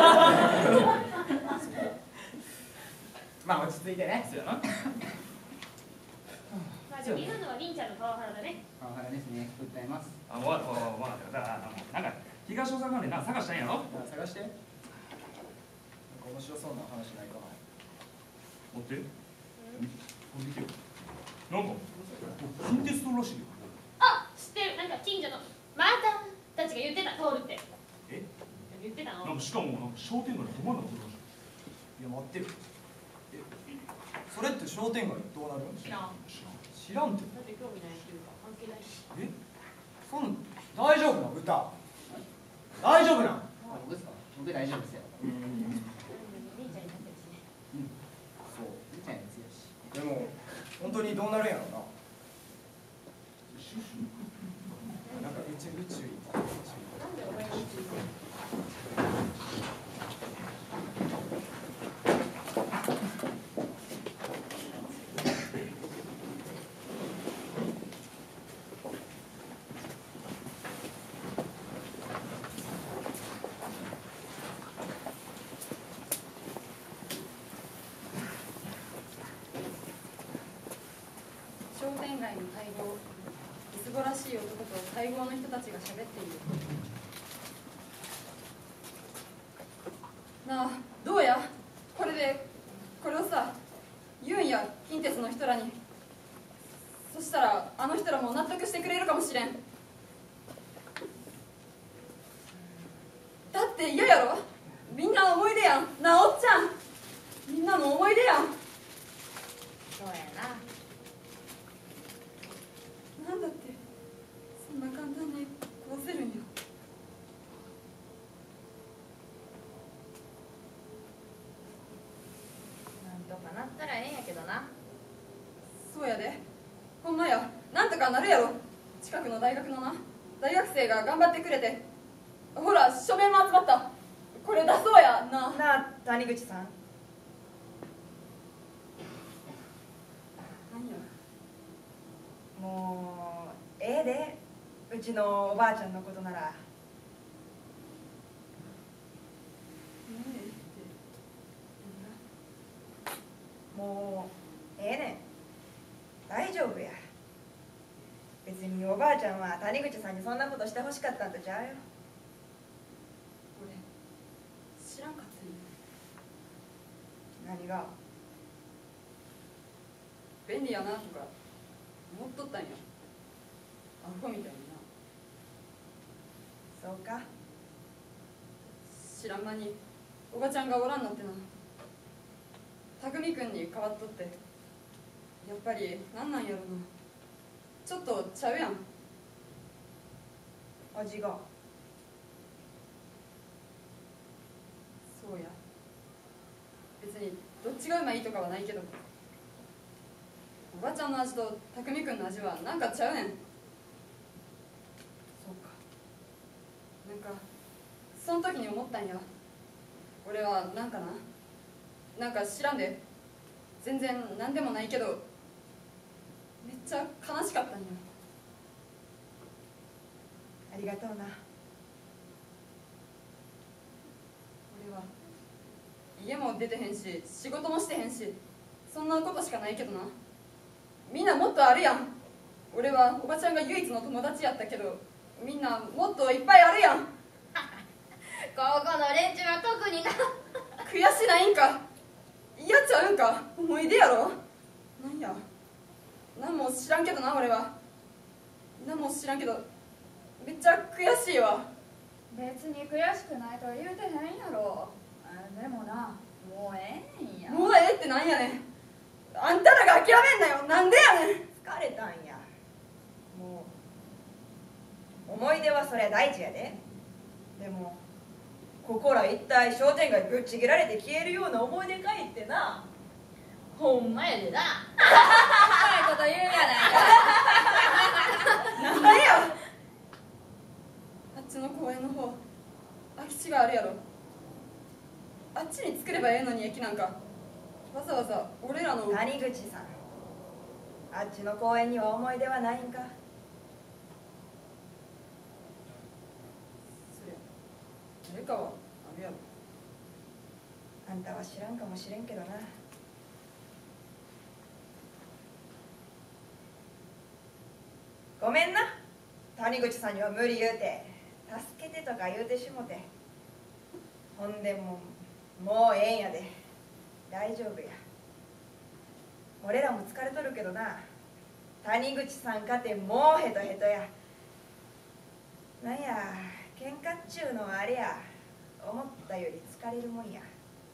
まあ落ち着いてね。 そうやな。 まあでも今のはりんちゃんのパワハラだね。 パワハラですね。訴えます。 あ、もう、もう、もう、だから、なんか東大阪でなんか探したんやろ。 探して。なんか面白そうな話ないかな。 持って。持ってきてよ。なんかコンテストらしいよ。 あ、知ってる。なんか近所のマータたちが言ってた、通るって。 え？ 言ってたの？ なんかしかもなんか商店街で困ることらしい。 いや待ってる。え、それって商店街どうなるの？ 知らん。 知らんって。 だって興味ないっていうか関係ないし。 え？そん大丈夫な歌？大丈夫な？ 僕ですか？僕大丈夫ですよ。 りんちゃんになってるしね。 うん。そう。りんちゃんやつやし。 でも本当にどうなるんやろうな。なんか宇宙宇宙行った。 なんでお前が宇宙行くの？ 商店街の会合、みすぼらしい男と会合の人たちが喋っている。なあ、どうや？これでこれをさ、言うんや、近鉄の人らに。そしたらあの人らも納得してくれるかもしれん。だって嫌やろ？みんなの思い出やん。なあおっちゃん、みんなの思い出やん。 そうやな。 なんだってそんな簡単に殺せるんや。 なんとかなったらええんやけどな。 そうやで。ほんまや、なんとかなるやろ。近くの大学のな、大学生が頑張ってくれて、ほら書面も集まった。これ出そうやな。 なあ谷口さん、 何や。 もうええで、うちのおばあちゃんのことなら。もうええねん、大丈夫や。別におばあちゃんは谷口さんにそんなことしてほしかったんとちゃうよ。 俺知らんかったんや。 何が？ 便利やなとか思っとったんや。アホみたいにな。 そうか。 知らん間におばちゃんがおらんなってな。匠君に変わっとって、やっぱりなんなんやろな。ちょっとちゃうやん、 味が。 そうや。別にどっちがうまいとかはないけど、おばちゃんの味と匠君の味はなんかちゃうねん。そうか。なんかその時に思ったんや。俺はなんかななんか知らんで、全然なんでもないけどめっちゃ悲しかったんや。 ありがとうな。 俺は嫌家も出てへんし仕事もしてへんしそんなことしかないけどな。みんなもっとあるやん。俺はおばちゃんが唯一の友達やったけどみんなもっといっぱいあるやん。 ここの連中は特にな。 悔しないんか嫌ちゃうんか思い出やろ。なんや何も知らんけどな。俺は何も知らんけどめっちゃ悔しいわ。 別に悔しくないとは言うてへんやろ。あでもな、もうええねんや。 もうええってなんやねん。あんたらが諦めんなよ。なんでやねん。 疲れたんや。もう思い出はそりゃ大事やで。でもここら一体商店街ぶっちぎられて消えるような思い出かいってな。 ほんまやでな。うまいこと言うやないか。 なんやあっちの公園の方空き地があるやろ。あっちに作ればええのに駅なんかわざわざ俺らの。 谷口さん、あっちの公園には思い出はないんか。 そりゃ誰かはあるやろ。 あんたは知らんかもしれんけどな。ごめんな、谷口さんには無理言うて助けてとか言うてしもて。ほんでももうええんやで。大丈夫や。俺らも疲れとるけどな。谷口さんかてもうヘトヘトや。なんや喧嘩っちゅうのはあれや、思ったより疲れるもんや。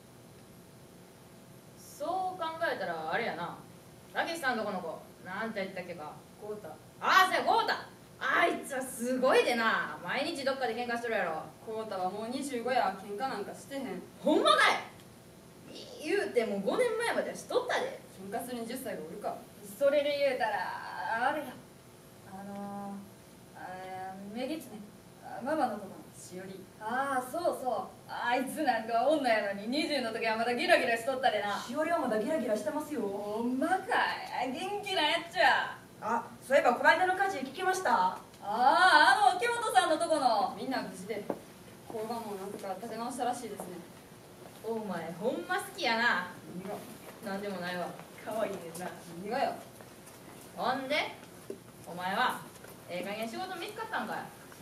そう考えたらあれやな。たけしさんとこの子なんて言ったっけか。豪太。ああ、そうや豪太。あいつはすごいでな。毎日どっかで喧嘩しとるやろ。 豪太はもうにじゅうごや。喧嘩なんかしてへん。 ほんまかい。言うてもごねんまえまではしとったで。 喧嘩するにじゅっさいがおるか。 それで言うたらあれや、あのー、あめぎつね、ママのとこのしおり。ああそうそう、あいつなんか女やのににじゅうの時はまだギラギラしとったでな。 しおりはまだギラギラしてますよ。 ほんまかい。元気なやっちゃ。 あ、そういえばこの間の火事聞きました。 ああ、あの京都さんのとこの。 みんな無事で工場もなんとか立て直したらしいですね。 お前ほんま好きやな。なんでもないわ。 かわいいねんな。 何がよ。 ほんでお前はええ加減仕事見つかったんかい。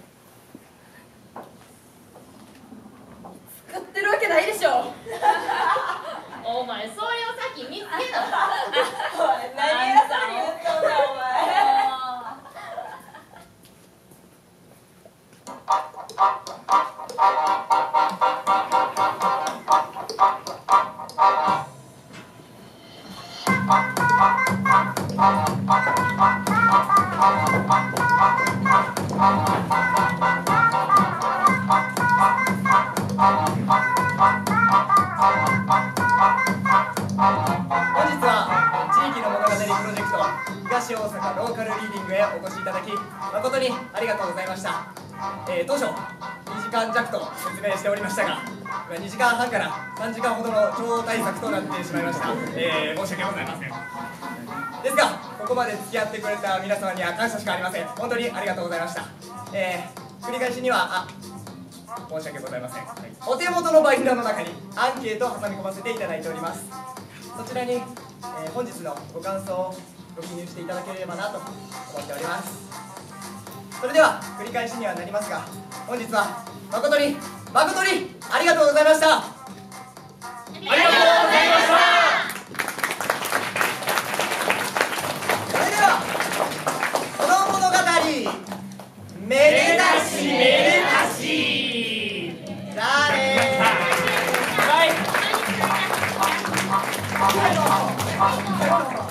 使ってるわけないでしょ。 お前それをさっき見つけた。おい何偉そうに言っとんだお前。東大阪ローカルリーディングへお越しいただき誠にありがとうございました。えー、当初にじかん弱と説明しておりましたが、にじかんはんからさんじかんほどの超大作となってしまいました。えー、申し訳ございません。ですがここまで付き合ってくれた皆様には感謝しかありません。本当にありがとうございました。えー、繰り返しにはあ申し訳ございません。お手元のバインダーの中にアンケートを挟み込ませていただいております。そちらに、えー、本日のご感想をご記入していただければなと思っております。それでは繰り返しにはなりますが、本日は誠に誠にありがとうございました。ありがとうございました。それではこの物語めでたしめでたしじゃあねー。はい。